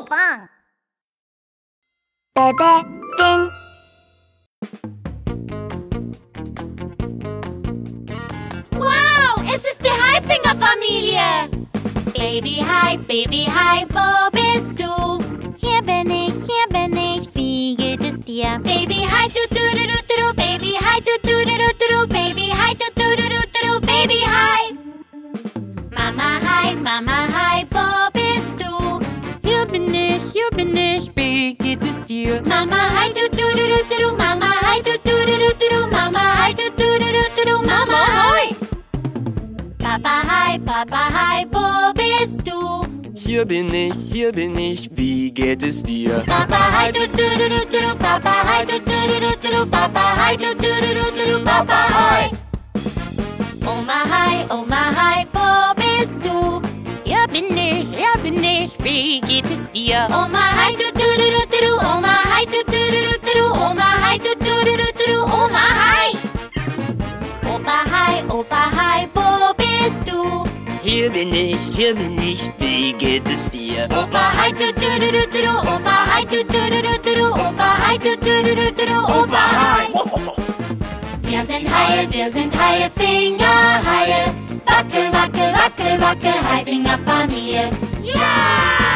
棒。Bebe Ding. Wow, es ist die Haifinger-Familie. Baby Hai, wo bist du? Hier bin ich, wie geht es dir? Baby Hai, du, Baby Hai, du, Baby Hai, du, Baby Hai. Mama Hai, wo bist du? Hier bin ich, wie geht es dir? Mama Hai, du, Mama Hai, du, Mama Hai, du, Mama Hai. Papa Hai, wo bist du? Hier bin ich, wie geht es dir? Papa Hai, du, Papa Hai, du, Papa Hai, du, Papa Hai. Oma Hai, wo bist du? Hier bin ich, wie geht es dir? Oma Hai, du, Oma Hai, du, Oma Hai, du, Oma Hai. Opa Hai, wo bist du? Hier bin ich, wie geht es dir? Opa Hai, du, Opa Hai, du, Opa Hai, du, Opa Hai. Wir sind Haie, Fingerhaie. Wackel, wackel, wackel, wackel, Haifinger-Familie. Ja!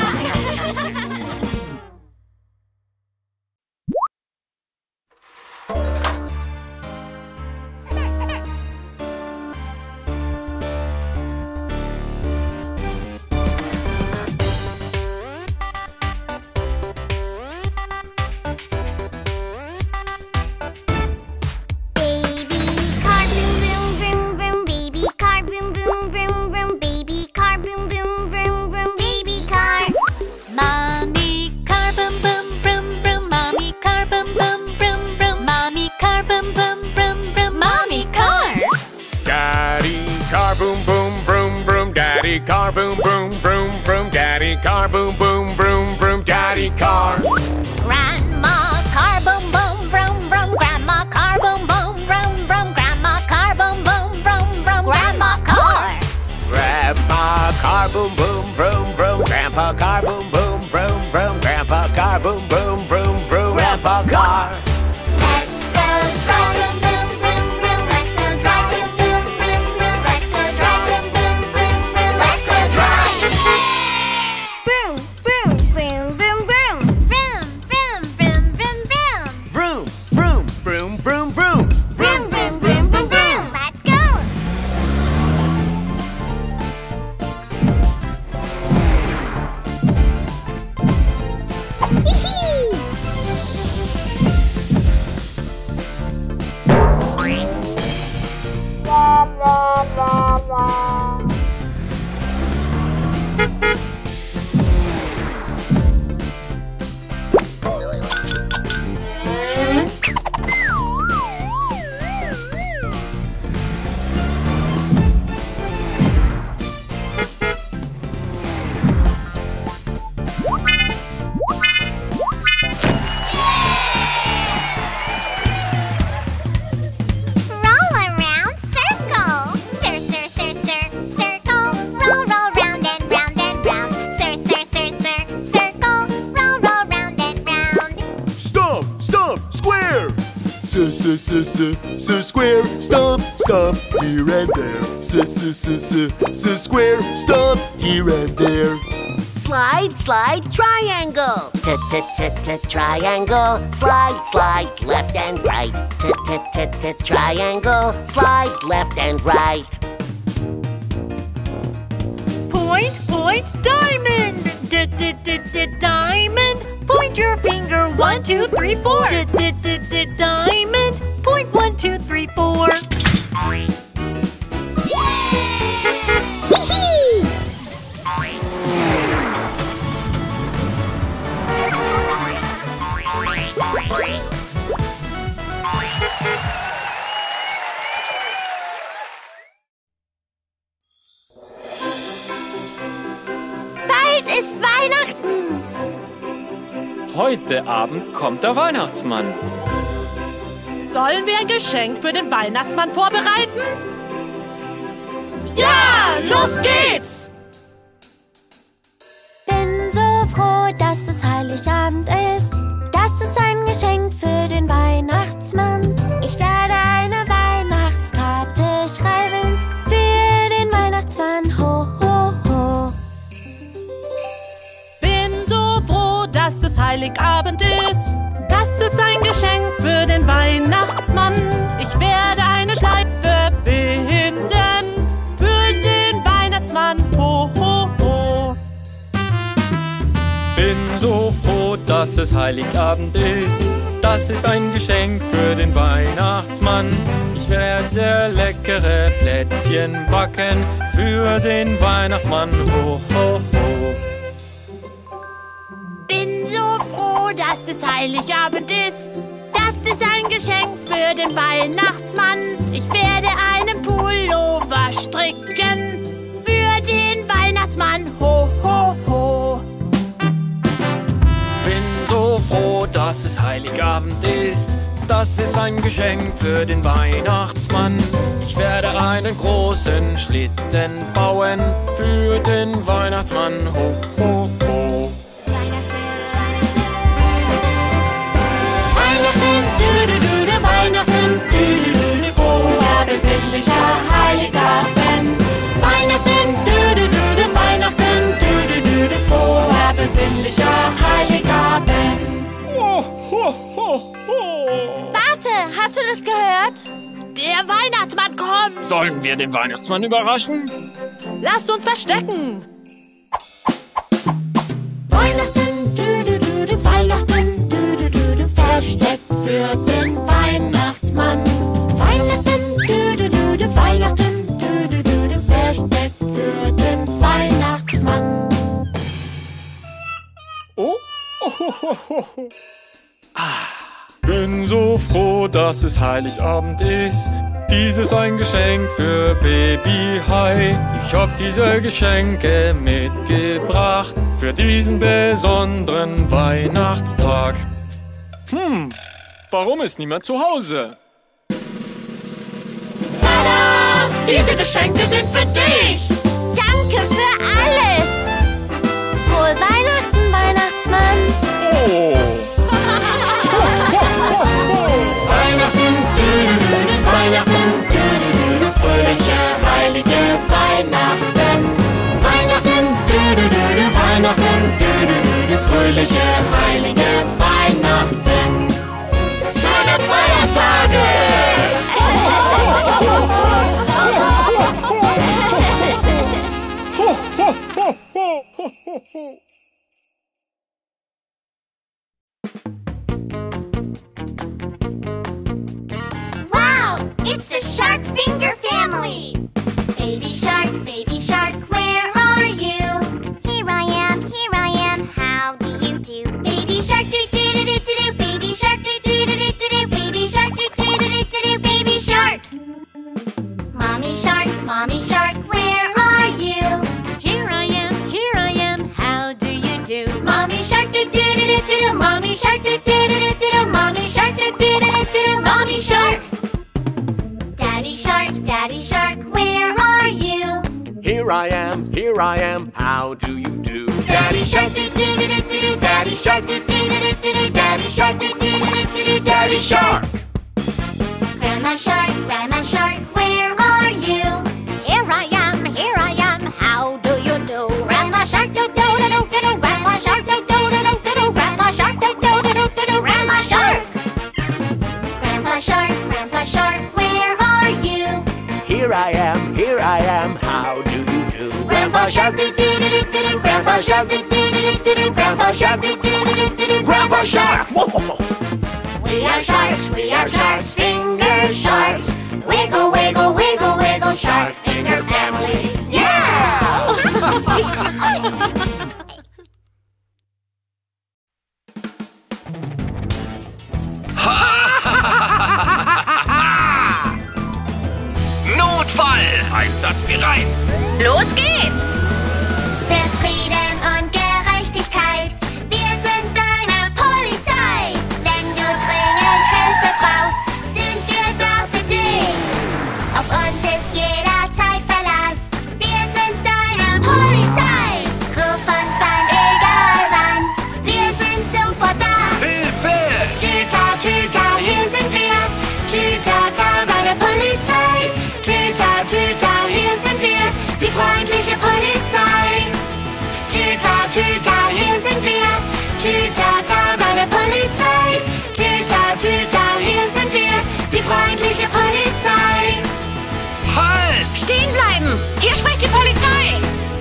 Car, boom, boom, vroom, vroom, daddy car, boom, boom, vroom, vroom, daddy car. Grandma car, boom, boom, vroom, vroom, grandma car, boom, boom, vroom, vroom, grandma car, boom, boom, vroom, vroom, grandma car. Grandma car, boom, boom, vroom, vroom, grandpa car, boom, boom, vroom, vroom, grandpa car, boom, boom, vroom, vroom, grandpa car. Let's go drive, vroom, vroom, vroom, let's go drive, vroom, vroom, vroom, let's go drive, vroom, vroom, vroom, let's go drive. Vroom, vroom, vroom, vroom, vroom. Vroom, vroom, vroom, vroom, vroom. Vroom, vroom, vroom, vroom, vroom. Vroom, vroom, vroom, vroom, vroom. Let's go. Hee-hee. Roll around, circle. Sir, sir, sir, sir, circle. Roll, roll round and round and round. Sir, sir, sir, sir, circle. Roll, roll round and round. Stomp, stomp, square. Square. Stomp, stomp, here and there. Square. Stomp, here and there. Slide, slide, triangle. Triangle. Slide, slide, left and right. Triangle. Slide, left and right. Point, point, diamond. Diamond. Point your finger. 1, 2, 3, 4. Diamond. Point 1, 2, 3, 4. Hee-hee. Bald ist Weihnachten. Heute Abend kommt der Weihnachtsmann. Sollen wir ein Geschenk für den Weihnachtsmann vorbereiten? Ja, los geht's! Bin so froh, Heiligabend ist. Das ist ein Geschenk für den Weihnachtsmann. Ich werde eine Weihnachtskarte schreiben für den Weihnachtsmann. Ho, ho, ho. Bin so froh, dass es Heiligabend ist. Das ist ein Geschenk für den Weihnachtsmann. Ich werde eine Schleife binden für den Weihnachtsmann. Ho, ho, ho. Bin so froh, dass es Heiligabend ist. Das ist ein Geschenk für den Weihnachtsmann. Ich werde leckere Plätzchen backen für den Weihnachtsmann. Ho, ho, ho. Bin so froh, dass es Heiligabend ist. Das ist ein Geschenk für den Weihnachtsmann. Ich werde einen Pullover stricken für den Weihnachtsmann. Ho, ho, ho. Bin so froh, dass es Heiligabend ist. Das ist ein Geschenk für den Weihnachtsmann. Ich werde einen großen Schlitten bauen für den Weihnachtsmann. Ho, ho, ho. Weihnachten, froher, besinnlicher, Heiligabend. Weihnachten, Weihnachten, froher, besinnlicher, Heiligabend. Ho, ho, ho, ho. Warte, hast du das gehört? Der Weihnachtsmann kommt. Sollen wir den Weihnachtsmann überraschen? Lasst uns verstecken. Weihnachten, Weihnachten, versteckt für den Weihnachtsmann. Weihnachten, Weihnachten, versteckt für den Weihnachtsmann. Oh, oh, ho, ho, ho. Bin so froh, dass es Heiligabend ist. Dies ist ein Geschenk für Baby Hai. Ich hab diese Geschenke mitgebracht für diesen besonderen Weihnachtstag. Warum ist niemand zu Hause? Tada! Diese Geschenke sind für dich! Danke für alles! Frohe Weihnachten, Weihnachtsmann! Oh! Weihnachten, Weihnachten, fröhliche, heilige Weihnachten. Weihnachten, Weihnachten, fröhliche, heilige Weihnachten. Schöne Feiertage! Wow! It's the Shark Finger family! Baby shark, where are you? Here I am, how do you do? Baby shark, do-do-do-do-do-do, baby shark, do-do-do-do-do-do, baby shark, do-do-do-do-do-do, baby shark! Mommy shark, where are you? Here I am, how do you do? Mommy shark, do-do-do-do-do-do, mommy shark, do-do-do-do-do-do, mommy shark, do-do-do-do-do, mommy shark! Daddy shark, where are you? Here I am, how do you do? Daddy shark, do-do-do-do-do, daddy shark, do-do-do-do-do, daddy shark, do-do-do-do-do, daddy shark! Grandma shark, where are you? Here I am, how do you do? Grandma shark, do-do-do-do-do, grandma shark, do-do-do-do-do, grandma shark, do-do-do-do-do, grandma shark! Grandpa shark, where are you? Here I am, how do you do? Grandpa shark, do-do-do-do-do, grandpa shark, do-do-do-do-do, grandpa shark, do-do-do-do-do, grandpa shark! We are sharks, finger sharks. Wiggle, wiggle, wiggle, wiggle, shark finger family. Yeah! Notfall! Einsatzbereit! Los geht's! Für Frieden und Gerechtigkeit, wir sind deine Polizei. Wenn du dringend Hilfe brauchst, sind wir da für dich. Auf uns ist jederzeit Verlass, wir sind deine Polizei. Tüta, hier sind wir. Tütata bei der Polizei. Tüta, Tüta, hier sind wir. Die freundliche Polizei. Halt! Stehen bleiben! Hier spricht die Polizei!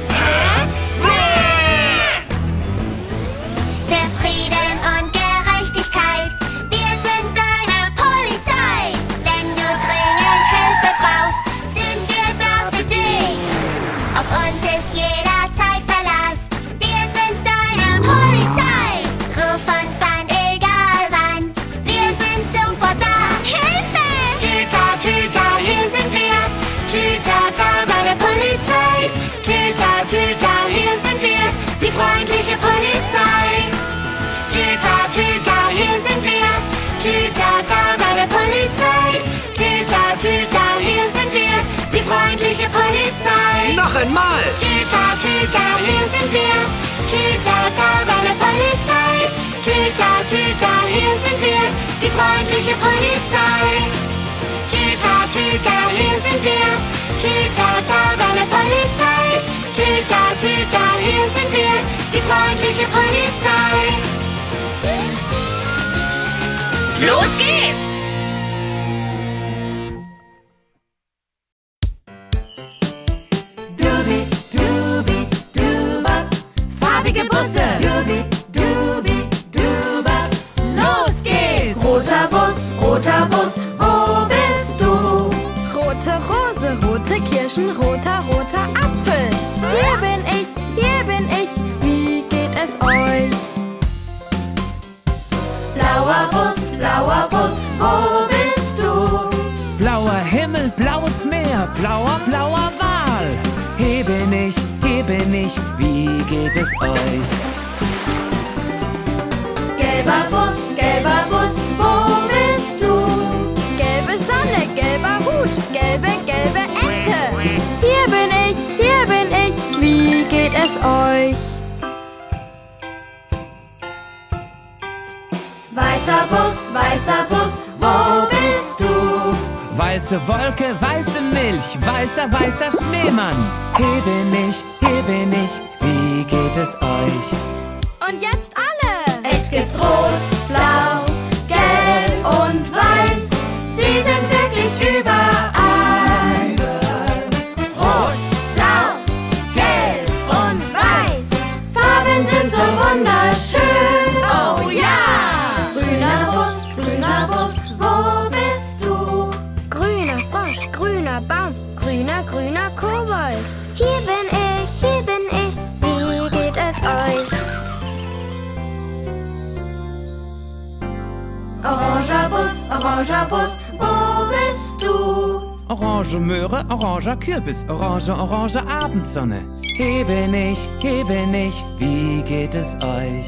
Für Frieden und Gerechtigkeit, wir sind deine Polizei. Wenn du dringend Hilfe brauchst, sind wir da für dich. Auf uns ist jederzeit Verlass, wir sind deine Polizei. Ruf uns an, egal wann, wir sind sofort da. Hilfe! Tüta, Tüta, hier sind wir. Tütata bei der Polizei. Tüta, Tüta, hier sind wir. Die freundliche Polizei. Tüta, Tüta, hier sind wir. Tütata bei der Polizei. Tüta, Tüta, hier sind wir. Die freundliche Polizei. Noch einmal! Tüta, Tüta, hier sind wir. Tütata bei der Polizei. Tüta, Tüta, hier sind wir. Die freundliche Polizei. Tüta, Tüta, hier sind wir. Tütata bei der Polizei. Tüta, Tüta, hier sind wir. Die freundliche Polizei. Los geht's! Dubi, dubi, duba. Farbige Busse. Dubi, dubi, duba. Los geht's! Roter Bus, wo bist du? Rote Rose, rote Kirschen, roter Apfel. Hier bin ich, wie geht es euch? Blauer Bus, wo bist du? Blauer Himmel, blaues Meer, blauer Wal. Hier bin ich, wie geht es euch? Gelber Bus, wo bist du? Gelbe Sonne, gelber Hut, gelbe Ente. Hier bin ich, wie geht es euch? Weißer Bus, wo bist du? Weiße Wolke, weiße Milch, weißer Schneemann. Hier bin ich, wie geht es euch? Und jetzt alle! Es gibt Rot, Blau, Gelb und Weiß. Sie sind wirklich überall. Rot, Blau, Gelb und Weiß. Farben sind so wunderschön. Oh ja! Grüner Bus, wo bist du? Grüner Frosch, grüner Baum, grüner Kobold. Hier bin ich, wie geht es euch? Oranger Bus, wo bist du? Orange Möhre, oranger Kürbis, orange Abendsonne. Hier bin ich, wie geht es euch?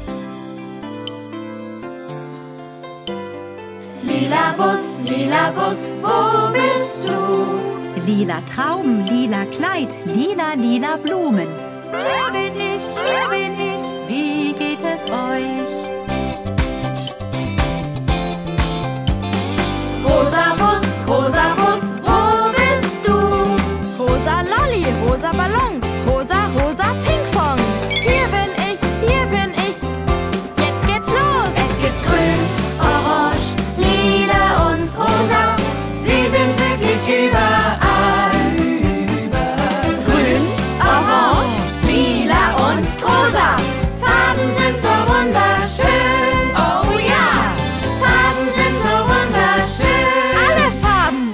Lila Bus, wo bist du? Lila Trauben, lila Kleid, lila Blumen. Hier bin ich, wie geht es euch? Rosa Bus, wo bist du? Rosa Lolli, rosa Ballon, rosa Pinkfong. Hier bin ich, jetzt geht's los! Es gibt Grün, Orange, Lila und Rosa. Sie sind wirklich überall. Grün, Orange, Lila und Rosa. Farben sind so wunderschön. Oh ja, Farben sind so wunderschön. Alle Farben!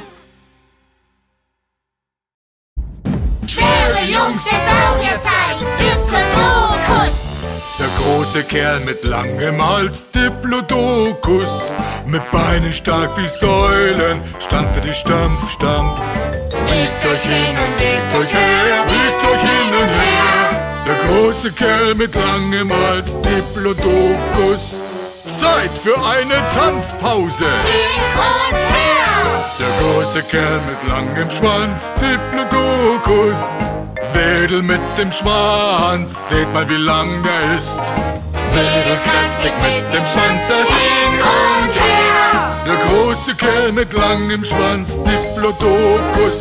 Schwere Jungs der Saurierzeit, Diplodocus. Der große Kerl mit langem Hals, Diplodocus. Mit Beinen stark wie Säulen, Stampf für die Stampf. Wiegt euch hin und wiegt euch her, wiegt euch hin und her. Der große Kerl mit langem Hals, Diplodocus. Zeit für eine Tanzpause. Hin und her. Der große Kerl mit langem Schwanz, Diplodocus. Wedel mit dem Schwanz, seht mal wie lang der ist. Wedel kräftig mit dem Schwanz, hin und her. Der große Kerl mit langem Schwanz, Diplodocus.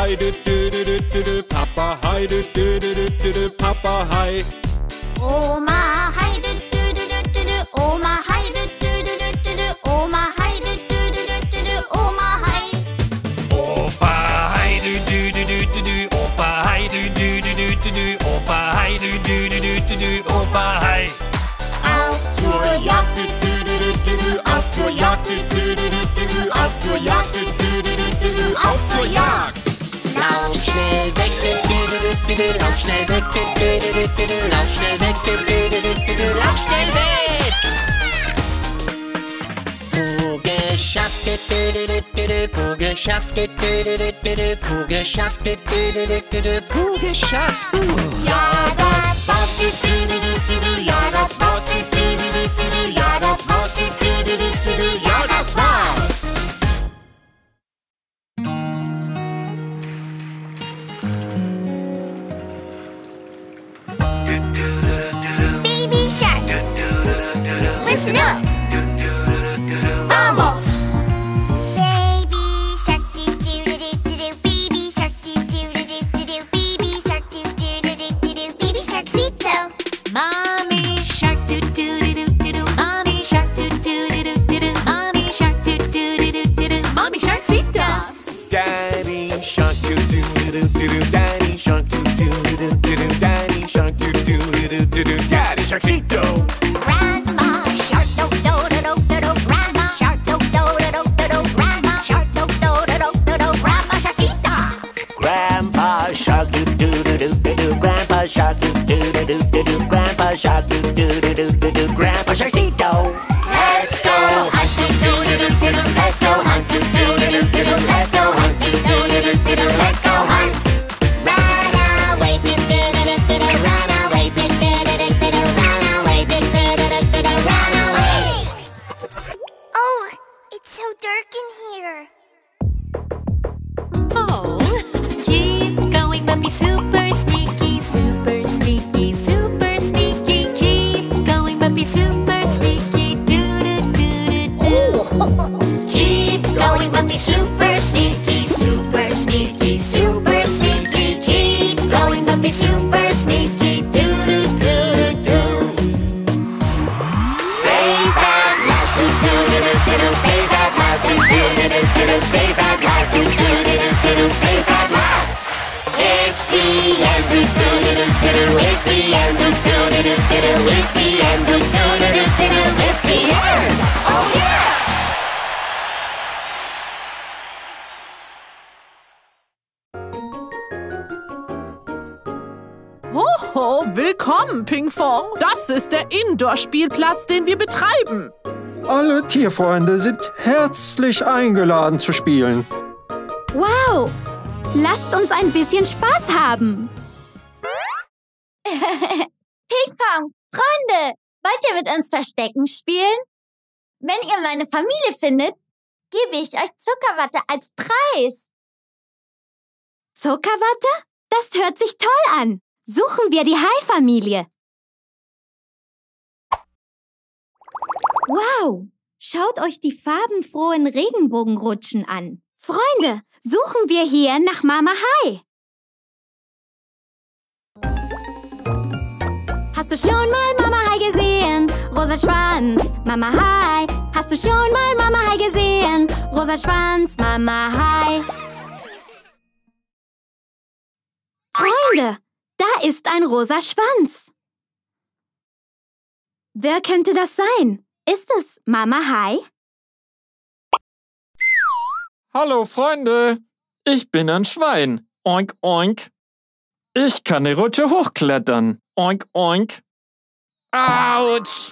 Hai, Papa Hai, Papa Hai. Oma Hai, Oma Hai, Oma Hai, Oma Hai. Opa Hai, Opa Hai, Opa Hai, Opa Hai. Auf zur Jagd, auf zur Jagd, auf zur Jagd, auf zur Jagd. Lauf schnell weg, lauf schnell weg, lauf schnell weg, lauf schnell weg. Puh geschafft, puh geschafft, puh geschafft, puh geschafft. Ja, das war's, ja, das war's, ja, das war's, ja, das war's. Baby Shark, listen up. Vamos. Baby Shark, do-do-do-do-do. Baby Shark, do-do-do-do-do. Baby Shark, do-do-do-do-do. Baby Sharkcito. Mommy shark doo doo doo doo doo. Mommy shark doo doo doo doo doo. Mommy shark doo doo doo doo doo. Mommy Sharkcito. Daddy shark doo doo doo doo doo. Daddy shark doo doo doo doo doo. Daddy shark doo doo doo doo doo. Daddy Sharkcito. Grandma Shark, do-do-do-do-do-do. Grandma Shark, do-do-do-do-do-do. Grandma Shark, do-do-do-do-do-do. Grandma Sharkcito. Grandpa shark doo doo doo doo doo. Grandpa shark doo doo doo doo doo. Grandpa shark doo doo doo doo doo. Grandpa Sharkcito. Let's go hunt, do-do-do-do-do-do. Let's go hunt, do-do-do-do-do. Let's go hunt, do-do-do-do-do. Let's go hunt. Run away, do-do-do-do-do. Run away, do-do-do-do-do. Run away, do-do-do-do-do. Run away. Oh, it's so dark in here. Oh, keep going, but be super sneaky, super sneaky, super sneaky. Keep going, but be super sneaky. Do do do do do. Keep going, but be super sneaky, super sneaky, super sneaky. Keep going, but be super sneaky. Do-do-do-do-do. Save at last, do-do-do-do-do. Save at last, do-do-do-do-do. Save at last, do-do-do-do-do. Save at last. It's the end, do-do-do-do-do. It's the end, do-do-do-do-do. It's the end, do-do-do-do-do. It's the end. Oh yeah! Hoho, willkommen, Pingfong. Das ist der Indoor-Spielplatz, den wir betreiben. Alle Tierfreunde sind herzlich eingeladen zu spielen. Wow! Lasst uns ein bisschen Spaß haben! Ping-Pong, Freunde, wollt ihr mit uns Verstecken spielen? Wenn ihr meine Familie findet, gebe ich euch Zuckerwatte als Preis. Zuckerwatte? Das hört sich toll an. Suchen wir die Hai-Familie. Wow! Schaut euch die farbenfrohen Regenbogenrutschen an. Freunde, suchen wir hier nach Mama Hai. Hast du schon mal Mama Hai gesehen? Rosa Schwanz, Mama Hai. Hast du schon mal Mama Hai gesehen? Rosa Schwanz, Mama Hai. Freunde, da ist ein rosa Schwanz. Wer könnte das sein? Ist es Mama Hai? Hallo Freunde, ich bin ein Schwein. Oink, oink. Ich kann die Rutsche hochklettern. Oink, oink. Autsch.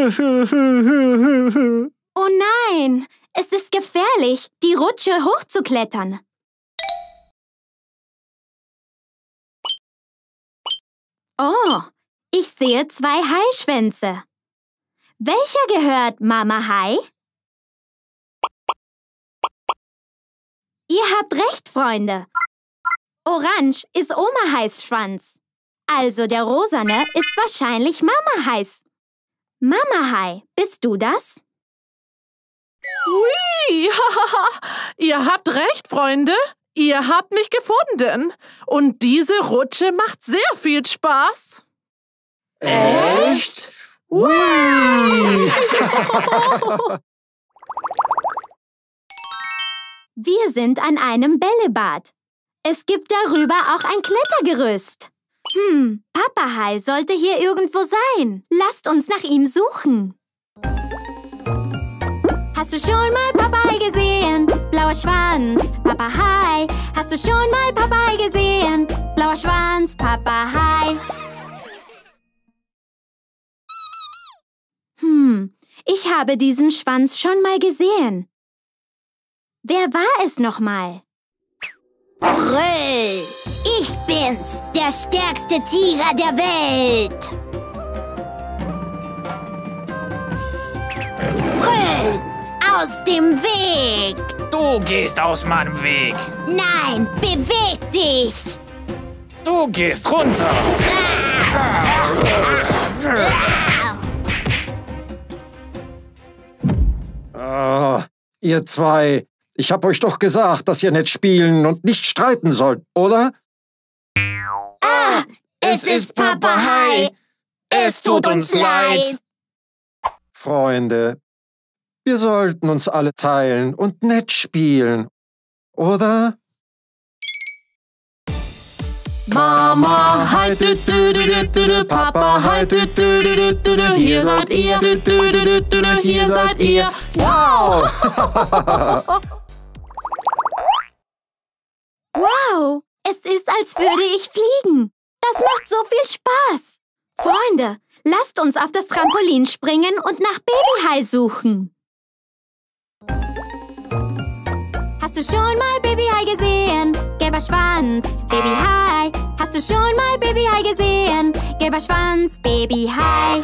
Oh nein, es ist gefährlich, die Rutsche hochzuklettern. Oh, ich sehe 2 Haischwänze. Welcher gehört Mama Hai? Ihr habt recht, Freunde. Orange ist Oma Hais Schwanz. Also der rosane ist wahrscheinlich Mama Hais. Mama Hai, bist du das? Hui! Ihr habt recht, Freunde. ihr habt mich gefunden. Und diese Rutsche macht sehr viel Spaß. Echt? Ui! Wir sind an einem Bällebad. Es gibt darüber auch ein Klettergerüst. Papa Hai sollte hier irgendwo sein. Lasst uns nach ihm suchen. Hast du schon mal Papa Hai gesehen? Blauer Schwanz, Papa Hai. Hast du schon mal Papa Hai gesehen? Blauer Schwanz, Papa Hai. Ich habe diesen Schwanz schon mal gesehen. Wer war es nochmal? Brüll! Ich bin's, der stärkste Tiger der Welt! Brüll! Aus dem Weg! Du gehst aus meinem Weg. Nein, beweg dich! Du gehst runter. Ihr zwei, ich hab euch doch gesagt, dass ihr nicht spielen und nicht streiten sollt, oder? Es ist Papa Hai! Es tut uns leid. Freunde, wir sollten uns alle teilen und nett spielen, oder? Mama Hai, Papa Hai, hier seid ihr, hier seid ihr. Wow! Wow, es ist, als würde ich fliegen. Das macht so viel Spaß. Freunde, lasst uns auf das Trampolin springen und nach Baby Hai suchen. Hast du schon mal Baby Hai gesehen? Gelber Schwanz, Baby Hai. Hast du schon mal Baby Hai gesehen? Gelber Schwanz, Baby Hai.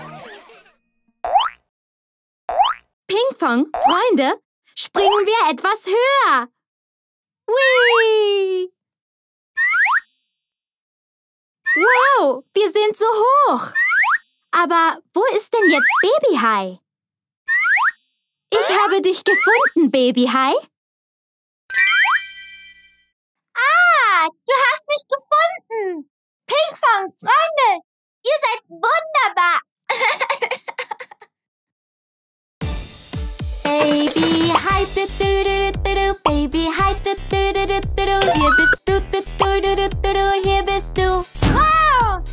Ping-Pong, Freunde, springen wir etwas höher. Whee! Wow, wir sind so hoch. Aber wo ist denn jetzt Baby Hai? Ich habe dich gefunden, Baby Hai. Du hast mich gefunden! Ping-Pong, Freunde! Ihr seid wunderbar! Baby Hai, Baby Hai, hier bist du, hier bist du. Wow!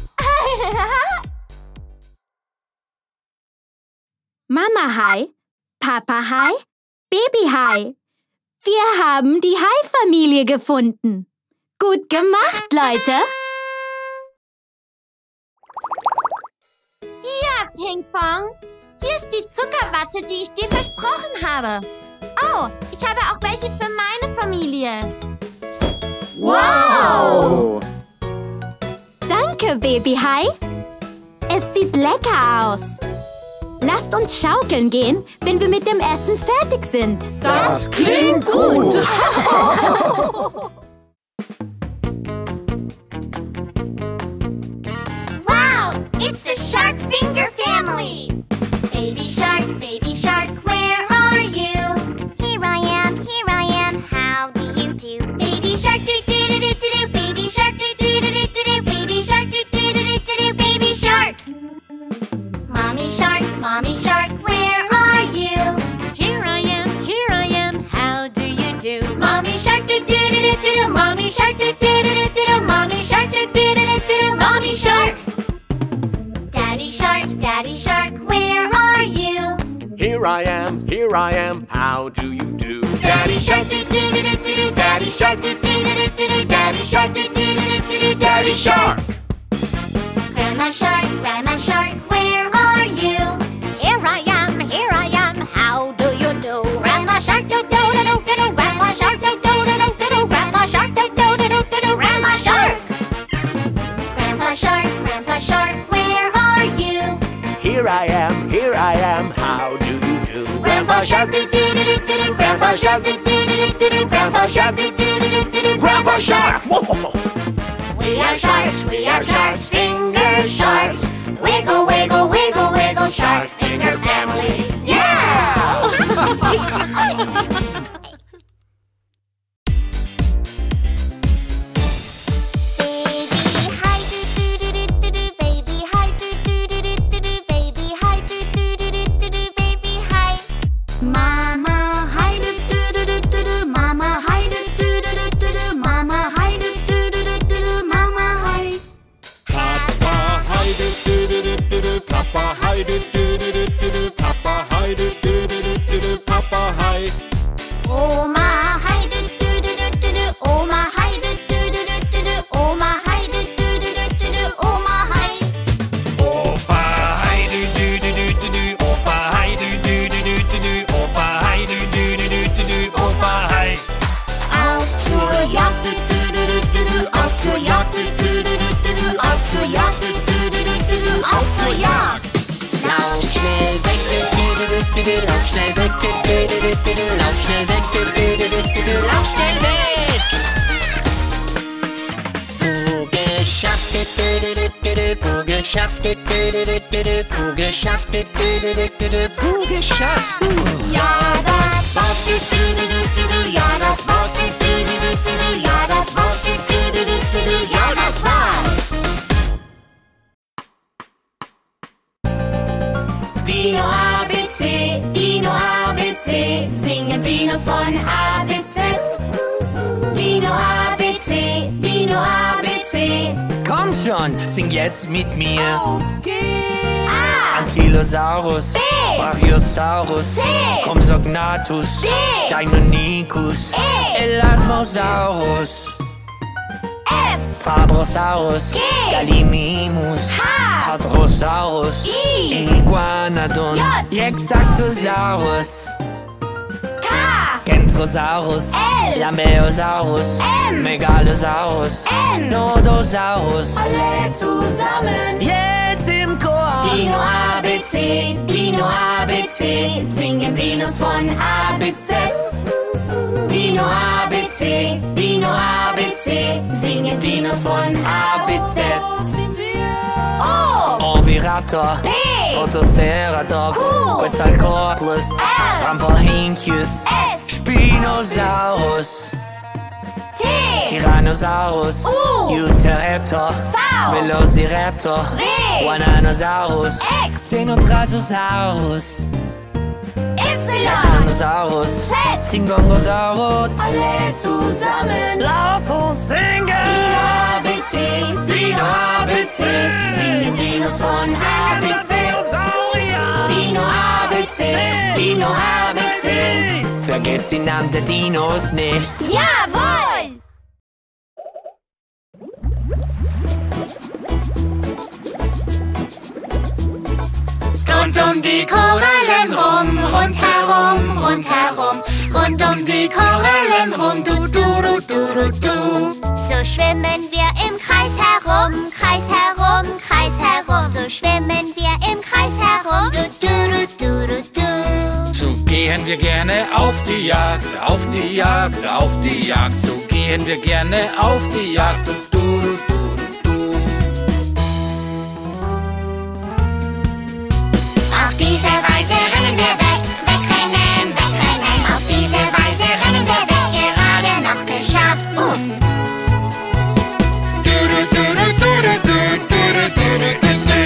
Mama Hai, Papa Hai, Baby Hai. Wir haben die Hai-Familie gefunden. Gut gemacht, Leute. Ja, Ping-Pong. Hier ist die Zuckerwatte, die ich dir versprochen habe. Oh, ich habe auch welche für meine Familie. Wow! Danke, Baby Hai. Es sieht lecker aus. Lasst uns schaukeln gehen, wenn wir mit dem Essen fertig sind. Das klingt gut. Wow, it's the Shark Finger family. Baby shark, where are you? Here I am, how do you do? Baby shark, do-do-do-do-do-do. Baby shark, do-do-do-do-do-do. Baby shark, do-do-do-do-do-do. Baby shark. Mommy shark, where are you? Here I am, how do you do? Mommy shark, do-do-do-do-do-do. Mommy shark, do-do-do-do-do-do. Mommy shark, do-do-do-do-do. Mommy shark. Daddy shark, where are you? Here I am, how do you do? Daddy shark, do-do-do-do-do. Daddy shark, do-do-do-do-do. Daddy shark, do-do-do-do-do. Daddy shark. Grandma shark, where are you? Here I am, how do you do? Grandma shark, do-do-do-do-do. Grandma shark, do-do-do-do-do. Grandma shark, do-do-do-do-do. Grandma shark. Grandpa shark, where are you? Here I am, how do you do? Grandpa shark, do-do-do-do-do. Grandpa shark, do-do-do-do-do. Grandpa shark, do-do-do-do-do. Grandpa shark. We are sharks, finger sharks. Wiggle, wiggle, wiggle, wiggle, shark finger family. Yeah! lauf schnell weg, lauf schnell weg, lauf schnell weg. Geschafft, geschafft, geschafft, geschafft. Ja, das war's, ja, das war's, ja, das war's, ja, das war's. Dino ABC, Dino ABC, singen Dinos von A bis Z. Dino ABC, Dino ABC. Komm schon, sing jetzt mit mir. Auf geht's! A. Ankylosaurus, B. Brachiosaurus, C. Compsognathus, D. Deinonychus, E. Elasmosaurus, F. Fabrosaurus, G. Gallimimus, H. Hadrosaurus, I. Iguanodon, J. Yexactosaurus, K. Kentrosaurus, L. Lambeosaurus, M. Megalosaurus, N. Nodosaurus. Alle zusammen. Jetzt im Chor. Dino ABC, Dino ABC, singen Dinos von A bis Z. Dino ABC, Dino ABC, singen Dinos von A bis Z. O. Oviraptor, P. Protoceratops, Q. Quetzalcoatlus, L. Ramphorhynchus, S. Spinosaurus, T. Tyrannosaurus, U. Utahraptor, V. Velociraptor, W. Wananosaurus, X. Xenotrasosaurus, Y. Tyrannosaurus, Z. Zingongosaurus. Alle zusammen. Lauf uns singen! Dino ABC, Dino ABC, singen Dinos von A bis Z. Dino ABC, Dino ABC. Vergesst die Namen der Dinos nicht. Jawohl! Rund um die Korallen rum, rundherum, rundherum, rund um die Korallen rum, du, du, du, du, du, du. So schwimmen wir im Kreis herum, Kreis herum, Kreis herum. So schwimmen wir im Kreis herum, du, du, du, du, du. So gehen wir gerne auf die Jagd, auf die Jagd, auf die Jagd. So gehen wir gerne auf die Jagd. Du, du, du, du, du. Auf diese Weise rennen wir weg, wegrennen, wegrennen. Auf diese Weise rennen wir weg, gerade noch geschafft, uff. Du, du, du, du, du, du, du, du, du, du, du.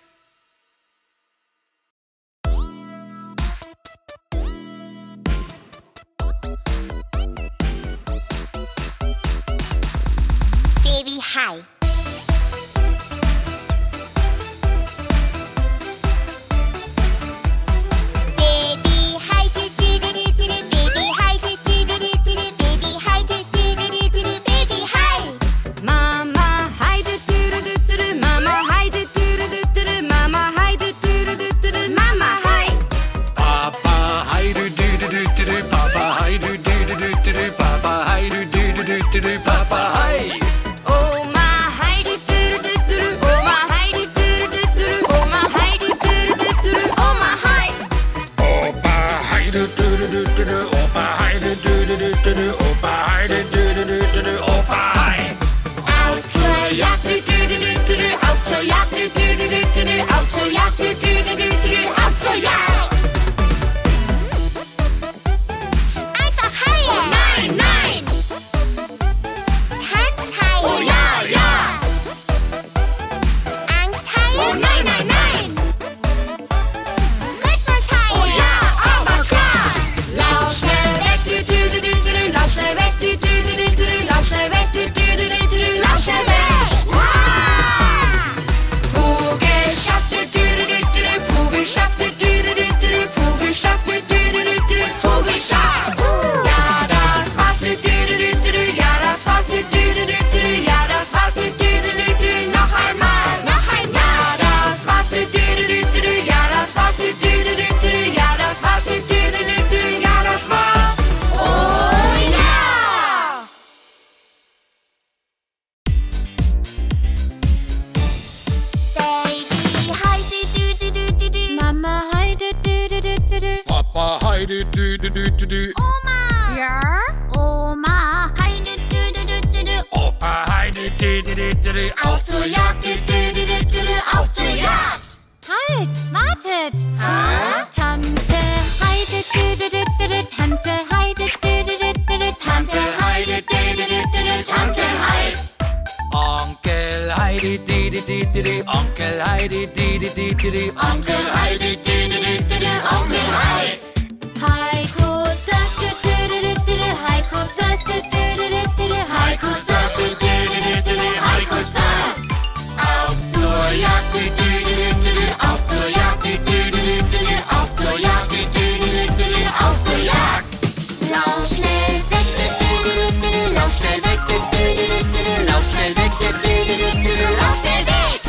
Baby Hi. Baby Hi, do do do do do. Baby Hi, do do do do do. Baby Hi, do do do do do. Baby Hi. Mama, hi do do do do do. Mama, hi do do do do do. Mama, hi do do do do do. Mama, hi. Papa, hi do do do do do. Papa, hi do do do do do. Papa, hi do do do do do. Papa, hi. Oma, Heidi, dü, dü, dü, dü, dü. Oma! Ja? Oma, Heidi, dü, dü, dü, dü, dü. Opa Heidi, dü, dü, dü, dü, dü. Auf zur Jagd, dü, dü, dü, dü, dü, dü. Auf zur Jagd. Halt, wartet! Tante Heidi, Tante Heidi, Tante Heidi, dü, dü, dü, dü, dü. Tante Heidi. Onkel Heidi, di di di di di. Onkel Heidi, di di di di di. Onkel Heidi, dü, dü, dü, dü, dü. Onkel Heidi. Heiko Söste, Heiko Söste, Heiko Sös, dü, dü, dü, dü, dü, dü. Heiko Sös. Auf zur Jagd, dü, dü, dü, dü, dü, dü. Auf zur Jagd, dü, dü, dü, dü, dü, dü. Auf zur Jagd, dü, dü, dü, dü, dü, dü. Auf zur Jagd. Lauf schnell weg, Lauf schnell weg, dü, dü, dü, dü, dü, dü. Lauf schnell weg, dü, dü, dü, dü, dü, dü. Lauf schnell weg.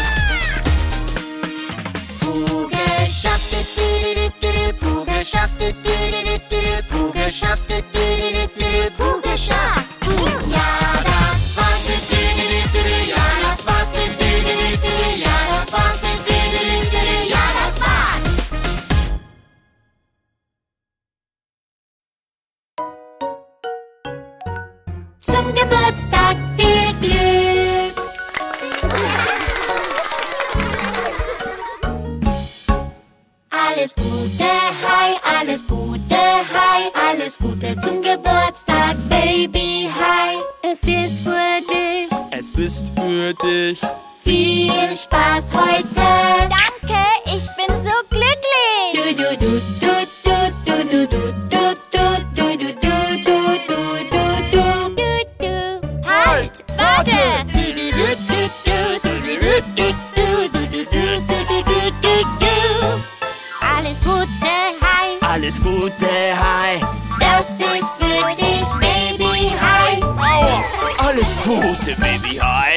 Puh geschafft, dü, dü, dü, dü, dü. Puh geschafft, dü, dü, dü, dü, dü, dü. Puh geschafft, dü, dü, dü, dü, dü, dü. Puh geschafft. Ja, das war's, dü, dü, dü, dü, dü, dü. Ja, das war's, dü, dü, dü, dü, dü, dü. Ja, das war's, dü, dü, dü, dü, dü, dü. Ja, das war's. zum Geburtstag viel Glück. Alles Gute, hi, alles Gute, hi, alles Gute zum Geburtstag, Baby, hi. Es ist für dich. Es ist für dich. Viel Spaß heute. Danke, ich bin so glücklich. Du du du du du du du du du du du du du du du. Halt, warte. Alles Gute, hi. Alles Gute, hi. Das ist für dich, Baby, hi. Aua. Alles Gute, Baby, hi.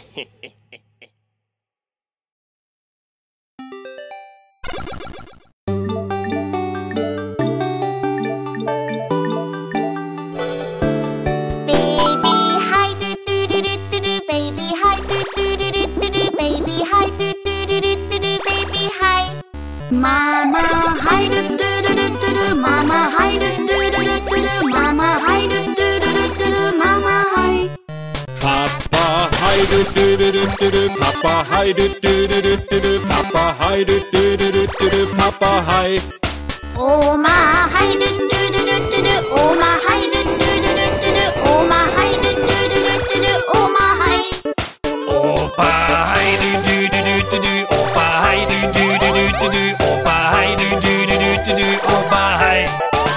Baby, hi, du, du, du, du, du, du. Baby, hi, du, du, du, du, du, du. Baby, hi, du, du, du, du, du, du. Baby, hi. Mama, hi, du, du, du, du, du, du. Mama, hi, du, du, du, du, du, du. Mama, hi, du, du, du, du, du, du. Mama, hi. Papa Heidi, dü, dü, dü, dü, dü. Papa Heidi, dü, dü, dü, dü, dü. Papa Heidi, dü, dü, dü, dü, dü. Papa Heidi. Oma, hi, du, du, du, du, du, du. Oma, hi, du, du, du, du, du, du. Oma, hi, du, du, du, du, du, du. Oma, hi. Opa Heidi, dü dü dü dü dü. Opa Heidi, dü dü dü dü dü. Opa Heidi, dü dü dü dü dü. Opa Heidi.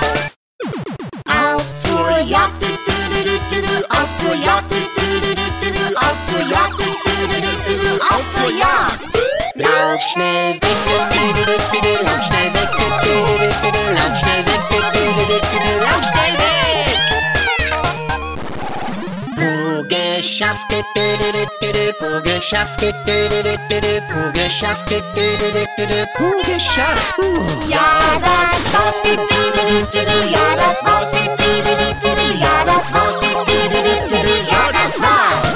Auf zur Jagd, du, du, du, du, du, du. Auf zur Jagd, du, du, du, du, du, du. Auf zur Jagd, du, du, du, du, du, du. Auf zur Jagd. Lauf schnell weg, dü, dü, dü, dü, dü, dü. Lauf schnell weg, dü, dü, dü, dü, dü, dü. Lauf schnell weg, dü, dü, dü, dü, dü, dü. Lauf schnell weg. Puh geschafft, dü, dü, dü, dü, dü, dü. Puh geschafft, dü, dü, dü, dü, dü, dü. Puh geschafft, dü, dü, dü, dü, dü, dü. Puh geschafft. Ja, das war's, du, du, du, du, du, du. Ja, das war's, du, du, du, du, du, du. Ja, das war's, du, du, du, du, du, du. Ja, das war's.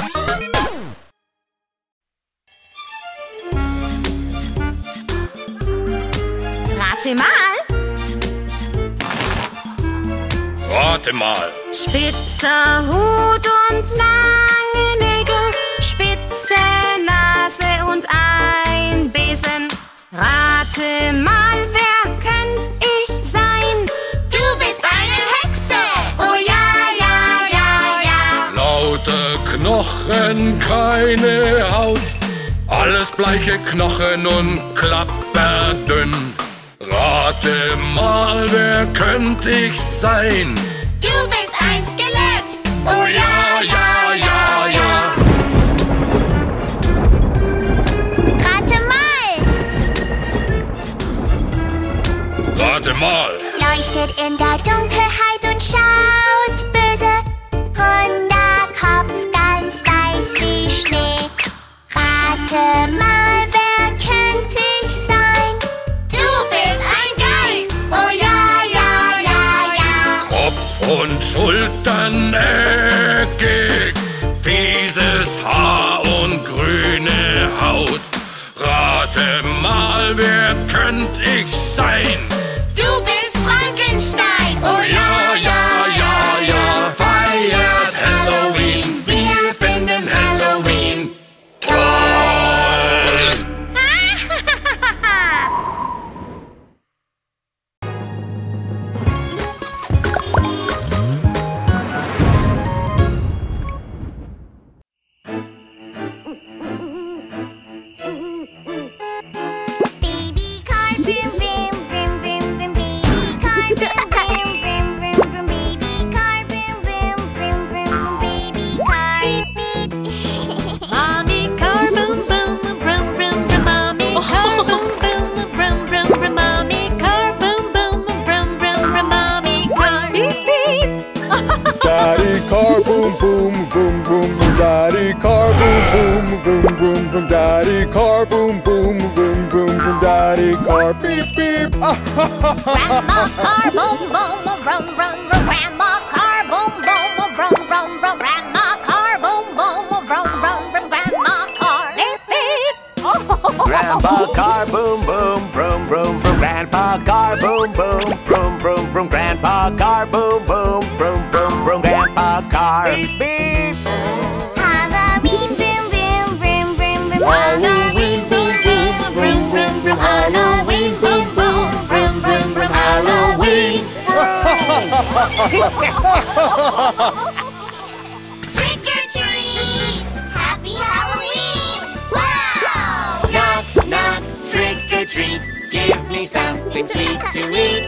Rate mal. Rate mal. Spitzer Hut und lange Nägel, spitze Nase und ein Besen. Rate mal, wer könnt ich sein? Du bist eine Hexe. Oh ja, ja, ja, ja. Laute Knochen, keine Haut. Alles bleiche Knochen und klapperdünn. Rate mal, wer könnte ich sein? Du bist ein Skelett. Oh ja, ja, ja, ja. Rate mal. Rate mal. Leuchtet in der Dunkelheit und schaut böse. Runder Kopf, ganz weiß wie Schnee. Rate mal, wer könnte ich sein? Du bist ein Geist. Oh ja, ja, ja, ja. Kopf und Schultern eckig, fieses Haar und grüne Haut. Rate mal, wer könnte ich sein? Du bist Frankenstein. Frankenstein. Oh ja, ja, ja, ja, feiert Halloween. Wir finden Halloween toll. Baby car, vroom, vroom, vroom, vroom, vroom. Baby car, vroom, vroom, vroom, vroom, vroom. Baby car, vroom, vroom, vroom, vroom, vroom. Baby car, beep, beep. Mommy car boom boom vroom vroom vroom. Mommy car boom boom vroom vroom vroom. Mommy car boom boom vroom vroom vroom. Mommy car beep beep. Daddy car boom boom vroom vroom vroom. Daddy car boom boom vroom vroom vroom. Daddy car boom boom vroom vroom vroom. Daddy car beep beep. Grandma car, boom, boom, vroom, vroom, vroom. Grandma car, boom, boom, vroom, vroom, vroom. Grandma car, boom, boom, vroom, vroom, vroom. Grandma car, beep, beep. Grandpa car boom boom vroom vroom vroom. Grandpa car boom boom vroom vroom vroom. Grandpa car boom boom vroom vroom vroom. Grandpa car beep beep. Halloween, boom, boom, vroom, vroom, vroom. Halloween boom boom vroom vroom vroom. Halloween, boom, boom, vroom, vroom, vroom. Halloween. Trick or treat! Happy Halloween! Wow! Knock, knock, trick or treat. Give me something sweet to eat.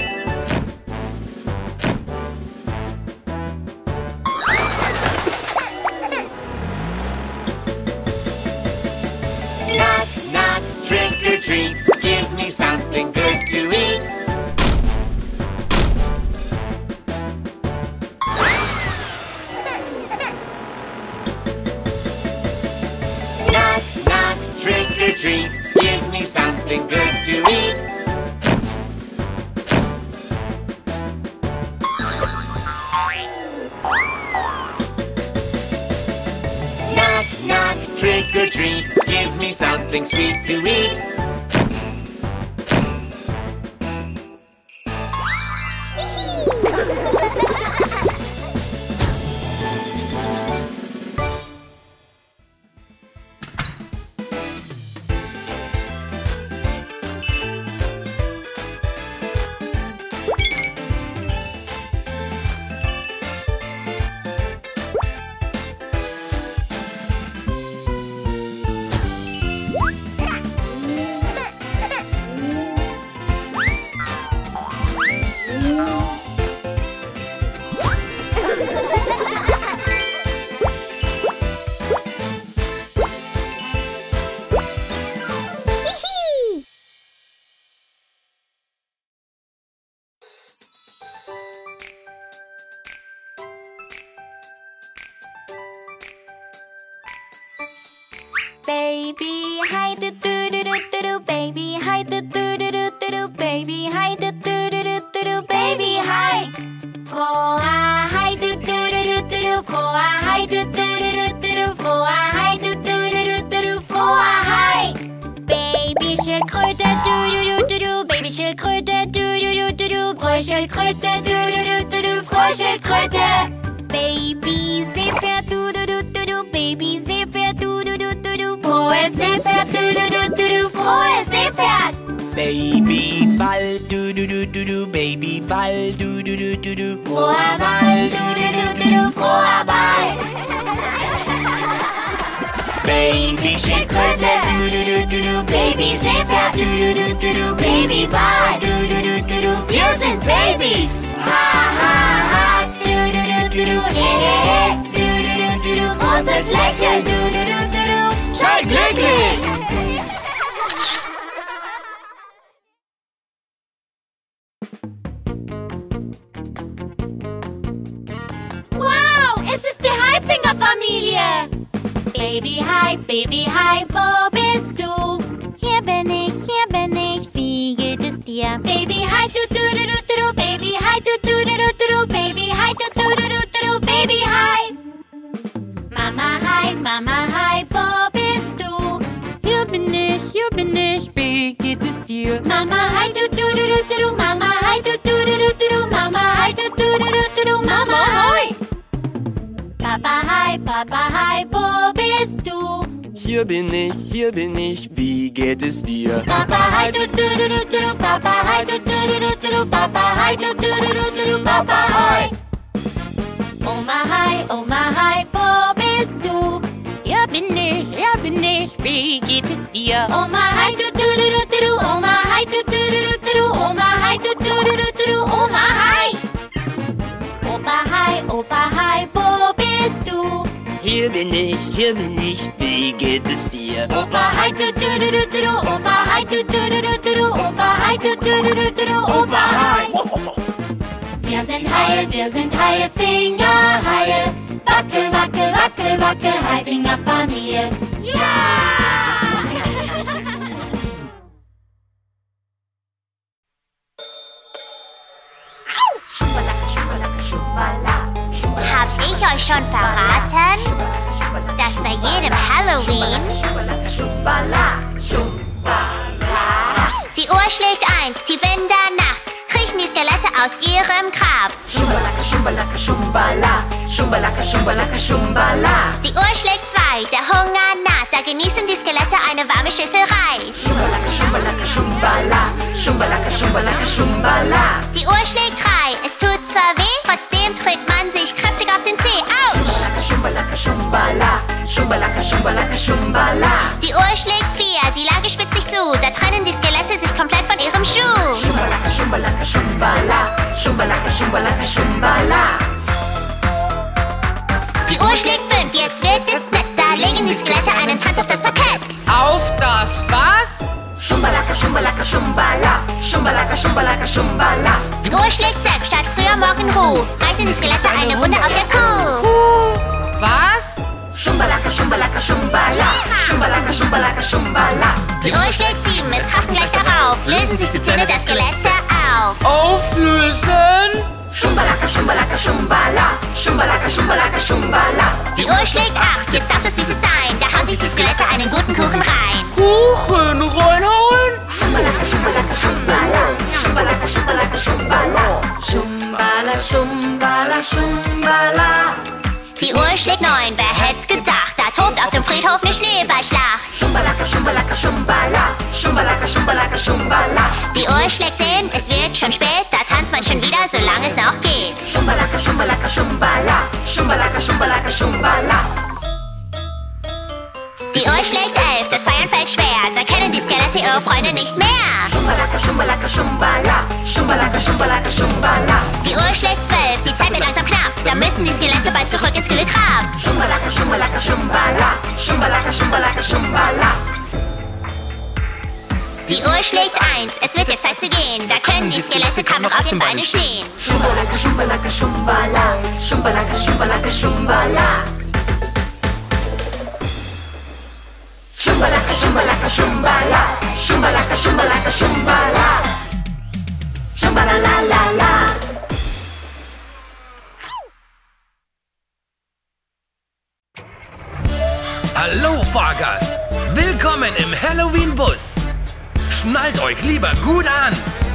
Knock, knock, trick or treat. Give me something good to eat. Knock, knock, trick or treat. Give me something good to eat. Knock, knock, trick or treat. Give me something sweet to eat. Baby, hi do do do do do do. Baby, hi do do do do do do. Baby, hi do do do do do do. Baby, hi. Frohe, hi do do do do do do. Frohe, hi do do do do do do. Frohe, hi do do do do do do. Frohe, hi. Baby Schildkröte du du du du du. Baby Schildkröte du du du du du. Frohe Schildkröte du du du du du. Frohe Schildkröte. Baby Seepferd du du du du du. Baby Seepferd du du du du du. Frohes Seepferd du du du du du. Frohes Seepferd. Baby Wal, du du du du du. Baby Wal, du du du du du. Froher Wal du du du du du. Froher Wal. Baby Schildkröte du du du du du. Baby Seepferd du du du du du. Baby Wal du du du du du. Wir sind Babys. Ha ha ha. Du du du du du. He he he. Du du du du du. Großes Lächeln. Du du du du du. Sei glücklich. Wow, es ist die Haifinger-Familie. Baby Hai, wo bist du? Hier bin ich, wie geht es dir? Baby Hai, du du du du du, Baby Hai, du du du du du, Baby Hai, du du du du du, Baby Hai. Mama Hai, wo bist du? Hier bin ich, wie geht es dir? Mama Hai, du du du du du, Mama Hai, du du du du du, Mama Papa Hai, wo bist du? Hier bin ich, wie geht es dir? Papa Hai, du du du du du, Papa Hai, du du du du du, Papa Hai, du du du du du, Papa Hai. Oma Hai, wo bist du? Hier bin ich, wie geht es dir? Oma Hai, du du du du du, Oma Hai, du du du du du, Oma Hai, du du du du du, Oma Hai. Opa Hai, wo bist du? Hier bin ich, wie geht es dir? Opa Hai, du du du du du, Opa Hai, du du du du du, Opa Hai, du du du du du, Opa Hai. Wir sind Haie, Fingerhaie. Wackel, wackel, wackel, wackel, Haifingerfamilie. Ja! Hab ich euch schon verraten, dass bei jedem Halloween die Uhr schlägt 1, die Winternacht, kriechen die Skelette aus ihrem Grab. Die Uhr schlägt 2, der Hunger naht, da genießen die Skelette eine warme Schüssel Reis. Die Uhr schlägt 3, es tut zwar weh, trotzdem tritt man sich kräftig auf den Zeh. Autsch! Die Uhr schlägt 4, die Lage spitzt sich zu, da trennen die Skelette sich komplett von ihrem Schuh. Die Uhr schlägt 5, jetzt wird es nett, da legen die Skelette einen Tanz auf das Parkett. Auf das was? Die Uhr schlägt 6, statt früher Morgen Ruhe, reiten die Skelette eine Runde auf der Kuh. Was? Die Uhr schlägt 7, es krachten gleich darauf, lösen sich die Zähne der Skelette auf. Auflösen? Die Uhr schlägt 8, jetzt darf es Süßes sein, da hauen sich die Skelette einen guten Kuchen rein. Kuchen reinhauen? Die Uhr schlägt 9, wer hätt's gedacht, da tobt auf dem Friedhof eine Schneeballschlacht. Die Uhr schlägt 10, es wird schon spät, da tanzt man schon wieder, solange es noch geht. Die Uhr schlägt 11, das Feiern fällt schwer, da kennen die Skelette ihre Freunde nicht mehr. Die Uhr schlägt 12, die Zeit wird langsam knapp, da müssen die Skelette bald zurück ins kühle Grab. Die Uhr schlägt 1, es wird jetzt Zeit zu gehen, da können die Skelette kaum noch auf den Beinen stehen. Hallo Fahrgast, willkommen im Halloween-Bus. Schnallt euch lieber gut an.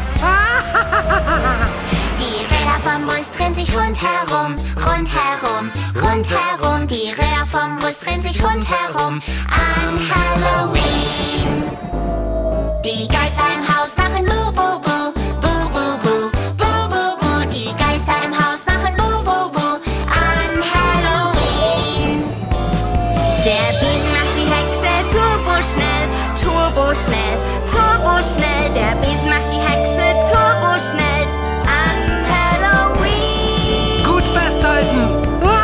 Die Räder vom Bus drehen sich rundherum, rundherum, rundherum. Die Räder vom Bus drehen sich rundherum an Halloween. Die Geister im Haus machen bu bu bu, bu bu bu, bu bu bu. Die Geister im Haus machen bu bu bu an Halloween. Der Besen macht die Hexe turbo schnell, turbo schnell, turbo schnell. Der Besen macht die Hexe turbo schnell an Halloween. Gut festhalten.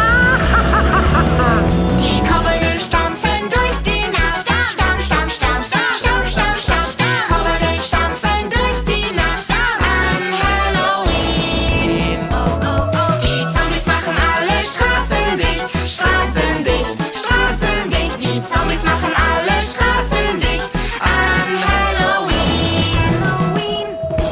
Die Kobolde stampfen durch die Nacht. Stampf, stampf, stampf, stampf, stampf, stampf, stampf, stampf. Kobolde stampfen durch die Nacht an Halloween. Oh, oh, oh. Die Zombies machen alle Straßen dicht, Straßen dicht, Straßen dicht. Die Zombies machen alle Straßen dicht an Halloween. Halloween.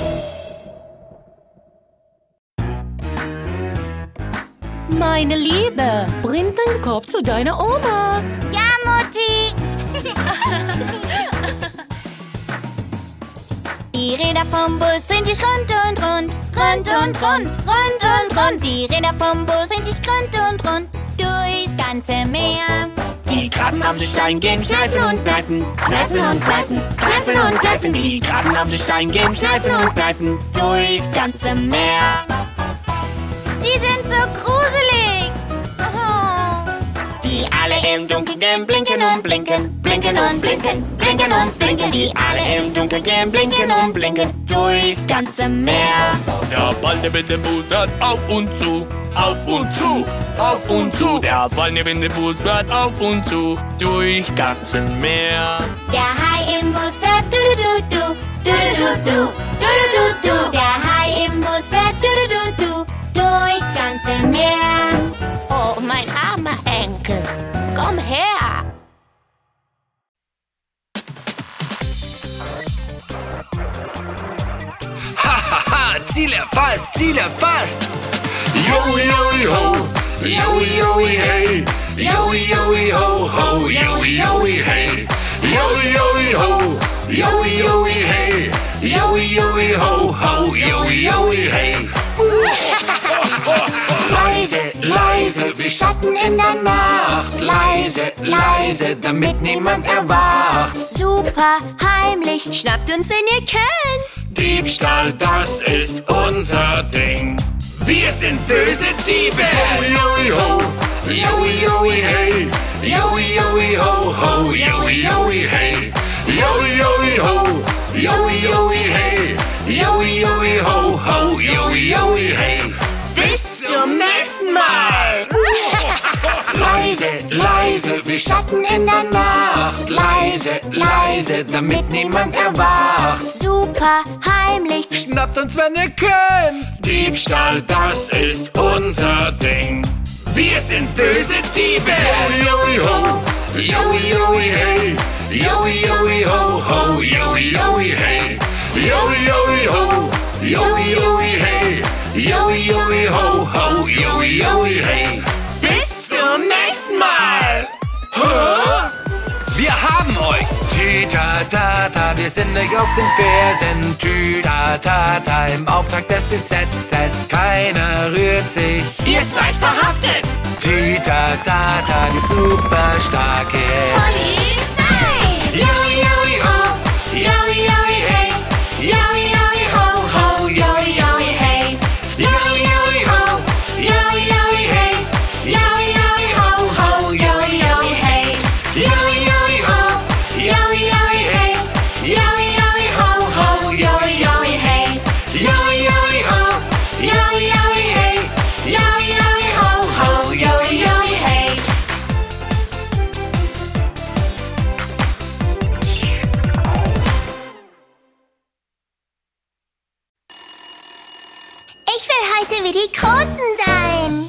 Meine Liebe, bring den Korb zu deiner Oma. Ja, Mutti. Die Räder vom Bus drehen sich rund und rund, rund und rund, rund und rund. Die Räder vom Bus drehen sich rund und rund durch durchs ganze Meer. Die Krabben auf den Stein gehen, kneifen und kneifen, kneifen und kneifen, kneifen und kneifen. Die Krabben auf den Stein gehen, kneifen und kneifen, durchs ganze Meer. Die sind so gruselig. Oh. Die alle im Dunkeln gehen, blinken und blinken, blinken und blinken, blinken und blinken. Die alle im Dunkeln gehen, blinken und blinken, durchs ganze Meer. Der Ball neben dem Bus fährt auf und zu, auf und zu, auf und zu. Der Ball neben dem Bus fährt auf und zu, durch ganze Meer. Der Hai im Bus fährt du-du-du-du, du-du-du-du, du-du-du-du. Der Hai im Bus fährt du-du-du-du, durchs ganze Meer. Oh, mein armer Enkel. Komm her. Hahaha, Ziel erfasst, Ziel erfasst. Yowie, yowie, ho, yowie, yowie, hey. Yowie, yowie, ho, ho, yowie, yowie, hey. Yowie, yowie, ho, yowie, yowie, hey. Yowie, yowie, ho, ho, yowie, yowie, hey. Leise, leise, wie Schatten in der Nacht. Leise, leise, damit niemand erwacht. Super heimlich, schnappt uns, wenn ihr könnt. Diebstahl, das ist unser Ding. Wir sind böse Diebe. Yowie, ho, yowie, yowie, hey. Yowie, yowie, ho, ho, yowie, yowie, hey. Yowie, yowie, ho, yowie, yowie, hey. Yowie, yowie, ho, ho, yowie, yowie, hey. Bis zum nächsten Mal. Leise, leise, wie Schatten in der Nacht. Leise, leise, damit niemand erwacht. Super heimlich, Schnappt uns, wenn ihr könnt. Diebstahl, das ist unser Ding. Wir sind böse Diebe. Yowie, ho, yowie, yowie, hey. Yowie, yowie, ho, ho, yowie, yowie, hey. Yowie, yowie, ho, yowie, yowie, hey. Yowie, yowie, ho, ho, yowie, yowie, hey. Bis zum nächsten Mal. Wir haben euch. Tütatata, wir sind euch auf den Fersen. Tütatata, im Auftrag des Gesetzes. Keiner rührt sich. Ihr seid verhaftet. Tütatata, die super starke Polizei. Yowie, yowie, ho, yowie, yowie, hey. Yowie, yowie, ho, ho, yowie, yowie, hey. Yowie, yowie, ho, yowie, yowie, hey. Yowie, yowie, ho, ho, yowie, yowie, hey. Yowie, yowie, ho, yowie, yowie, hey. Yowie, yowie, ho, ho, yowie, yowie, hey. Yowie, yowie, ho, yowie, yowie, hey. Yowie, yowie, ho, ho, yowie, yowie, hey. Ich will heute wie die Großen sein.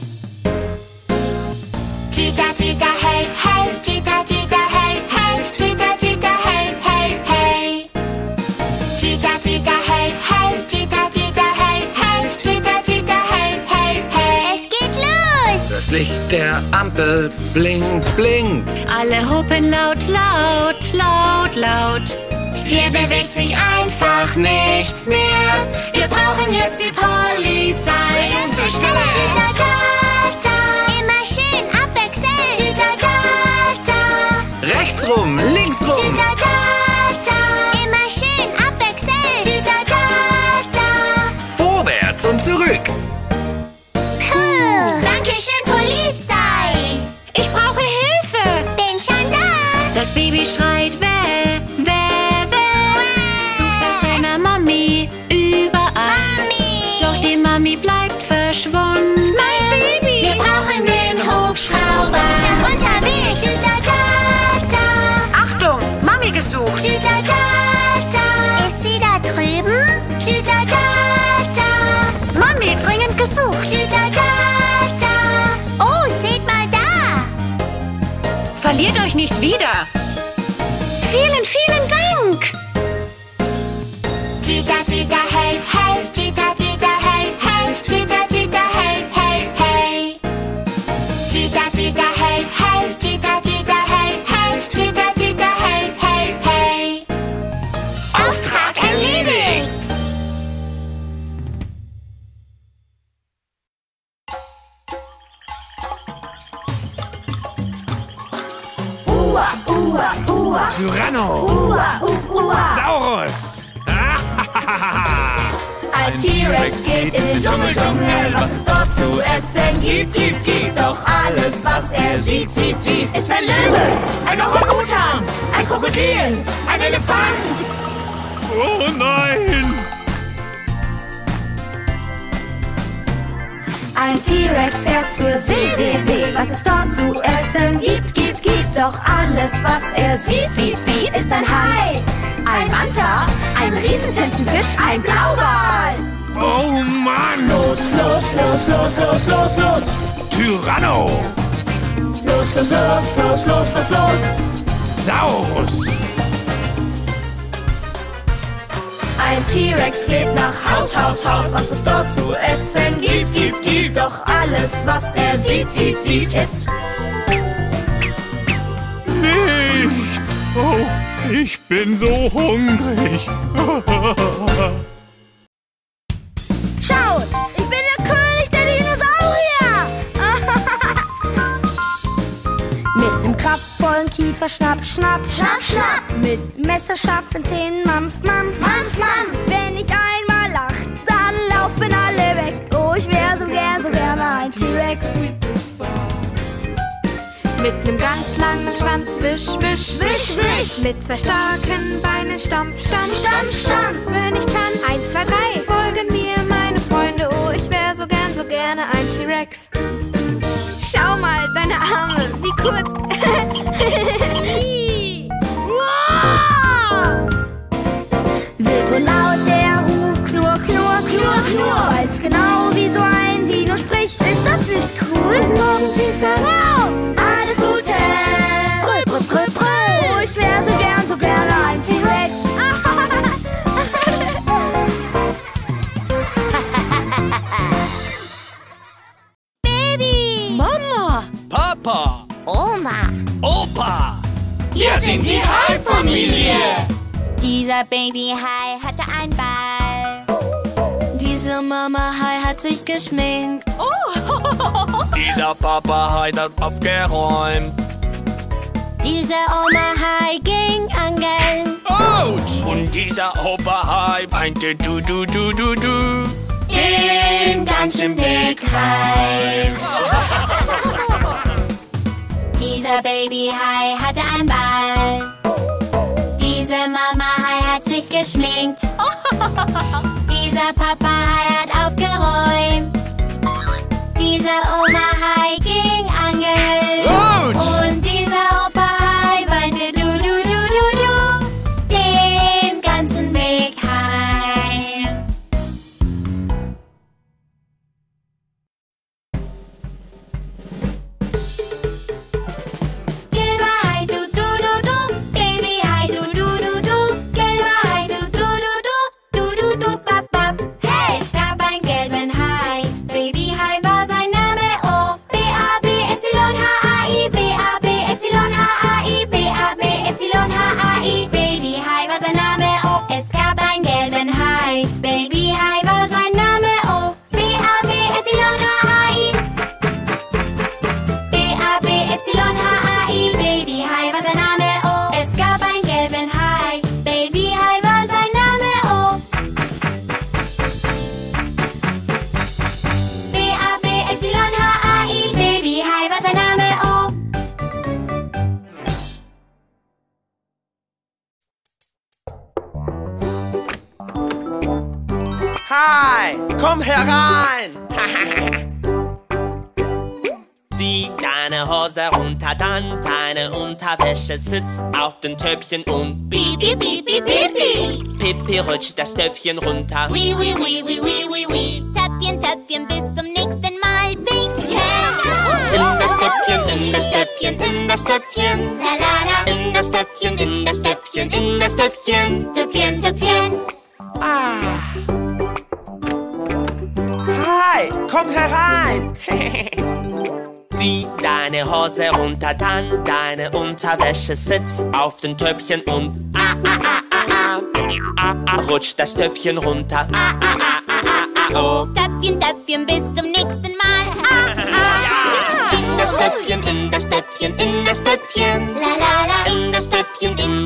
Tüta, tüta, hey, hey, tüta, tüta, hey, hey, tüta, tüta, hey, hey, hey. Tüta, tüta, hey, hey, tüta, tüta, hey, hey, tüta, tüta, hey, hey, hey. Es geht los. Das Licht der Ampel blinkt, blinkt. Alle hupen laut, laut, laut, laut. Hier bewegt sich einfach nichts mehr. Wir brauchen jetzt die Polizei. Schön zur Stelle. Tüta, da, da. Immer schön abwechseln. Tüta, da, da. Rechts rum, links rum. Tüta, da, da. Immer schön abwechseln. Tüta, da, da. Vorwärts und zurück. Dankeschön, Polizei. Ich brauche Hilfe. Bin schon da. Das Baby schreit bäh, bäh, bäh. Sucht nach seiner Mami überall. Mami. Doch die Mami bleibt verschwunden. Mein Baby. Wir brauchen den Hubschrauber. Schon unterwegs. Tüta, da, da. Achtung, Mami gesucht. Tüta, da, da. Ist sie da drüben? Tüta, da, da. Mami dringend gesucht. Tüta, da, da. Oh, seht mal da. Verliert euch nicht wieder. Vielen, vielen Dank. Tüta, tüta, hey, hey, tüta, tüta, hey, hey, tüta, tüta, hey, hey, hey. Tüta, tüta, hey, hey, tüta, tüta, hey, hey, tüta, tüta, hey, hey, hey. Auftrag erledigt. ua. Tyranno. Ua, ua. Saurus. Ein T-Rex geht in den Dschungel, was es dort zu essen gibt. Doch alles, was er sieht, ist ein Löwe, ein Orang-Utan, ein Krokodil, ein Elefant. Oh nein! Ein T-Rex fährt zur See, was es dort zu essen gibt. Doch alles, was er sieht, ist ein Hai, ein Manta, ein Riesentintenfisch, ein Blauwal. Oh Mann! Los! Tyranno. Los! Saurus. Ein T-Rex geht nach Haus, was es dort zu essen gibt. Doch alles, was er sieht, ist Nichts. Oh, ich bin so hungrig. Schaut, ich bin der König der Dinosaurier! Mit nem kraftvollen Kiefer, schnapp. Mit messerscharfen Zähnen, mampf. Wenn ich einmal lach, dann laufen alle weg. Oh, ich wär so gerne ein T-Rex. Mit nem ganz langen Schwanz, wisch. Mit 2 starken Beinen, stampf. Wenn ich tanz, 1, 2, 3, folgen mir meine Freunde. Oh, ich wär so gerne ein T-Rex. Schau mal, deine Arme, wie kurz. Wild und laut der Ruf, knurr. Weiß genau, wie so ein Dino spricht. Ist das nicht cool? Guten Morgen, Süßer. Wow, alles Gute. Brüll. Oh, ich wär so gerne ein T-Rex. Baby! Mama! Papa. Oma! Opa. Wir sind die Hai-Familie! Dieser Babyhai hatte einen Ball. Diese Mama-Hai hat sich geschminkt. Dieser Papa-Hai hat aufgeräumt. Diese Oma-Hai ging angeln. Autsch! Und dieser Opa-Hai weinte du. Den ganzen Weg heim. Dieser Babyhai hatte einen Ball. Diese Mama-Hai hat sich geschminkt. Dieser Papa-Hai hat aufgeräumt. Dieser Oma-Hai ging angeln. Autsch! Und dieser Opa-Hai weinte du. Den ganzen Weg heim. Gelber Hai, du, Babyhai, du. Gelber Hai, du, bap. Hey, es gab einen gelben Hai. Babyhai war sein Name, oh. B-A-B-Y-H-A-I, B-A-B-Y-H-A-I, B-A-B-Y-H-A-I. Babyhai war sein Name, oh. Es gab einen gelben Hai. Babyhai war sein Name, oh. B-A-B-Y-H-A-I. B-A-B-Y-H-A-I. Babyhai war sein Name, oh. Es gab einen gelben Hai. Babyhai war sein Name, oh. B-A-B-Y-H-A-I. Babyhai war sein Name, oh. Hi, komm herein! Zieh deine Hose runter, dann deine Unterwäsche sitzt auf dem Töpfchen und piep, piep, piep, piep, piep, piep. Pippi rutscht das Töpfchen runter. Wee. Töpfchen, bis zum nächsten Mal. Winken! In das Töpfchen, La la la. in das Töpfchen. Töpfchen. Hi, komm herein! Zieh deine Hose runter, dann deine Unterwäsche sitzt auf dem Töpfchen und rutscht das Töpfchen runter. Oh. Töpfchen, bis zum nächsten Mal. In das Töpfchen, La la la. in das Töpfchen.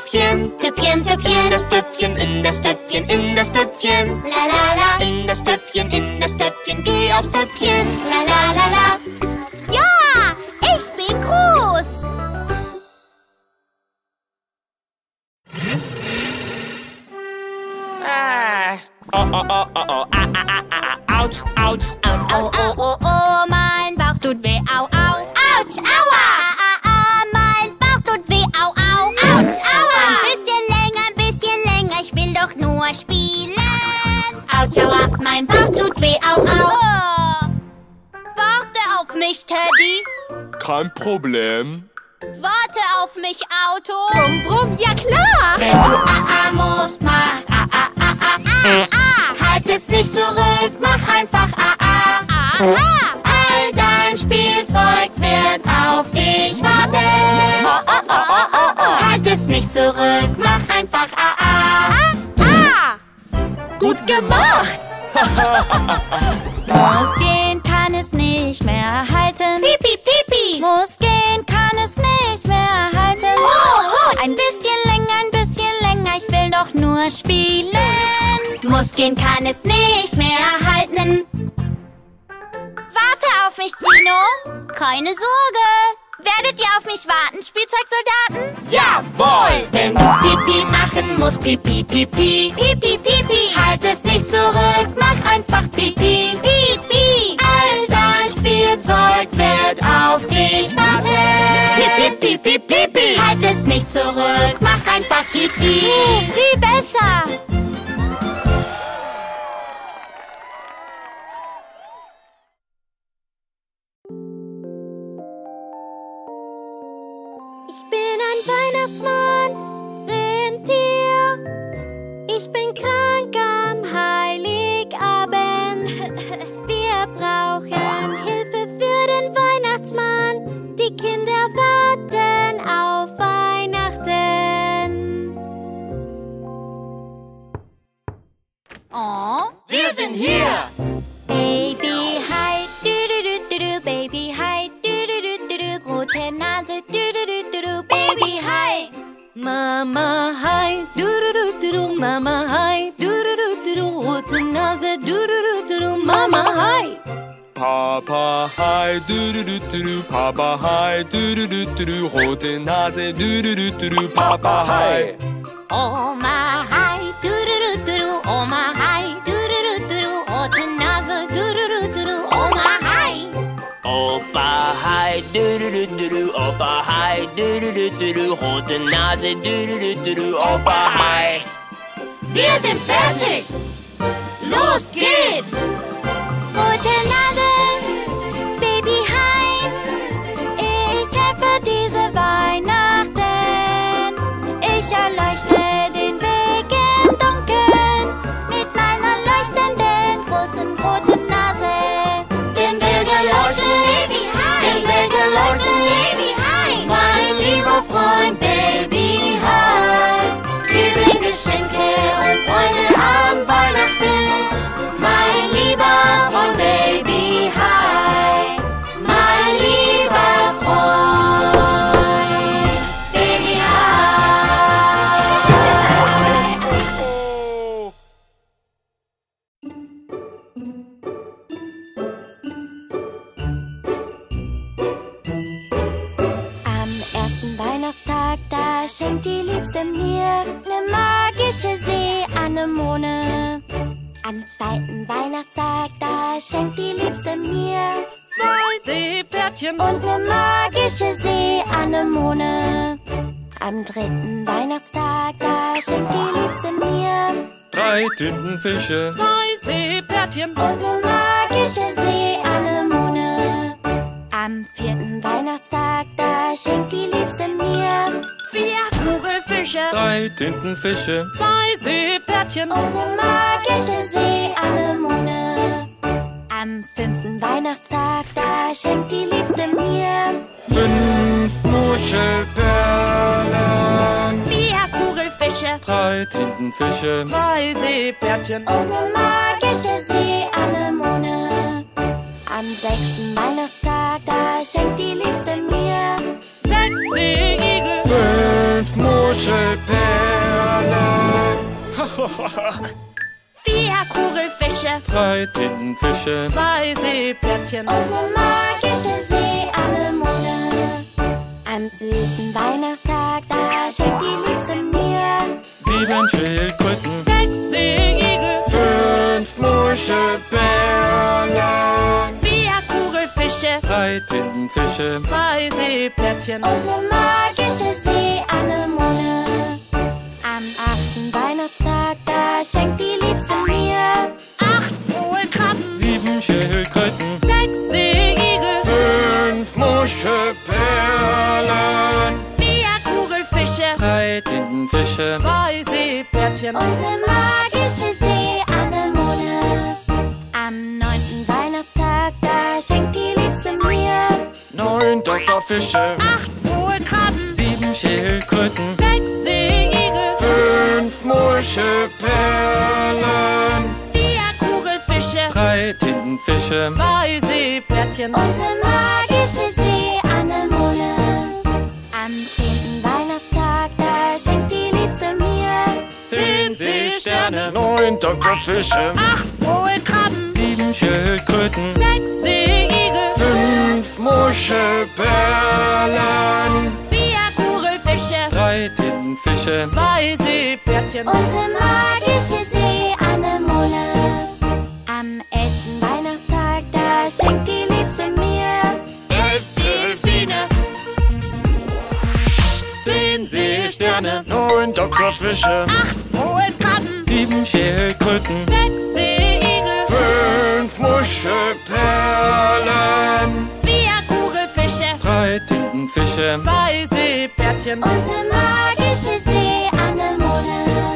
Töpfchen. Töpfchen, Töpfchen. In das Töpfchen, in das Töpfchen, in das Töpfchen. La la la. In das Töpfchen, geh aufs Töpfchen. La la la la. Ja, ich bin groß. Oh, oh, oh, oh, oh. Autsch, autsch, autsch, Au, au, oh, oh, mein Bauch tut weh, au, au. Autsch, aua. Mein Bauch tut weh, au, au. Autsch, aua. Ein bisschen länger, ich will doch nur spielen. Autsch, aua, mein Bauch tut weh, au, au. Warte auf mich, Teddy. Kein Problem. Warte auf mich, Auto. Brumm, brumm, ja klar. Wenn du musst, mach Halt es nicht zurück, mach einfach All dein Spielzeug wird auf dich warten. Halt es nicht zurück, mach einfach Gut gemacht. Muss gehen, kann es nicht mehr halten. Pipi, pipi. Muss gehen, kann es nicht mehr halten. Ein bisschen länger, ich will doch nur spielen. Muss gehen, kann es nicht mehr halten. Warte auf mich, Dino. Keine Sorge. Werdet ihr auf mich warten, Spielzeugsoldaten? Jawohl. Wenn du Pipi machen musst, Pipi, Pipi. Pipi, pipi. Halt es nicht zurück, mach einfach Pipi. Pipi. All dein Spielzeug wird auf dich warten. Pipi, pipi, pipi. Halt es nicht zurück, mach einfach Pipi. Viel besser. Ich bin ein Weihnachtsmann, Rentier. Ich bin krank am Heiligabend. Wir brauchen Hilfe für den Weihnachtsmann. Die Kinder warten auf Weihnachten. Oh. Wir sind hier. Baby, hi, du, Baby, hi, du, rote Nase, du, Baby, hi. Mama, hi, du, Mama, hi, du, rote Nase, du, Mama, hi. Papa, hi, Papa, hi, rote Nase, Papa, hi. Oma, hi, Oma, hi, rote Nase, Oma, hi. Opa, hi, Opa, hi, rote Nase, Opa, hi. Wir sind fertig. Los geht's. Rote Nase, Baby, hi. Ich helfe diese Weihnachten. Ich erleuchte den Weg im Dunkeln mit meiner leuchtenden großen roten Nase. Den Weg erleuchten, Baby, hi. Den Weg erleuchten, Baby, hi. Mein lieber Freund, Baby, hi. Wir bringen Geschenke und Freunde an Weihnachten. Mein lieber Freund, Baby, hi. Mein lieber Freund, Baby, Am ersten Weihnachtstag, da schenkt die Liebste mir ne magische Seeanemone. Am zweiten Weihnachtstag, da schenkt die Liebste mir 2 Seepferdchen und ne magische Seeanemone. Am dritten Weihnachtstag, da schenkt die Liebste mir 3 Tintenfische, 2 Seepferdchen und ne magische Seeanemone. Am vierten Weihnachtstag, da schenkt die Liebste mir 4 Kugelfische, 3 Tintenfische, 2 Seepferdchen und ne magische Seeanemone. Am fünften Weihnachtstag, da schenkt die Liebste mir 5 Muschelperlen, 4 Kugelfische, 3 Tintenfische, 2 Seepferdchen und ne magische Seeanemone. Am sechsten Weihnachtstag, da schenkt die Liebste mir 6 Seeigel, 5 5 Muschelperlen. 4 Kugelfische, 3 Tintenfische, 2 Seepferdchen und eine magische Seeanemone. Am 7. Weihnachtstag, da schenkt die Liebste mir 7 Schildkröten, 6 Seeigel, 5 Muschelperlen. 4 Kugelfische, 3 Tintenfische, 2 Seepferdchen und eine magische Seeanemone. Am 8. Weihnachtstag, da schenkt die Liebste mir 8 Hohlkrabben, 7 Schildkröten, 6 Seeigel, 5 Muschelperlen. 4 Kugelfische, 3 Tintenfische, 2 Seepferdchen und eine magische Seeanemone. Am 9. Weihnachtstag, da schenkt die Liebste mir 9 Doktorfische, 8 Hohlkrabben, 7 Schildkröten, 6 Seeigel, 5 Muschelperlen. 4 Kugelfische, 3 Tintenfische, 2 Seepferdchen und eine magische Seeanemone. Am 10. Weihnachtstag, da schenkt die Liebste mir 10 Seesterne, 9 Doktorfische, 8 Hohlkrabben, 7 Schildkröten, 6 Seeigel, 5 Muschelperlen. 4 Kugelfische, 3 Tintenfische, 2 Seepferdchen und eine magische Seeanemone. Am 11. Weihnachtstag, da schenkt die Liebste mir 11 Delfine, 10 Seesterne, 9 Doktorfische, 8 Hohlkrabben, 7 Schildkröten, 6 Seeigel, 5 Muschelperlen. 4 Kugelfische, 3 Tintenfische, 2 Seepferdchen und eine magische Seeanemone.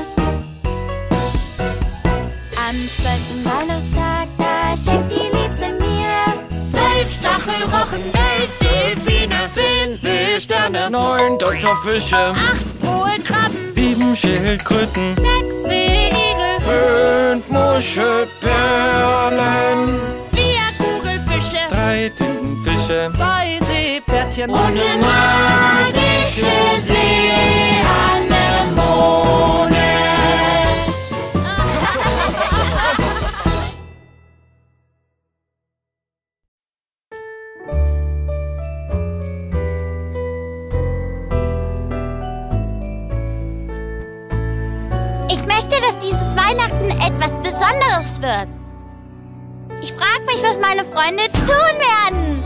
Am 12. Weihnachtstag, da schenkt die Liebste mir 12 Stachelrochen, 11 Delfine, 10 Seesterne, 9 Doktorfische, 8 Hohlkrabben, 7 Schildkröten, 6 Seeigel, 5 Muschelperlen. 4 Kugelfische, 3 Tintenfische, 2 Seepferdchen und eine magische Seeanemone. Ich möchte, dass dieses Weihnachten etwas Besonderes wird. Ich frage mich, was meine Freunde tun werden.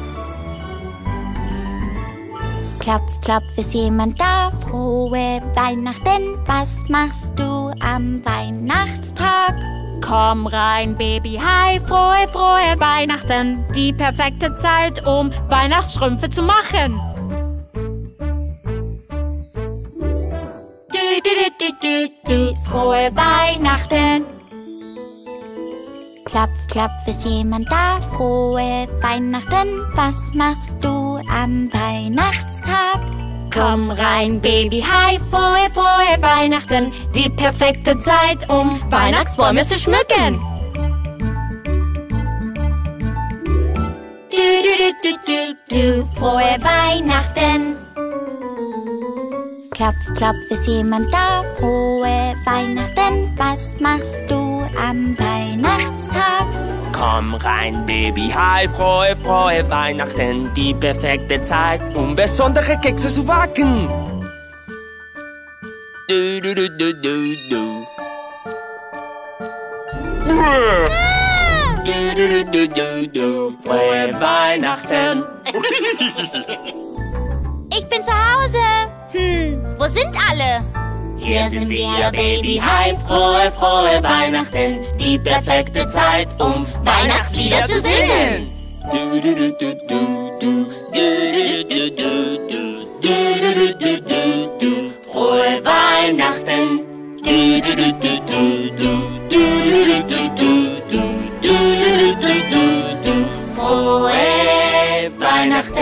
Klopf, klopf, ist jemand da? Frohe Weihnachten, was machst du am Weihnachtstag? Komm rein, Baby, hi, frohe, frohe Weihnachten. Die perfekte Zeit, um Weihnachtsstrümpfe zu machen. Frohe Weihnachten. Klopf, klopf, ist jemand da? Frohe Weihnachten, was machst du am Weihnachtstag? Komm rein, Baby, hi, frohe, frohe Weihnachten. Die perfekte Zeit, um Weihnachtsbäume zu schmücken. Frohe Weihnachten. Klopf, klopf, ist jemand da? Frohe Weihnachten, was machst du am Weihnachtstag? Komm rein, Baby, hi, frohe, frohe Weihnachten. Die perfekte Zeit, um besondere Kekse zu backen. Du, du, du, du, du, du. Du, du, du, du, du. Frohe Weihnachten. Ich bin zu Hause. Wo sind alle? Hier sind wir, Baby, hi, frohe, frohe Weihnachten. Die perfekte Zeit, um Weihnachtslieder zu singen. Du, du, du, du, du, du, du, du, du, du, du, du, du. Frohe Weihnachten. Du, du, du, du, du, du, du, du, du, du, du, du. Frohe Weihnachten.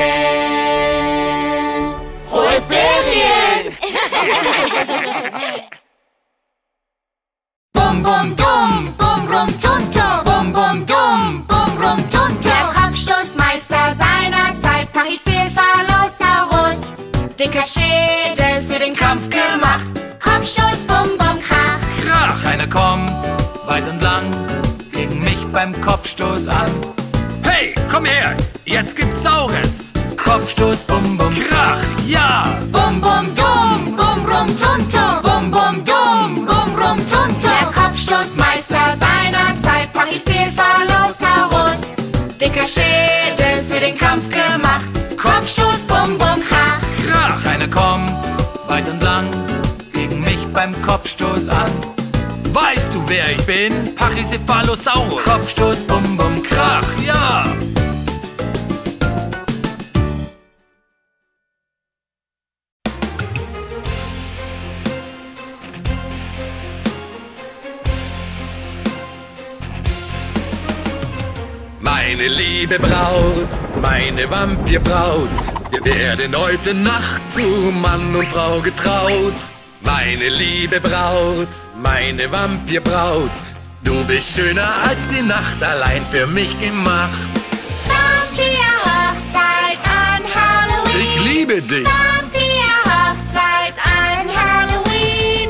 Frohe Ferien. Bum bum dum, bum rum tum tum, bum bum dum, bum rum tum tum. Der Kopfstoßmeister seiner Zeit, Paris Cephalossaurus. Dicker Schädel für den Kampf gemacht. Kopfstoß, Bum, Bum, Krach. Krach, einer kommt weit und lang gegen mich beim Kopfstoß an. Hey, komm her, jetzt gibt's Saures. Kopfstoß, Bum, Bum, Krach, ja. Bum, Bum, Dumm, Bum, Rum, Tum, Tum. Bum, Bum, Dumm, Bum, Rum, Tum, Tum. Der Kopfstoßmeister seiner Zeit, Pachycephalosaurus. Dicker Schädel für den Kampf gemacht. Kopfstoß, Bum, Bum, Krach. Krach, einer kommt weit und lang gegen mich beim Kopfstoß an. Weißt du, wer ich bin? Pachycephalosaurus. Kopfstoß, Bum, Bum, Krach, ja. Meine liebe Braut, meine Vampirbraut, wir werden heute Nacht zu Mann und Frau getraut. Meine liebe Braut, meine Vampirbraut, du bist schöner als die Nacht allein für mich gemacht. Vampir-Hochzeit an Halloween. Ich liebe dich. Vampir-Hochzeit an Halloween.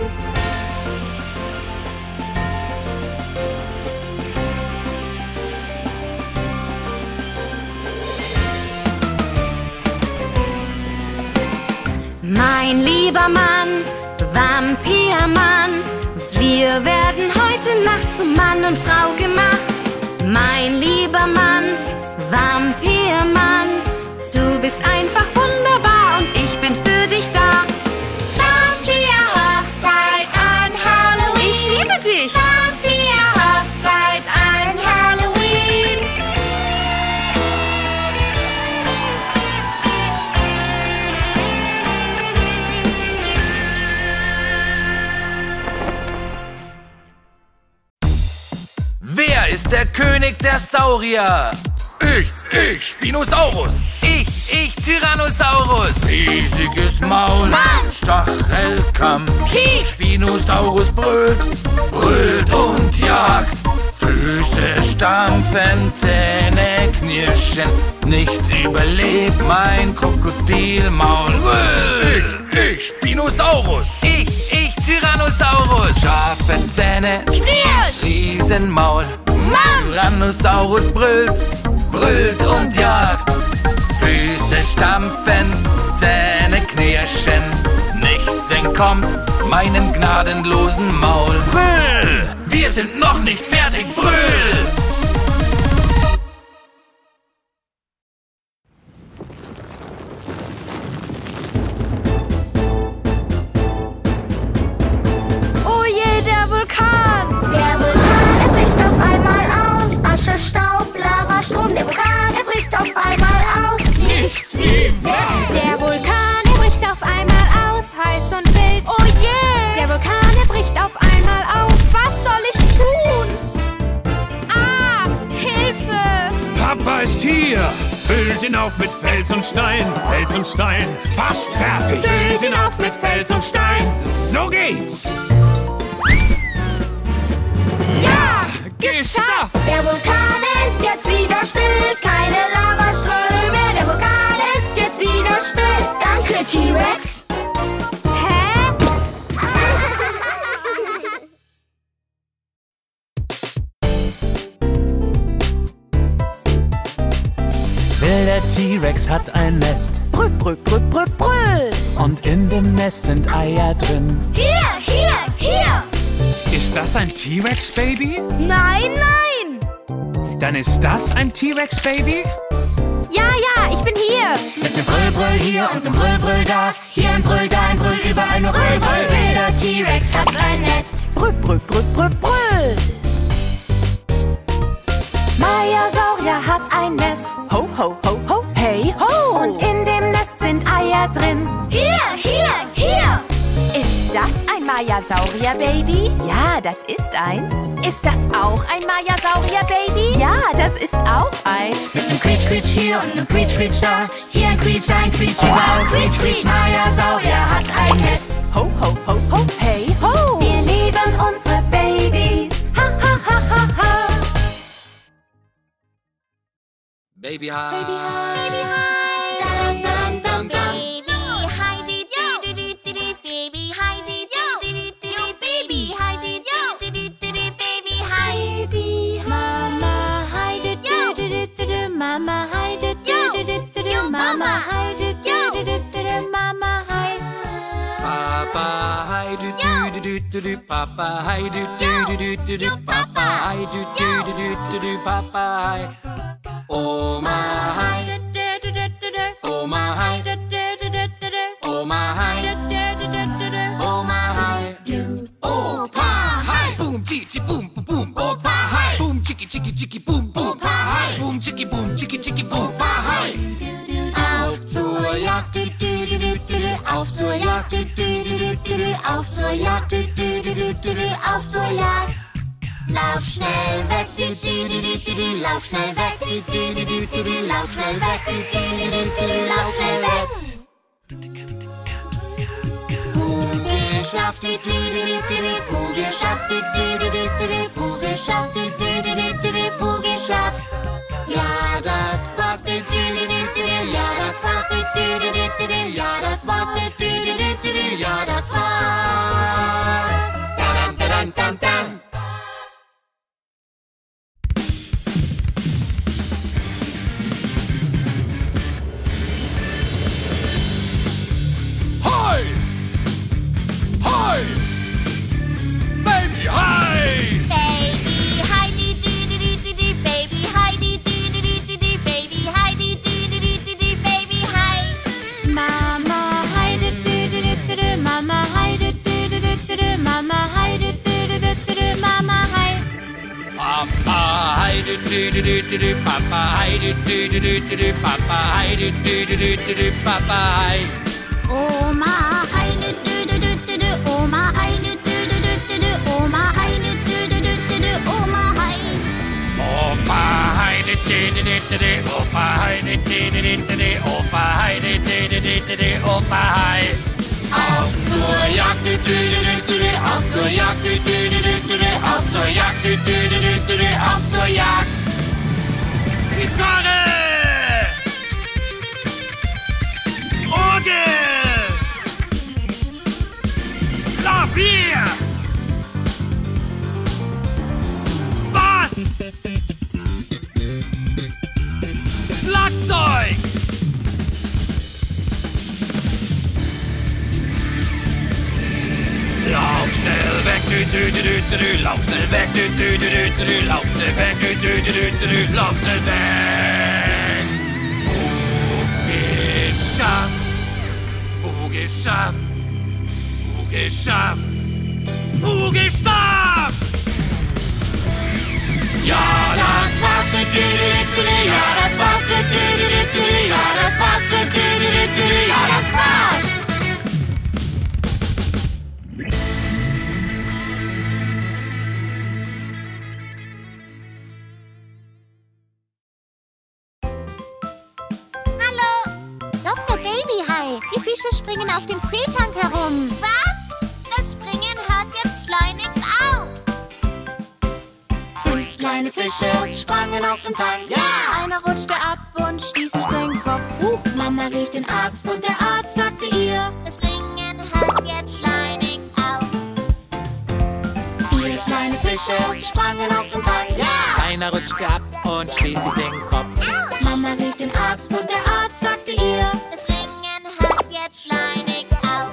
Mein lieber Mann, Vampirmann, wir werden heute Nacht zu Mann und Frau gemacht. Mein lieber Mann, Vampirmann, du bist einfach wunderbar und ich bin für dich da. Vampir-Hochzeit an Halloween. Ich liebe dich. Vampir-Hochzeit an Halloween. Wer ist der König der Saurier? Ich, Spinosaurus. Ich, Tyrannosaurus. Riesiges Maul, Mann. Stachelkamm. Pieks. Spinosaurus brüllt und jagt. Füße stampfen, Zähne knirschen. Nichts überlebt mein Krokodilmaul. Ich, Spinosaurus. Ich, Tyrannosaurus. Scharfe Zähne, Knirsch. Riesenmaul. Mann. Tyrannosaurus brüllt und jagt. Füße stampfen, Zähne knirschen. Nichts entkommt meinem gnadenlosen Maul. Brüll! Wir sind noch nicht fertig, brüll! Oh je, der Vulkan! Der Vulkan, er bricht auf einmal aus. Asche, Staub, Lava, Strom. Der Vulkan, er bricht auf einmal aus. Nichts wie Welt. Der Vulkan, er bricht auf einmal aus, heiß und wild. Oh je! Der Vulkan, er bricht auf einmal aus. Was soll ich tun? Ah, Hilfe! Papa ist hier. Füllt ihn auf mit Fels und Stein. Fels und Stein, fast fertig. Füllt ihn auf mit Fels und Stein. So geht's. Ja, geschafft! Der Vulkan ist jetzt wieder still. Keine Lavaströme. Der Vulkan ist jetzt wieder still. Danke, T-Rex. Hä? Der T-Rex hat ein Nest. Brüll, brüll, brüll, brüll, brüll. Und in dem Nest sind Eier drin. Hier. Ist das ein T-Rex-Baby? Nein, nein! Dann ist das ein T-Rex-Baby? Ja, ich bin hier. Mit nem Brüll, Brüll hier und nem Brüll, Brüll da. Hier ein Brüll, da ein Brüll, überall nur Brüll, Brüll. Jeder T-Rex hat ein Nest. Brüll, brüll, brüll, brüll, brüll. Mayasaurier hat ein Nest. Ho, ho, ho, ho, hey, ho. Und in dem Nest sind Eier drin. Hier. Ist das ein Mayasaurier-Baby? Ja, das ist eins. Ist das auch ein Mayasaurier-Baby? Ja, das ist auch eins. Mit nem Quietsch, Quietsch hier und nem Quietsch, Quietsch da. Hier ein Quietsch, da ein Quietsch, überall Quietsch, Quietsch. Mayasaurier hat ein Nest. Ho, ho, ho, ho, hey, ho. Wir lieben unsere Babys. Ha, ha, ha, ha, ha. Baby High. Baby High. Baby High. Dum, dum, dum, dum. Baby High. du, Papa Hai, du, Papa Hai, du, Papa Hai. Oma Hai, Oma Hai, Oma Hai, Oma Hai, Opa Hai. Boom, chicky, boom, boom, Opa Hai. Boom, chicky, chicky, chicky, boom, boom, Opa Hai. Boom, chicky, chicky, chicky, boom, Opa Hai. Auf zur Jagd, auf zur Jagd, auf zur Jagd, auf zur Jagd. Lauf schnell weg, lauf schnell weg, lauf schnell weg, lauf schnell weg. Kuhgeschafft, Kuhgeschafft, Kuhgeschafft, Kuhgeschafft. Ja, das war's, ja, das war's, ja, das war's, ja, das war's. Tadam, tadam, tam, tam. Hi! Hi! Baby, hi! Baby, hi, baby, hi, baby, hi, baby, hi. Mama, hi, Mama, hi, Mama, hi, Mama, hi. Papa, hi, Papa, hi, Papa, hi, Papa, hi. Oma, hi, Oma, hi, Oma, hi, Oma, hi. Opa, hi, Opa, hi, Opa, hi, Opa, hi. Auf zur Jagd, auf zur Jagd, auf zur Jagd, auf zur Jagd. Gitarre! Orgel! Klavier! Bass! Schlagzeug! Lauf schnell weg, lauf schnell weg, lauf schnell weg, lauf schnell weg. Geschafft, geschafft, geschafft. Ja, das war's, ja, das war's, ja, das war's, ja, das war's. Dr. Babyhai, die Fische springen auf dem Seetank herum. Was? Das Springen hört jetzt schleunigst auf. 5 kleine Fische sprangen auf dem Tank. Ja! Einer rutschte ab und stieß sich den Kopf. Mama rief den Arzt und der Arzt sagte ihr: Das Springen hört jetzt schleunigst auf. 4 kleine Fische sprangen auf dem Tank. Ja! Einer rutschte ab und stieß sich den Kopf. Mama rief den Arzt und der Arzt sagte ihr: Das Springen hört jetzt schleunigst auf.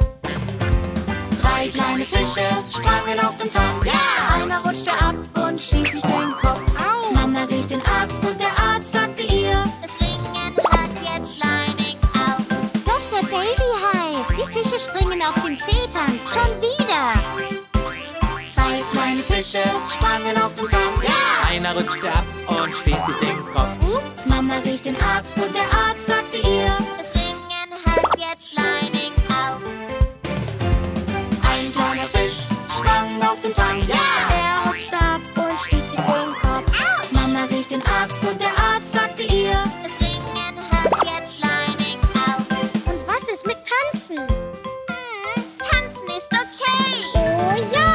3 kleine Fische sprangen auf dem Tank. Ja! Einer rutschte ab und stieß sich den Kopf. Mama rief den Arzt und der Arzt sagte ihr: Das Springen hört jetzt schleunigst auf. Dr. Babyhai, die Fische springen auf dem Seetank. Schon wieder. 2 kleine Fische sprangen auf dem Tank. Ja! Einer rutschte ab und stieß sich den Kopf. Ups. Mama rief den Arzt und der Arzt sagte ihr: Das Springen hört jetzt schleunigst auf. 1 kleiner Fisch sprang auf den Tank. Ja! Er rutschte ab und stieß sich den Kopf. Mama rief den Arzt und der Arzt sagte ihr: Das Springen hört jetzt schleunigst auf. Und was ist mit Tanzen? Tanzen ist okay. Oh ja!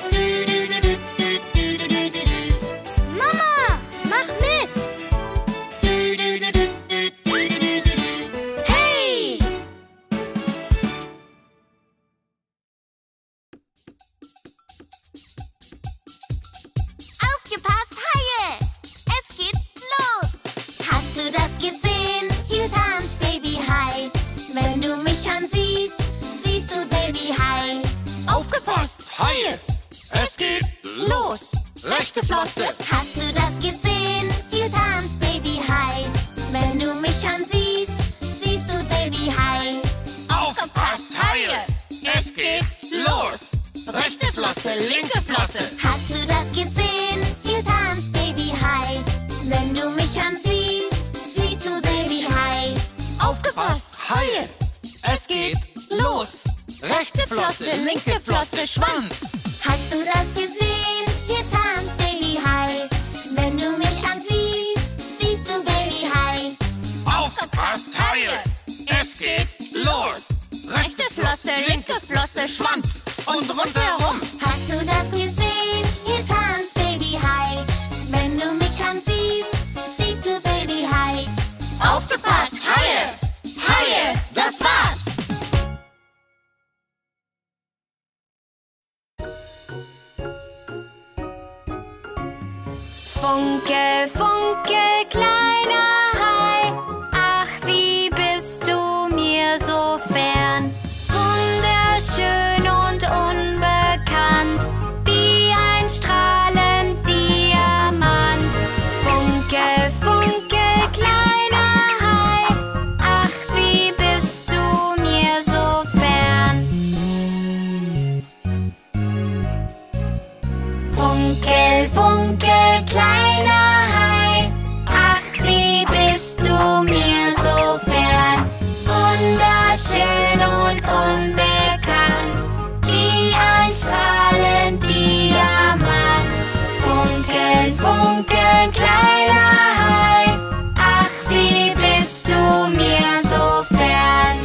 Mama, mach mit! Aufgepasst, Haie! Es geht los! Rechte Flosse! Hast du das gesehen? Hier tanzt Baby Hai. Wenn du mich ansiehst, siehst du Baby Hai. Aufgepasst, Haie! Es geht los! Rechte Flosse, linke Flosse! Hast du das gesehen? Hier tanzt Baby Hai. Wenn du mich ansiehst, siehst du Baby Hai. Aufgepasst, Haie! Es geht los! Rechte Flosse, linke Flosse, Schwanz! Hast du das gesehen? Hier tanzt Baby Hai. Wenn du mich ansiehst, siehst du Baby Hai. Aufgepasst, Haie! Es geht los! Rechte Flosse, linke Flosse, Schwanz! Und rundherum! Hast du das gesehen? Hier tanzt Baby Hai. Wenn du mich ansiehst, siehst du Baby Hai. Aufgepasst, Haie! Haie, das war's! Funke, Funke, kleiner Hai, ach, wie bist du mir so fern? Wunderschön und unbekannt, wie ein strahlend Diamant. Funke, Funke, kleiner Hai, ach, wie bist du mir so fern? Funkel, Funkel, kleiner Hai, ach, wie bist du mir so fern? Wunderschön und unbekannt, wie ein strahlend Diamant. Funkel, Funkel, kleiner Hai, ach, wie bist du mir so fern?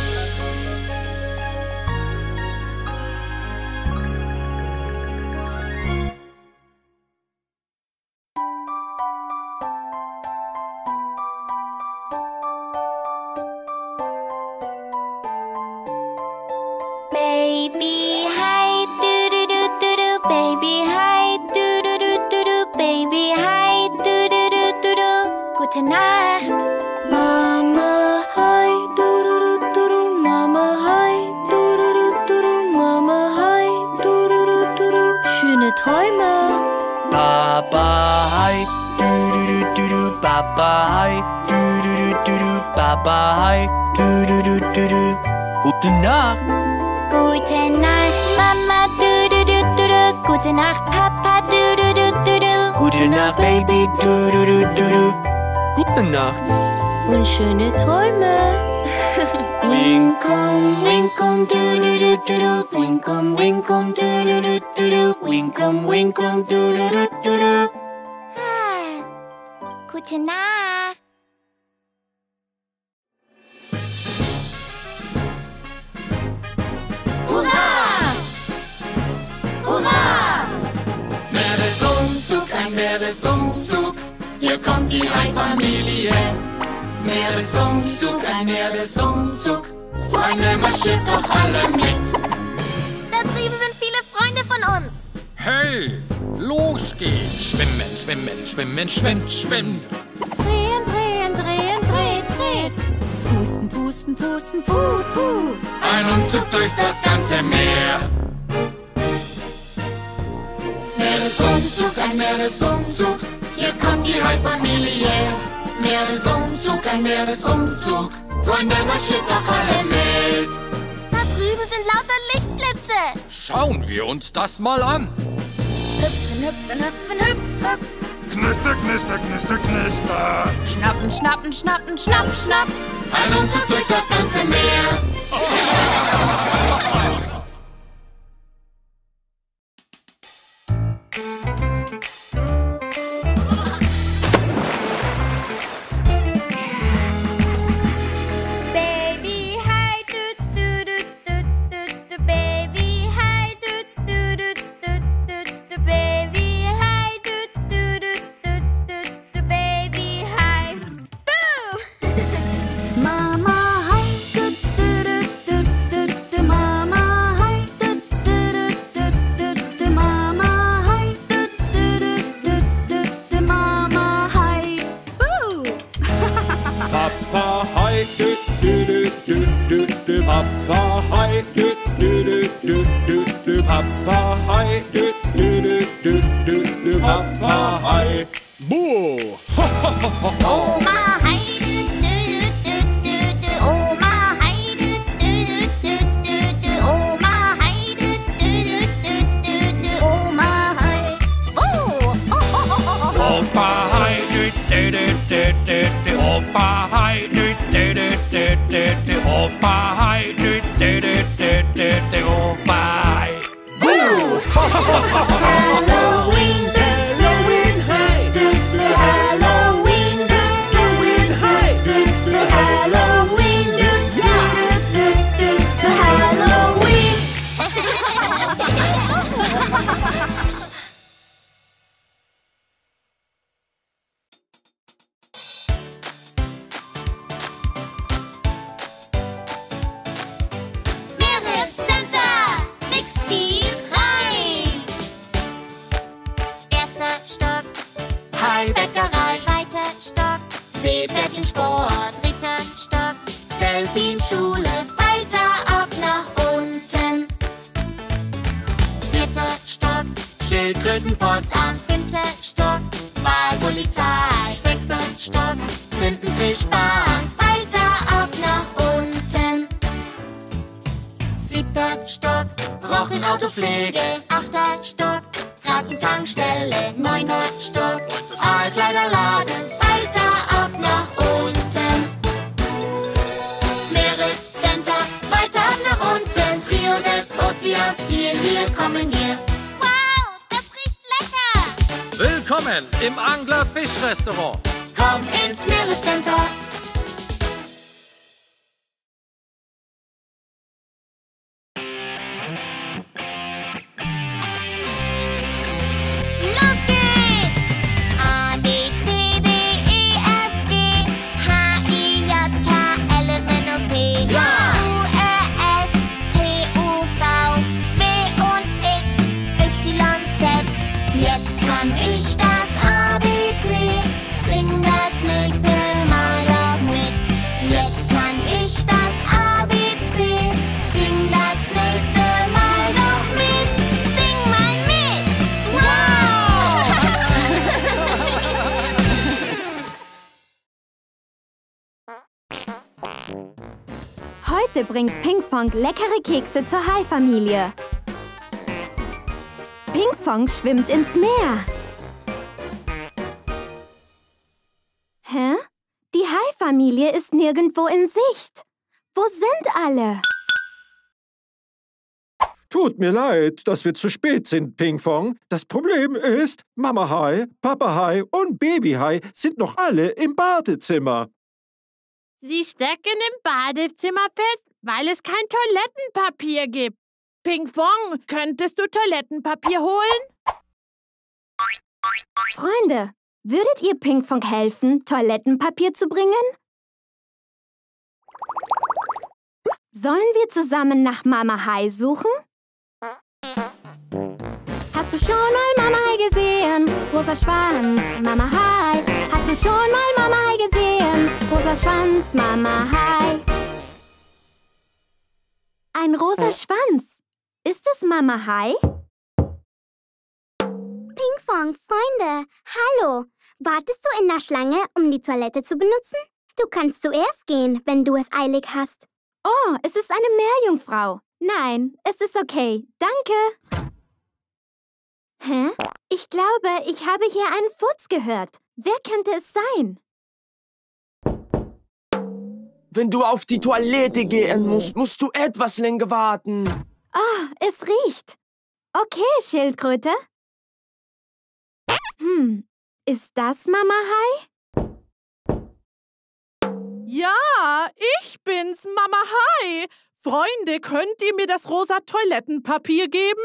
Baby Hai, du du du du du. Baby Hai, du du du du du. Baby Hai, du du du du du. Gute Nacht. Mama Hai, du du du du du. Mama Hai, du du du du du. Mama Hai, du du du du du. Schöne Träume. Papa Hai, du du du du du. Papa Hai, du du du du du. Papa Hai, du du du du du. Gute Nacht. Gute Nacht, Mama, du du du du du. Gute Nacht, Papa, du du du du du. Gute Nacht, Baby, du du du du du. Gute Nacht. Und schöne Träume. Winkum, winkum, du du du du du. Winkum, winkum, du du du du du. Winkum, winkum, du du du du du. Gute Nacht. Hurra! Hurra! Meeresumzug, ein Meeresumzug. Hier kommt die Hai-Familie. Meeresumzug, ein Meeresumzug. Freunde, marschiert doch alle mit. Da drüben sind viele Freunde von uns. Hey, los geht's! Schwimmen, schwimmen, schwimmen, schwimmt, schwimmt! Drehen, drehen, drehen, dreht, dreht. Pusten, pusten, pusten, puh, puh. Ein Umzug durch das ganze Meer. Meeresumzug, ein Meeresumzug. Hier kommt die Hai-Familie. Meeresumzug, ein Meeresumzug. Freunde, marschiert doch alle mit. Da drüben sind lauter Lichtblitze. Schauen wir uns das mal an. Hüpfen, hüpfen, hüpfen, hüpf, hüpf. Knister, knister, knister, knister. Schnappen, schnappen, schnappen, schnapp, schnapp. Ein Umzug durch das ganze Meer. Baby Hai, du du du du du du. Baby Hai, du du du du du du. Baby Hai, du du du du du du. Baby Hai. Boo! Mama Hai, du du du du du du. Papa Hai, dü, dü, dü, dü, dü, dü, Papa Hai. Buh! Oma Hai, dü, dü, dü, dü, dü. Oma Hai, dü, dü, dü, dü, dü. Oma Hai, dü, dü, dü, dü, dü. Oma Hai. Opa Hai, dü, dü, dü, dü, dü, dü. Opa Hai, dü, dü, dü, dü, dü, dü. Opa Hai, dü, dü, dü, dü, dü, dü. Opa Hai. Halloween, Halloween Hai, Halloween, Halloween Hai, Halloween, Halloween. Meeres Center, mix viel rein. Erster Stock, Bäckerei. Zweiter Stock, Seepferdchensport. Dritter Stock, Delfinschule. Weiter ab nach unten. Vierter Stock, Schildkrötenpostamt. Fünfter Stock, Wahlpolizei. Sechster Stock, Tintenfischbank. Weiter ab nach unten. Siebter Stock, Rochenautopflege. Achter Stock, Gartentankstelle. Neunter Stock, Aalkleiderladen. Weiter ab nach unten. Meerescenter, weiter ab nach unten. Trio des Ozeans, hier kommen wir. Wow, das riecht lecker. Willkommen im Angler-Fisch-Restaurant. Komm ins Meerescenter. Los geht's! A, B, C, D, E, F, G, H, I, J, K, L, M, N, O, P. Ja! U, R, S, T, U, V, W und X, Y, Z. Jetzt kann ich das ABC. Sing das nächste Mal doch mit. Jetzt kann ich das ABC. Sing das nächste Mal doch mit. Sing mal mit! Heute bringt Pinkfong leckere Kekse zur Hai-Familie. Pinkfong schwimmt ins Meer. Hä? Die Hai-Familie ist nirgendwo in Sicht. Wo sind alle? Tut mir leid, dass wir zu spät sind, Pinkfong. Das Problem ist, Mama Hai, Papa Hai und Baby Hai sind noch alle im Badezimmer. Sie stecken im Badezimmer fest, weil es kein Toilettenpapier gibt. Pinkfong, könntest du Toilettenpapier holen? Freunde, würdet ihr Pinkfong helfen, Toilettenpapier zu bringen? Sollen wir zusammen nach Mama Hai suchen? Hast du schon mal Mama Hai gesehen? Rosa Schwanz, Mama Hai. Hast du schon mal Mama Hai gesehen? Rosa Schwanz, Mama Hai. Ein rosa Schwanz. Ist es Mama Hai? Pinkfong, Freunde, hallo. Wartest du in der Schlange, um die Toilette zu benutzen? Du kannst zuerst gehen, wenn du es eilig hast. Oh, es ist eine Meerjungfrau. Nein, es ist okay. Danke. Hä? Ich glaube, ich habe hier einen Furz gehört. Wer könnte es sein? Wenn du auf die Toilette gehen musst, musst du etwas länger warten. Oh, es riecht. Okay, Schildkröte. Ist das Mama Hai? Ja, ich bin's, Mama Hai. Freunde, könnt ihr mir das rosa Toilettenpapier geben?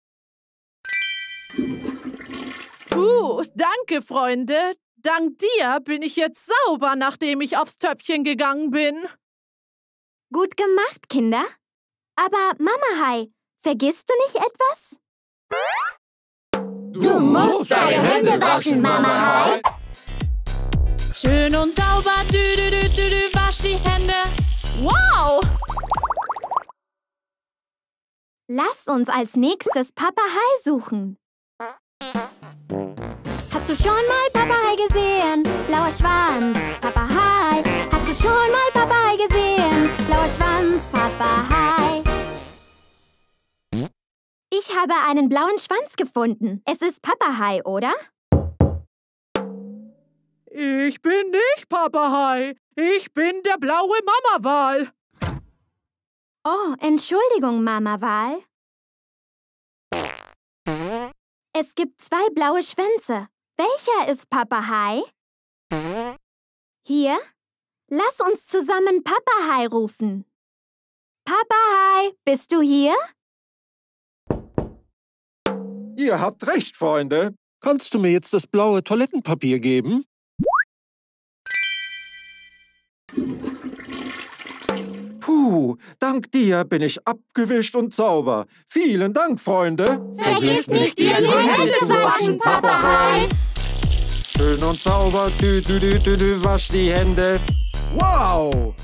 Danke, Freunde. Dank dir bin ich jetzt sauber, nachdem ich aufs Töpfchen gegangen bin. Gut gemacht, Kinder. Aber Mama Hai, vergisst du nicht etwas? Du musst deine Hände waschen, Mama Hai. Schön und sauber, wasch die Hände. Wow! Lass uns als nächstes Papa Hai suchen. Hast du schon mal Papa Hai gesehen? Blauer Schwanz, Papa Hai. Hast du schon mal Papa Hai gesehen? Blauer Schwanz, Papa Hai. Ich habe einen blauen Schwanz gefunden. Es ist Papa Hai, oder? Ich bin nicht Papa Hai. Ich bin der blaue Mama-Wal. Oh, Entschuldigung, Mama Wal. Es gibt 2 blaue Schwänze. Welcher ist Papa Hai? Hier? Lass uns zusammen Papa Hai rufen. Papa Hai, bist du hier? Ihr habt recht, Freunde. Kannst du mir jetzt das blaue Toilettenpapier geben? Puh, dank dir bin ich abgewischt und sauber. Vielen Dank, Freunde. Vergiss nicht, dir die Hände zu waschen, Papa Hai. Schön und sauber, wasch die Hände. Wow!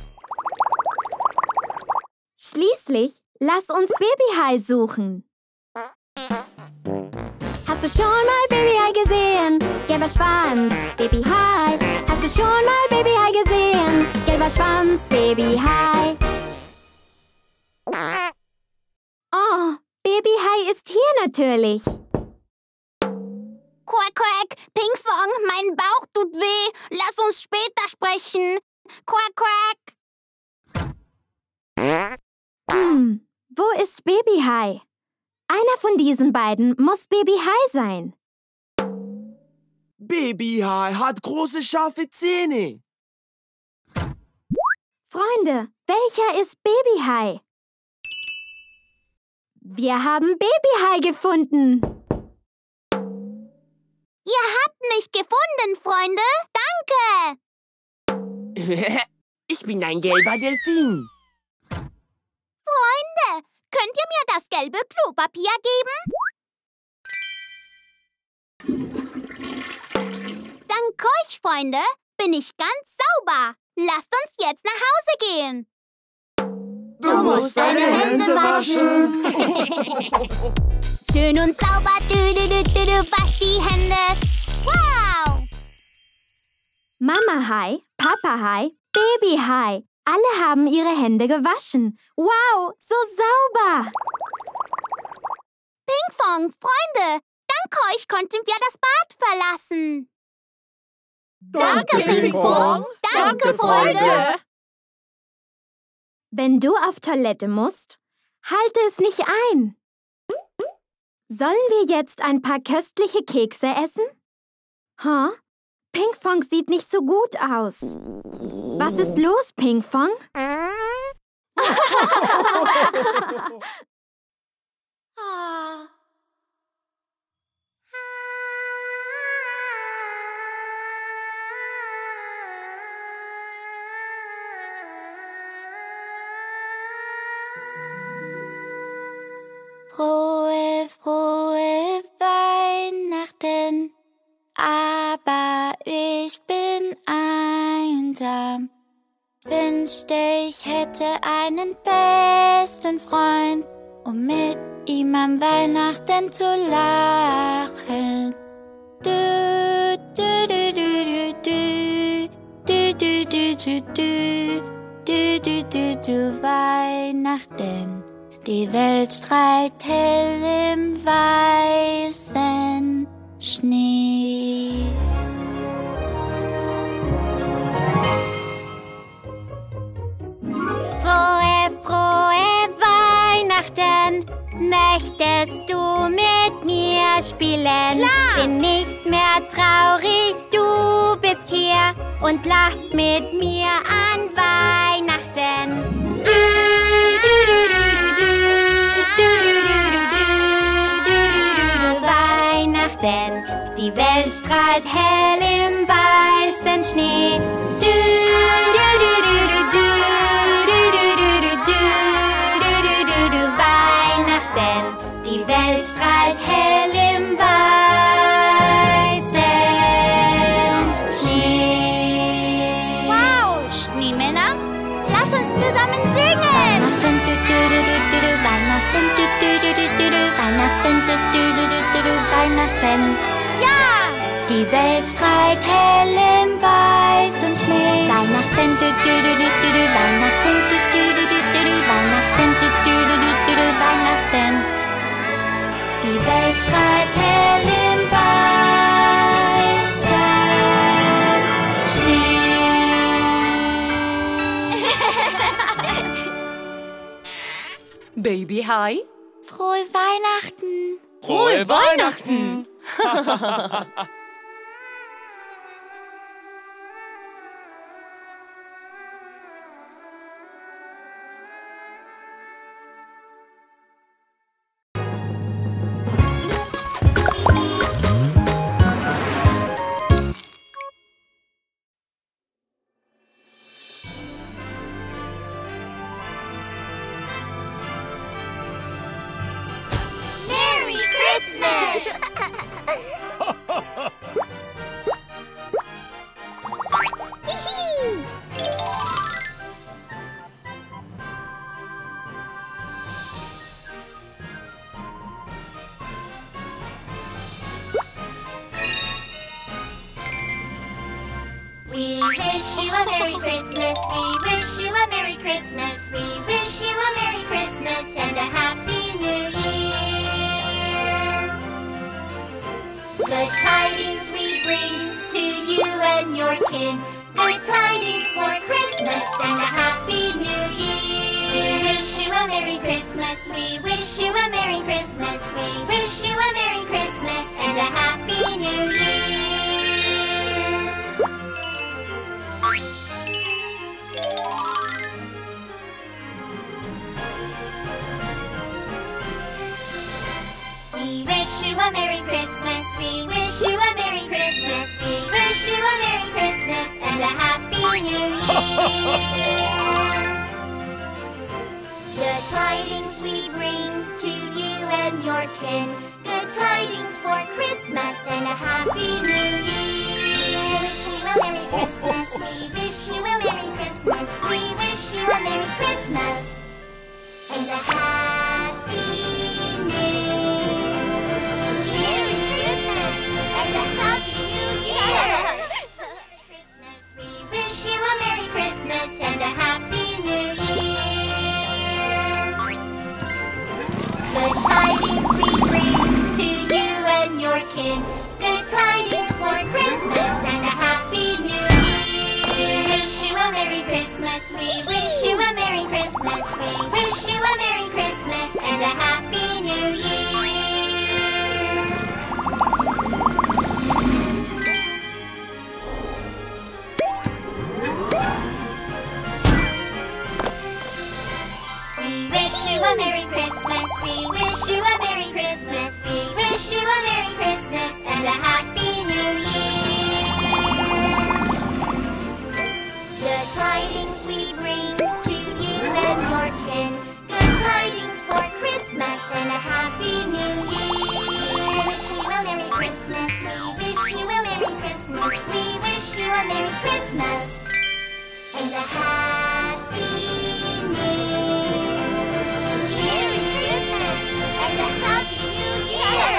Schließlich, lass uns Baby Hai suchen. Hast du schon mal Baby Hai gesehen? Gelber Schwanz, Baby Hai. Hast du schon mal Baby Hai gesehen? Gelber Schwanz, Baby Hai. Oh, Baby Hai ist hier natürlich. Quack, quack, Pinkfong, mein Bauch tut weh. Lass uns später sprechen. Quack, quack. Wo ist Baby Hai? Einer von diesen beiden muss Baby Hai sein. Baby Hai hat große, scharfe Zähne. Freunde, welcher ist Baby Hai? Wir haben Baby Hai gefunden. Ihr habt mich gefunden, Freunde. Danke. Ich bin ein gelber Delfin. Freunde, könnt ihr mir das gelbe Klopapier geben? Dank euch, Freunde, bin ich ganz sauber. Lasst uns jetzt nach Hause gehen. Du musst deine Hände waschen. Schön und sauber, wasch die Hände. Wow! Mama Hai, Papa Hai, Baby Hai. Alle haben ihre Hände gewaschen. Wow, so sauber. Pinkfong, Freunde, dank euch konnten wir das Bad verlassen. Danke, Pinkfong. Danke, Freunde. Wenn du auf Toilette musst, halte es nicht ein. Sollen wir jetzt ein paar köstliche Kekse essen? Huh? Pinkfong sieht nicht so gut aus. Was ist los, Pinkfong? Frohe, frohe Weihnachten, aber ich bin einsam. Wünschte, ich hätte einen besten Freund, um mit ihm an Weihnachten zu lachen. Du, du, du, du, du, du, du, du, du, du, du, du, du, du, Weihnachten. Die Welt strahlt hell im weißen Schnee. Frohe, frohe Weihnachten. Möchtest du mit mir spielen? Klar! Bin nicht mehr traurig, du bist hier und lachst mit mir an Weihnachten. Weihnachten, die Welt strahlt hell im weißen Schnee. Weihnachten, die Welt strahlt hell im weißen Schnee. Wow, Schneemänner, lass uns zusammen singen. Weihnachten, Weihnachten, Die Welt strahlt hell im Weiß und Schnee. Weihnachten, du, du, du, du, du, du, Weihnachten, du, du, du, du, du, du, Weihnachten, du, du, du, du, du, du, Weihnachten. Die Welt strahlt hell im weißen Schnee. Baby Hi. Frohe Weihnachten. Frohe Weihnachten. Merry Christmas! We wish you a Merry Christmas, we wish you a Merry Christmas, we wish you a Merry Christmas and a Happy New Year. Good tidings we bring to you and your kin, good tidings for Christmas and a Happy New Year. We wish you a Merry Christmas, we wish you a Merry Christmas, we wish you a Merry Christmas and a Happy New Year. We wish you a Merry Christmas, we wish you a Merry Christmas, we wish you a Merry Christmas and a Happy New Year. Good tidings we bring to you and your kin, good tidings for Christmas and a Happy New Year. We wish you a Merry Christmas, we wish you a Merry Christmas, we wish you a Merry Christmas and a Happy New Year. And a Happy New Year. Christmas, we wish you a Merry Christmas and a Happy New Year. Good tidings we bring to you and your kin, good tidings for Christmas and a Happy New Year. We wish you a Merry Christmas, we wish you a Merry Christmas, we wish you a Merry Christmas and a Happy New Year. We wish you a Merry Christmas, we wish you a Merry Christmas, we wish you a Merry Christmas and a Happy New Year. Good tidings we bring to you and your kin, good tidings for Christmas and a Happy New Year. We wish you a Merry Christmas, we wish you a Merry Christmas, we wish you a Merry Christmas and a Happy New Year. And a Happy New Year!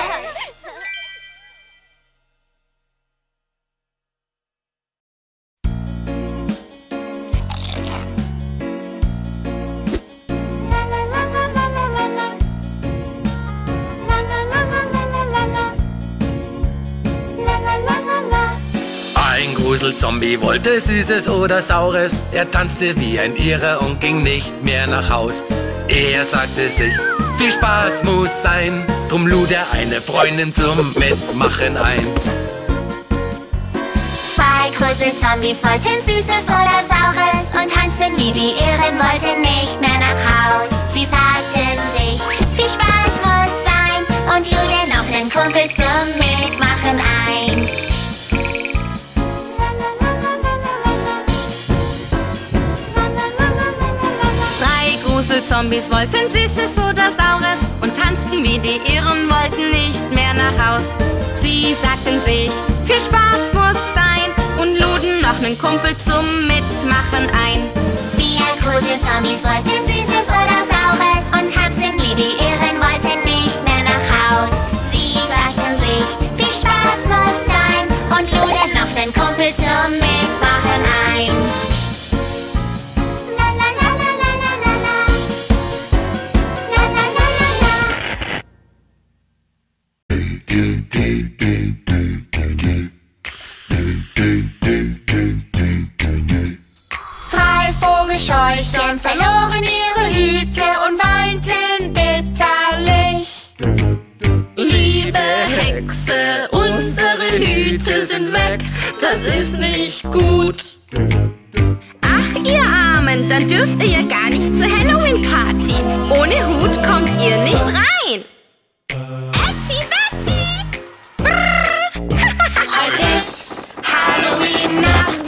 Ein Gruselzombie wollte Süßes oder Saures. Er tanzte wie ein Irrer und ging nicht mehr nach Haus. Er sagte sich, viel Spaß muss sein. Drum lud er eine Freundin zum Mitmachen ein. Zwei Gruselzombies wollten Süßes oder Saures und tanzten wie die Irren, wollten nicht mehr nach Haus. Sie sagten sich, viel Spaß muss sein und luden noch nen Kumpel zum Mitmachen ein. Gruselzombies wollten Süßes oder Saures und tanzten wie die Irren, wollten nicht mehr nach Haus. Sie sagten sich, viel Spaß muss sein und luden noch nen Kumpel zum Mitmachen ein. Wir Gruselzombies wollten Süßes oder Saures und tanzten wie die Irren, wollten nicht mehr nach Haus. Sie sagten sich, viel Spaß muss sein und Drei Vogelscheuchen verloren ihre Hüte und weinten bitterlich. Liebe Hexe, unsere Hüte sind weg, das ist nicht gut. Ach, ihr Armen, dann dürft ihr ja gar nicht zur Halloween-Party. Ohne Hut kommt ihr nicht rein. Ätschi, Betschi! Heute ist Halloween-Nacht.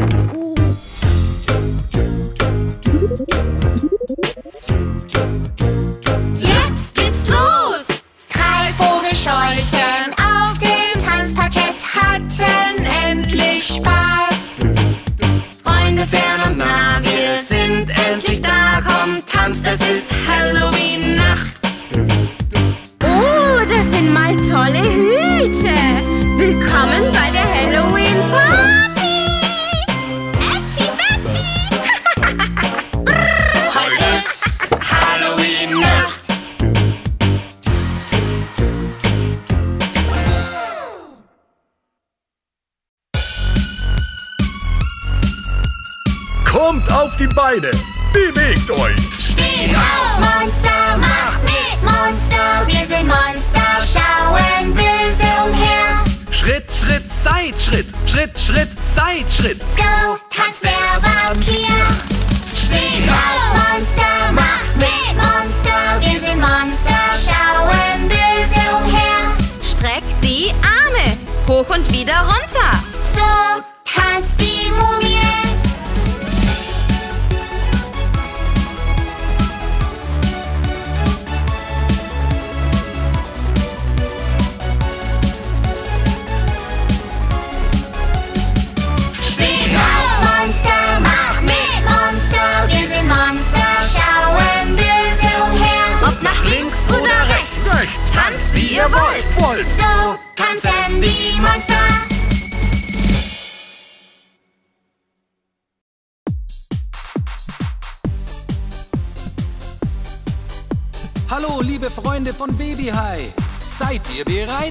Jetzt geht's los! Drei Vogelscheuchen auf dem Tanzparkett hatten endlich Spaß. Freunde fern und nah, wir sind endlich da. Komm, tanzt, es ist Halloween-Nacht. Oh, das sind mal tolle Hüte. Willkommen bei der Halloween-Party. Ätschi, Betschi! Heute ist Halloween-Nacht. Kommt auf die Beine, bewegt euch. Steht auf, Monster, macht mit, Monster. Wir sind Monster, schauen böse umher. Schritt, Schritt, Seitschritt, Schritt, Schritt, Seitschritt. So tanzt der Vampir. Steht auf, Monster, macht mit, Monster. Wir sind Monster, schauen böse umher. Streckt die Arme hoch und wieder runter. So tanzt die Mumie. Steht auf, Monster, mach mit, Monster. Wir sind Monster, schauen böse umher. Ob nach links oder rechts, tanzt wie ihr wollt. So tanzen die Monster. Hallo, liebe Freunde von Baby High. Seid ihr bereit?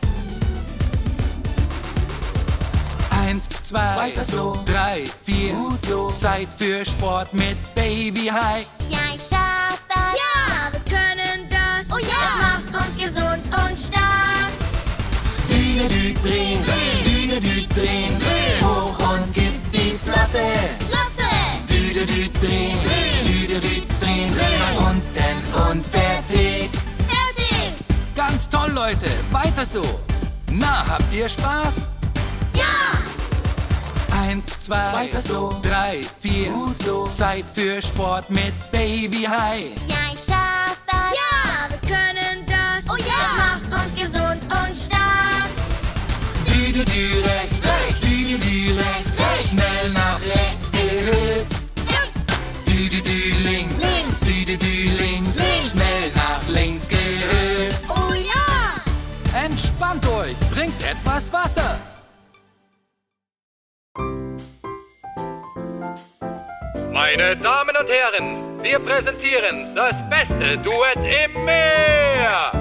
1, 2, weiter so, 3, 4, gut so. Zeit für Sport mit Baby High. Ja, ich schaff das. Ja, wir können das. Oh ja, es macht uns gesund und stark. Düne, Dü, drehen, Düne, Dü, drehen, hoch und gib die Flosse. Flosse! Düne, Dü, drehen, Düne, Dü, drehen, nach unten und fertig. Fertig! Ganz toll, Leute, weiter so. Na, habt ihr Spaß? Ja! 1, 2, weiter so, 3, 4, gut so. Zeit für Sport mit Baby High. Ja, ich schaff das. Ja, wir können das. Oh ja, es macht uns gesund und stark. Düne, Dü, rechts, Düne, Dü, rechts, schnell nach rechts gehüpft. Düne, Dü, links, Düne, Dü, links, schnell nach links gehüpft. Oh ja! Entspannt euch, trinkt etwas Wasser. Meine Damen und Herren, wir präsentieren das beste Duett im Meer.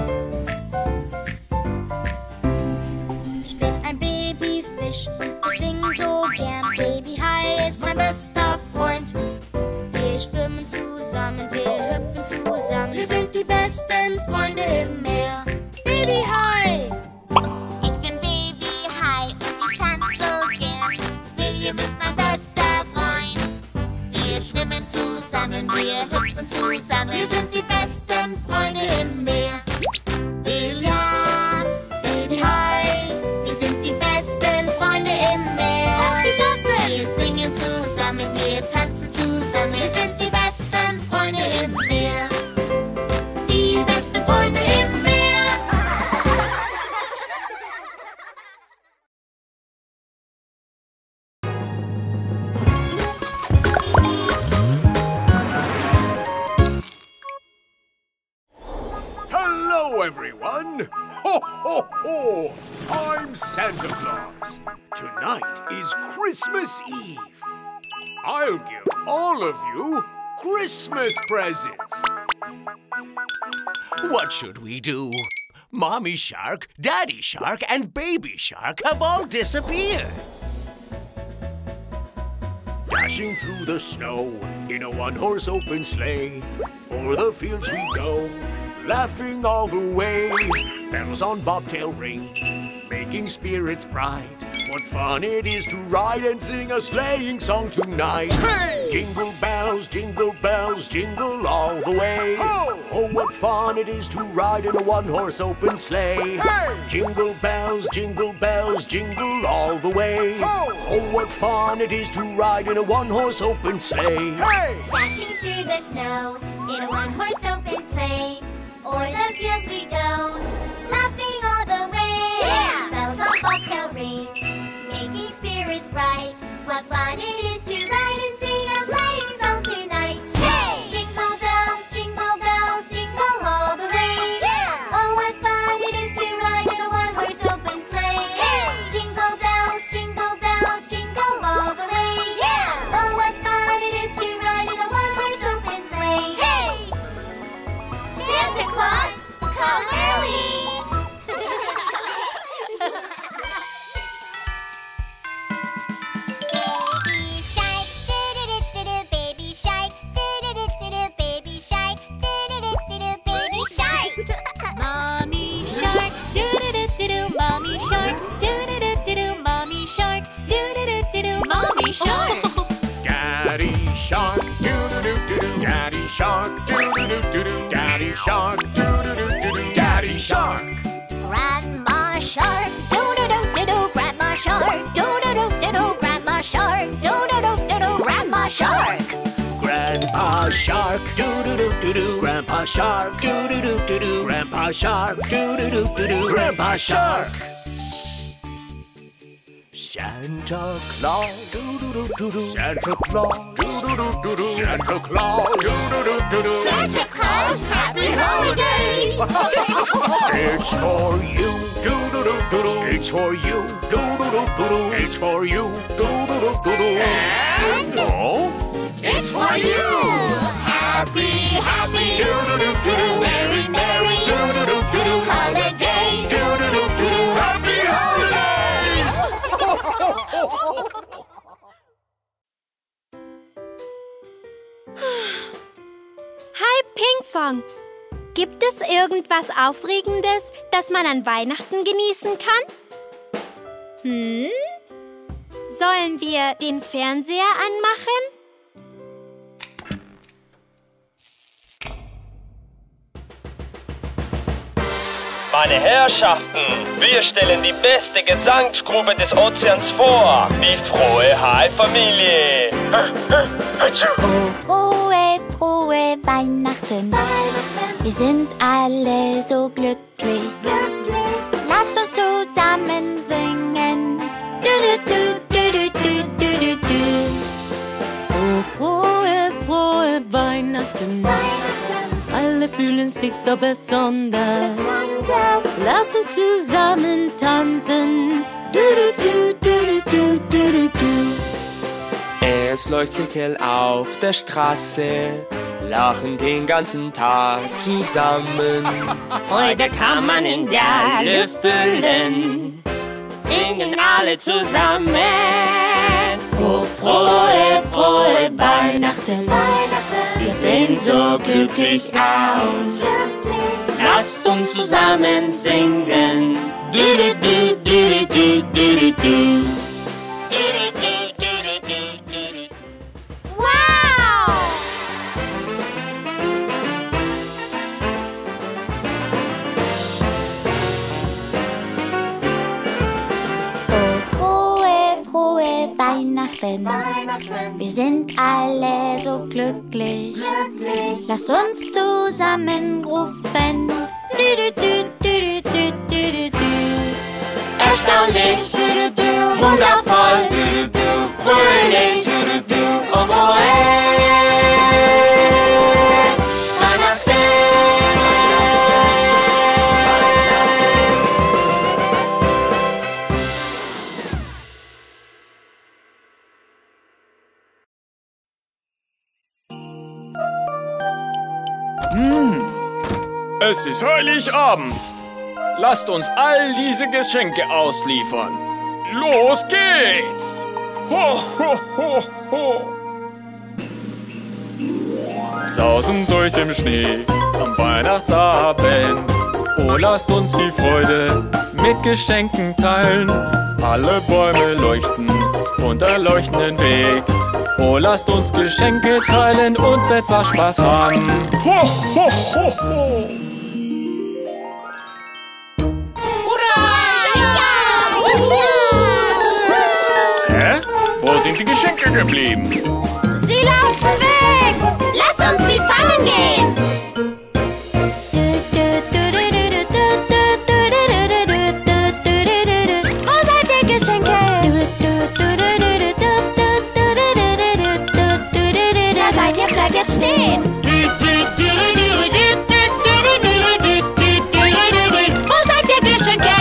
Ich bin ein Babyfisch, ich sing so gern. Baby High ist mein bester Freund. Wir schwimmen zusammen, wir hüpfen zusammen. Wir sind die besten Freunde im Meer. Baby High! Ich bin Baby High und ich tanze so gern. William ist mein bester Freund. Wir schwimmen zusammen, wir hüpfen zusammen. Wir sind die besten Freunde im Meer. William, Baby High! wir sind die besten Freunde im Meer. Auf die Flosse! Wir singen zusammen, wir tanzen zusammen. Wir sind die besten Freunde im Meer. Die besten Freunde im Meer. Hello, everyone! Ho, ho, ho! I'm Santa Claus. Tonight is Christmas Eve. I'll give all of you Christmas presents. What should we do? Mommy Shark, Daddy Shark, and Baby Shark have all disappeared. Dashing through the snow in a one-horse open sleigh, o'er the fields we go, laughing all the way. Bells on bobtail ring, making spirits bright. What fun it is to ride and sing a sleighing song tonight. Hey! Jingle bells, jingle all the way. Oh, what fun it is to ride in a one-horse open sleigh. Hey! Jingle bells, jingle all the way. Oh, what fun it is to ride in a one-horse open sleigh. Hey! Dashing through the snow in a one-horse open sleigh. O'er the fields we go, laughing all the way. Yeah! Bells on bobtail ring, making spirits bright. What fun it is to ride and sing a sleighing song tonight. Hey! Jingle jingle all the way. Yeah! Oh, what fun it is to ride in a one-horse open sleigh. Hey! Jingle all the way. Yeah! Oh, what fun it is to ride in a one-horse open sleigh. Hey! Santa Claus, come early! Baby shark, do-do-do-do-do, baby shark, do-do-do-do-do, baby shark, baby shark. Mommy shark, do-do-do-do-do, mommy shark, do-do-do-do-do, mommy shark, do-do-do-do-do, mommy shark. Daddy Shark, do-do-do-do-do, Daddy Shark, do-do-do-do-do, Daddy Shark, do-do-do-do-do, Daddy Shark. Grandma shark, do-do-do-do-do, Grandma shark, do-do-do-do-do, Grandma shark, do-do-do-do-do, Grandma shark. Grandpa Shark, do-do-do-do-do, Grandpa Shark, do-do-do-do-do, Grandpa Shark, do-do-do-do-do, Grandpa Shark. Santa Claus, do-do-do-do-do, Santa Claus, do-do-do-do-do, Santa Claus, do-do-do-do-do, Santa Claus, happy holidays! It's for you, do-do-do-do-do, it's for you, do-do-do-do-do, it's for you, do-do-do-do-do. And it's for you! Happy, do-do-do-do-do, merry, merry, do-do-do-do-do, holidays! do-do-do-do-do, happy holidays! Hi, Pinkfong. Gibt es irgendwas Aufregendes, das man an Weihnachten genießen kann? Sollen wir den Fernseher anmachen? Meine Herrschaften, wir stellen die beste Gesangsgruppe des Ozeans vor, die Frohe Hai-Familie. Oh, frohe Weihnachten. Wir sind alle so glücklich. Lass uns zusammen singen. Oh, frohe Weihnachten. Alle fühlen sich so besonders. Lasst uns zusammen tanzen. Es leuchtet hell auf der Straße, lachen den ganzen Tag zusammen. Freude kann man in der Luft fühlen, singen alle zusammen. Oh, frohe Weihnachten. Wir sehen so glücklich aus. Lasst uns zusammen singen. Wow! Oh, frohe Weihnachten. Wir sind alle so glücklich. Lass uns zusammen rufen. Erstaunlich, wundervoll, fröhlich, oh frohe Weihnachten. Es ist Heiligabend. lasst uns all diese Geschenke ausliefern. Los geht's! Ho, ho, ho, ho! Sausen durch den Schnee am Weihnachtsabend. Oh, lasst uns die Freude mit Geschenken teilen. Alle Bäume leuchten und erleuchten den Weg. Oh, lasst uns Geschenke teilen und etwas Spaß haben. Ho, ho, ho, ho! Hä? Wo sind die Geschenke geblieben? Sie laufen weg! Lasst uns sie fangen gehen! Wo seid ihr Geschenke? Da seid ihr, bleibt jetzt stehen! Wo seid ihr Geschenke?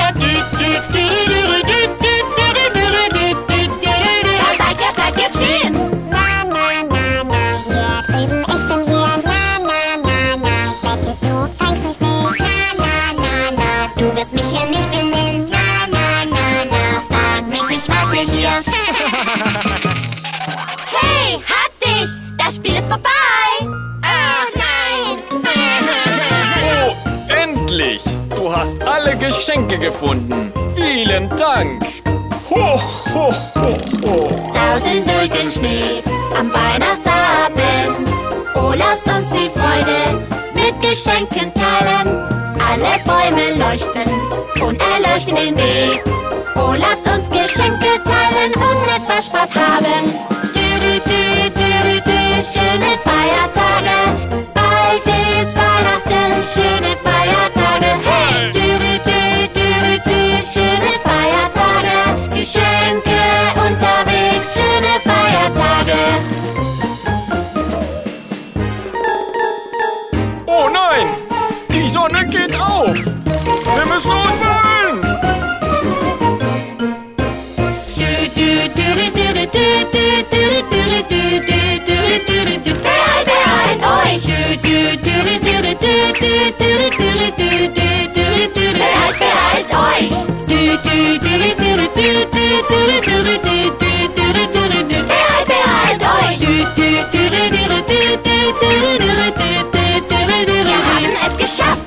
Da seid ihr, bleibt jetzt stehen! Na, na, na, na, hier drüben, ich bin hier. Na, na, na, na, bitte du fängst mich nicht. Na, na, na, na, Du wirst mich hier nicht finden! Na, na, na, na, fang mich, ich warte hier! Hey, hab dich! Das Spiel ist vorbei! Ach nein! Oh, endlich! Du hast alle Geschenke gefunden. Vielen Dank. Ho, ho, ho, ho. Sausen durch den Schnee am Weihnachtsabend. Oh, lasst uns die Freude mit Geschenken teilen. Alle Bäume leuchten und erleuchten den Weg. Oh, lasst uns Geschenke teilen und etwas Spaß haben. Schöne Feiertage, bald ist Weihnachten. Schöne Feiertage, hey! Schöne Feiertage, Geschenke unterwegs. Schöne Feiertage. Oh nein! Die Sonne geht auf! Wir müssen uns beeilen! Beeilt euch! Beeilt euch! Beeilt euch! Wir haben es geschafft!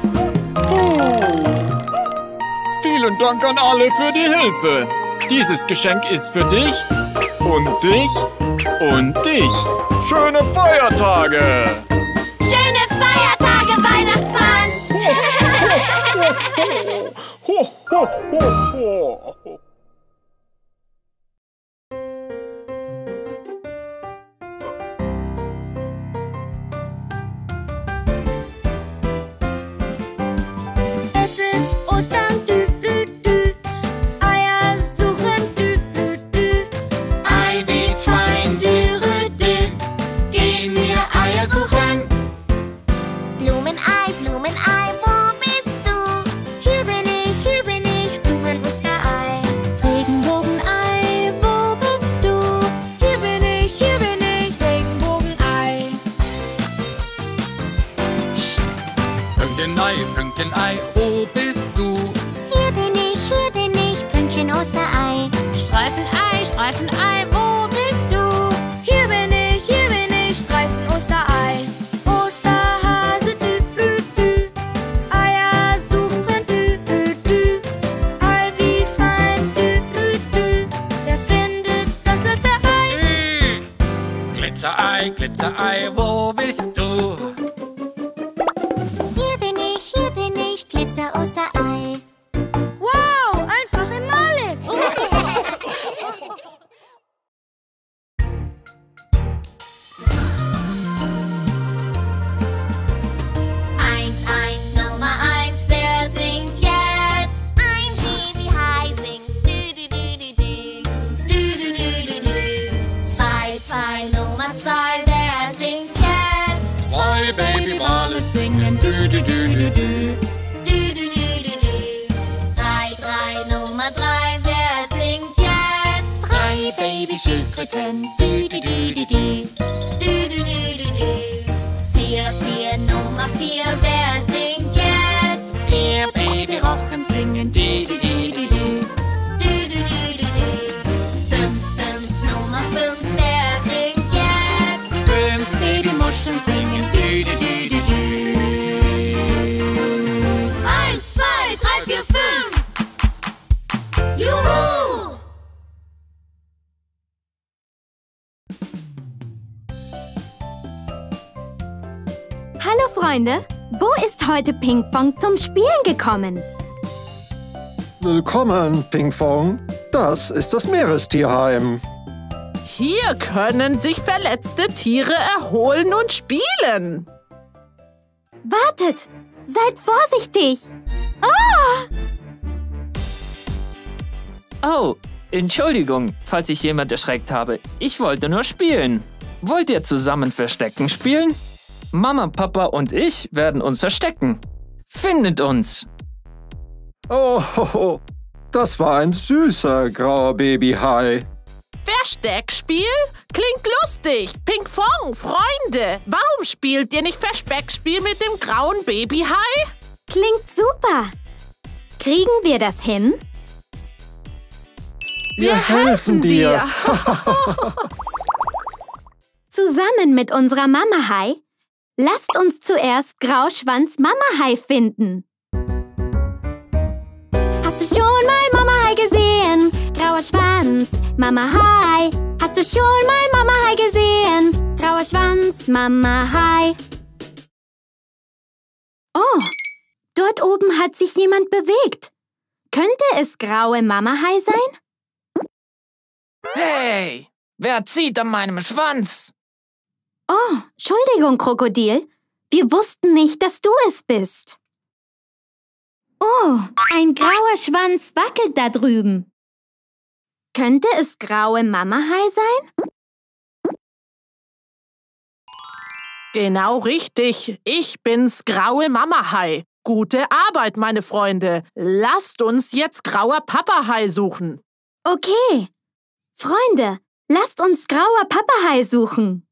Vielen Dank an alle für die Hilfe. Dieses Geschenk ist für dich und dich und dich. Schöne Feiertage! Schöne Feiertage, Weihnachtsmann! Ho, ho, ho, ho. Es ist Ostern, dü, dü, dü. Eier suchen, dü, dü, dü. Ei, wie fein, dürre, dü. Gehen wir Eier suchen. Blumenei, Blumenei, wo bist du? Hier bin ich, Blumen-Osterei. Regenbogenei, wo bist du? Hier bin ich, Regenbogenei. Pünktchen-Ei, wo bist du? Hier bin ich, Pünktchen Osterei. Streifenei, wo bist du? Hier bin ich, Streifen Osterei. Osterhase, dü, dü, dü. Eier suchen, dü, dü, dü. Ei, wie fein, dü, dü, dü. Wer findet das letzte Ei? Glitzerei, Glitzerei, wo bist du? Hier bin ich, Glitzer Osterei. Wow, einfach in Malitz. Nummer 1, wer singt jetzt? Ein Babyhai singt dü dü dü dü dü. Dü dü dü dü dü. 2, Nummer 2, wer singt jetzt? 2 Babywale singen dü dü dü dü dü. Dü dü dü dü dü. 3, Nummer 3, wer singt jetzt? 3 Babyschildkröten. Dü, dü, dü, dü, dü. Dü dü dü dü dü. 4, Nummer 4, wer singt jetzt? 4 Babyrochen singen. 5. Juhu! Hallo Freunde, wo ist heute Pinkfong zum Spielen gekommen? Willkommen, Pinkfong. Das ist das Meerestierheim. Hier können sich verletzte Tiere erholen und spielen. Wartet! Seid vorsichtig! Oh! Oh, Entschuldigung, falls ich jemand erschreckt habe. Ich wollte nur spielen. Wollt ihr zusammen Verstecken spielen? Mama, Papa und ich werden uns verstecken. Findet uns! Oh, das war ein süßer grauer Babyhai. Versteckspiel? Klingt lustig. Pinkfong, Freunde, warum spielt ihr nicht Versteckspiel mit dem grauen Babyhai? Klingt super. Kriegen wir das hin? Wir helfen dir. Zusammen mit unserer Mama Hai, lasst uns zuerst Grauschwanz Mama Hai finden. Hast du schon mal Mama Hai gesehen? Grauer Schwanz, Mama Hai. Hast du schon mal Mama Hai gesehen? Grauer Schwanz, Mama Hai. Oh, dort oben hat sich jemand bewegt. Könnte es graue Mama Hai sein? Hey, wer zieht an meinem Schwanz? Oh, Entschuldigung, Krokodil. Wir wussten nicht, dass du es bist. Oh, ein grauer Schwanz wackelt da drüben. Könnte es graue Mama Hai sein? Genau richtig. Ich bin's, graue Mama Hai. Gute Arbeit, meine Freunde. Lasst uns jetzt grauer Papa Hai suchen. Okay. Freunde, lasst uns grauer Papa Hai suchen.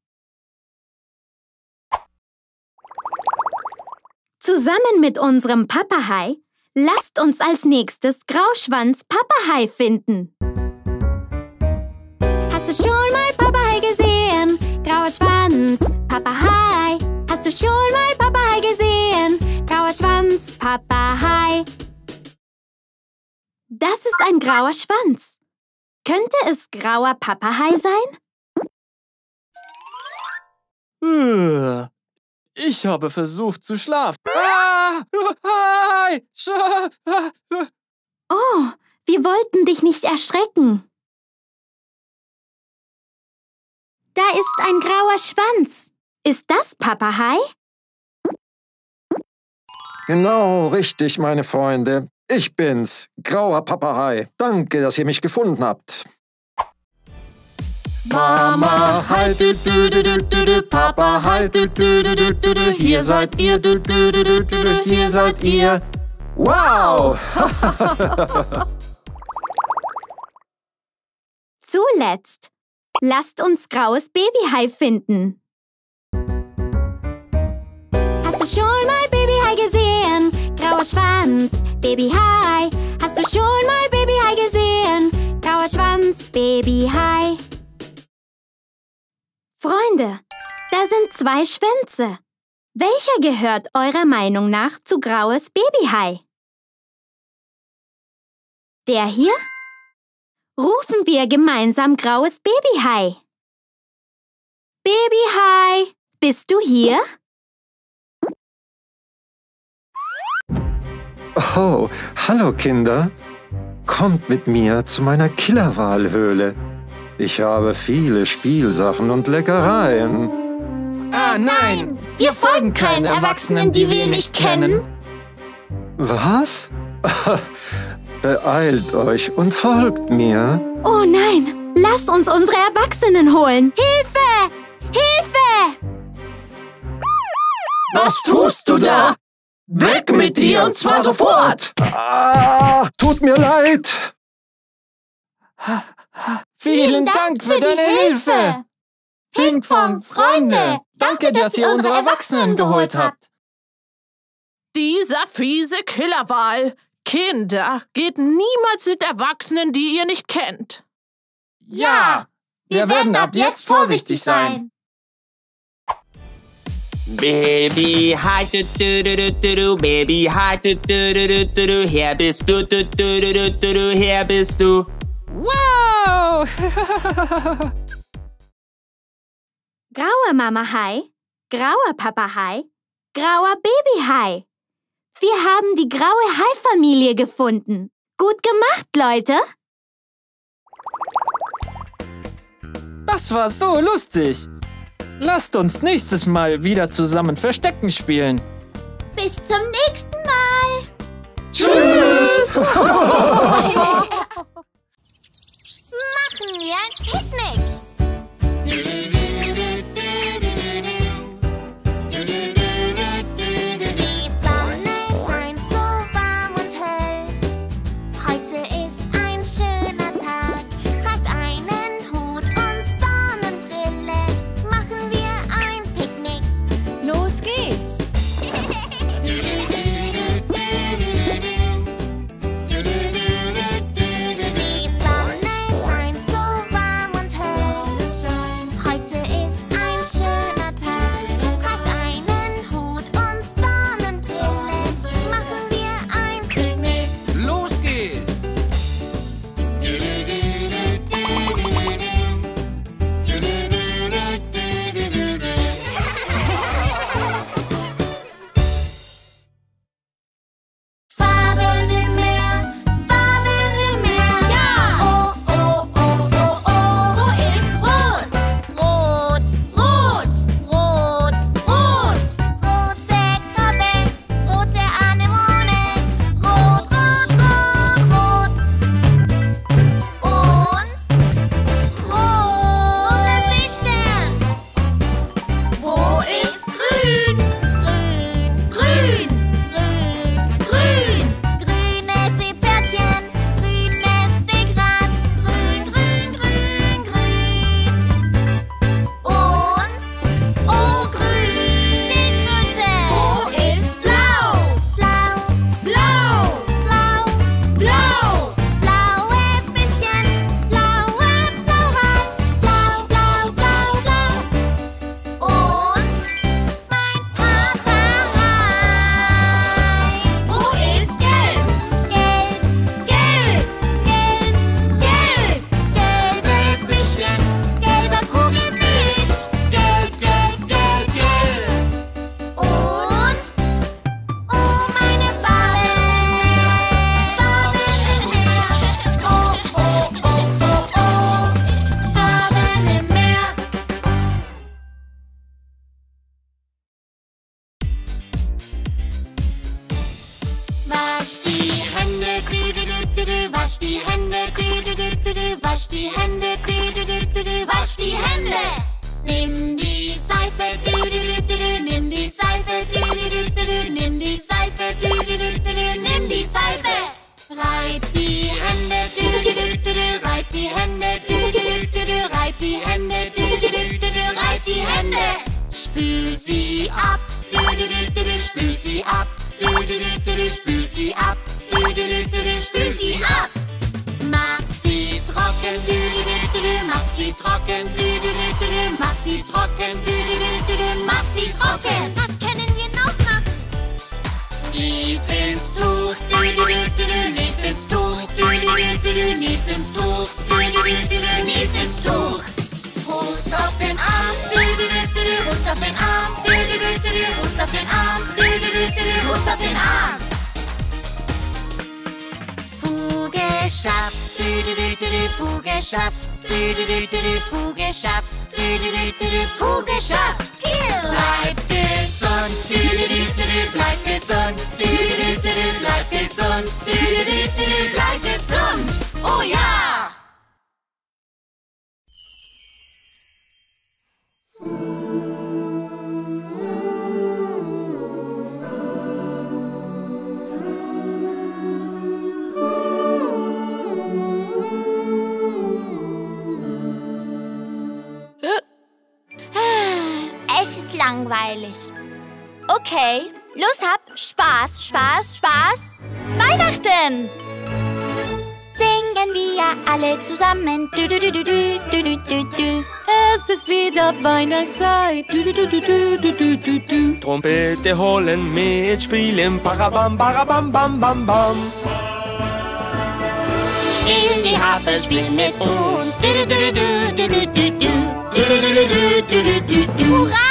Zusammen mit unserem Papa Hai, lasst uns als nächstes Grauschwanz Papa Hai finden. Hast du schon mal Papa Hai gesehen? Grauer Schwanz, Papa Hai. Hast du schon mal Papa Hai gesehen? Grauer Schwanz, Papa Hai. Das ist ein grauer Schwanz. Könnte es grauer Papa Hai sein? Ich habe versucht zu schlafen. Oh, wir wollten dich nicht erschrecken. Da ist ein grauer Schwanz. Ist das Papa Hai? Genau, richtig, meine Freunde. Ich bin's, grauer Papa Hai. Danke, dass ihr mich gefunden habt. Mama Hai, du du du du du du, Papa Hai, du du du du du du, hier seid ihr, du du du du du du, hier seid ihr. Wow! Zuletzt, lasst uns graues Babyhai finden. Hast du schon mal Babyhai gesehen? Grauer Schwanz, Babyhai. Hast du schon mal Babyhai gesehen? Grauer Schwanz, Babyhai. Freunde, da sind 2 Schwänze. Welcher gehört eurer Meinung nach zu graues Babyhai? Der hier? Rufen wir gemeinsam graues Babyhai. Babyhai, bist du hier? Oh, hallo Kinder. Kommt mit mir zu meiner Killerwalhöhle. Ich habe viele Spielsachen und Leckereien. Ah, nein! Wir folgen keinen Erwachsenen, die wir nicht kennen. Was? Beeilt euch und folgt mir. Oh nein! Lasst uns unsere Erwachsenen holen! Hilfe! Hilfe! Was tust du da? Weg mit dir und zwar sofort! Tut mir leid! Vielen Dank für deine Hilfe! Pinkfong, Freunde, danke, dass ihr unsere Erwachsenen geholt habt. Dieser fiese Killerwal. Kinder, geht niemals mit Erwachsenen, die ihr nicht kennt. Ja, wir werden ab jetzt vorsichtig sein. Baby Hai, Baby Hai, her bist du, her bist du. Wow! Grauer Mama Hai, grauer Papa Hai, grauer Baby Hai. Wir haben die graue Hai-Familie gefunden. Gut gemacht, Leute! Das war so lustig. Lasst uns nächstes Mal wieder zusammen Verstecken spielen. Bis zum nächsten Mal. Tschüss. Machen wir ein Picknick. Die Sonne scheint so warm und hell. Heute ist ein schöner Tag. Greift einen Hut und Sonnenbrille. Machen wir ein Picknick. Los geht's. Die Sonne scheint so warm und hell. Heute ist ein schöner Tag. Greift einen Hut und Sonnenbrille. Machen wir ein Picknick. Los geht's! Farben im Meer, Farben im Meer. Ja! Oh, oh, oh, oh, oh. Wo ist Rot? Rot, Rot, Rot, Rot. Rote Krabbe, rote Anemone. Rot, Rot, Rot, Rot. Und roter Seestern. Wo ist Grün? Grün, Grün, Grün, Grün. Grünes Seepferdchen, grünes Seegras. Grün, Grün, Grün, Grün. Und, oh grün, Schildkröte. Wo ist Blau? Blau, Blau, Blau, Blau. Blaue Fischchen, blaue Blauwal. Blau, Blau, Blau, Blau. Und mein Papa Hai. Wo ist Gelb? Gelb, Gelb, Gelb, Gelb. Gelbe Fischchen, gelber Kugelfisch. Gelb, Gelb, Gelb, Gelb. Und, oh meine Farben. Farben im Meer. Oh, oh, oh, oh, oh. Farben im Meer. Wasch die Hände, wasch die Hände, wasch die Hände, wasch die Hände. Nimm die Seife, nimm die Seife, nimm die Seife, nimm die Seife. Reib die Hände, reib die Hände, reib die Hände, reib die Hände. Spül sie ab, spül sie ab, spül sie ab, spül sie ab. Mach sie trocken, mach sie trocken, mach sie trocken, mach sie trocken. Was können wir noch machen? Nies ins Tuch, nies ins Tuch, nies ins Tuch, nies ins Tuch. Hust auf den Arm, hust auf den Arm, hust auf den Arm, hust auf den Arm. Puh geschafft, puh geschafft, puh geschafft, puh geschafft. Bleib gesund, bleib gesund, bleib gesund, bleib gesund. Oh ja! Es ist langweilig. Okay, los hab Spaß, Spaß, Spaß. Weihnachten! Singen singen wir alle zusammen. Du, du, du, du, du, du, du, du, du. Es ist wieder Weihnachtszeit. Du, du, du, du, du, du, du, du, du. Trompete holen, mitspielen, parabam, parabam, bam, bam, bam. Spiel die Harfe, spiel mit uns. Du, du, du, du, du, du, du, du. Du, du, du, du, du, du, du, du. Hurra!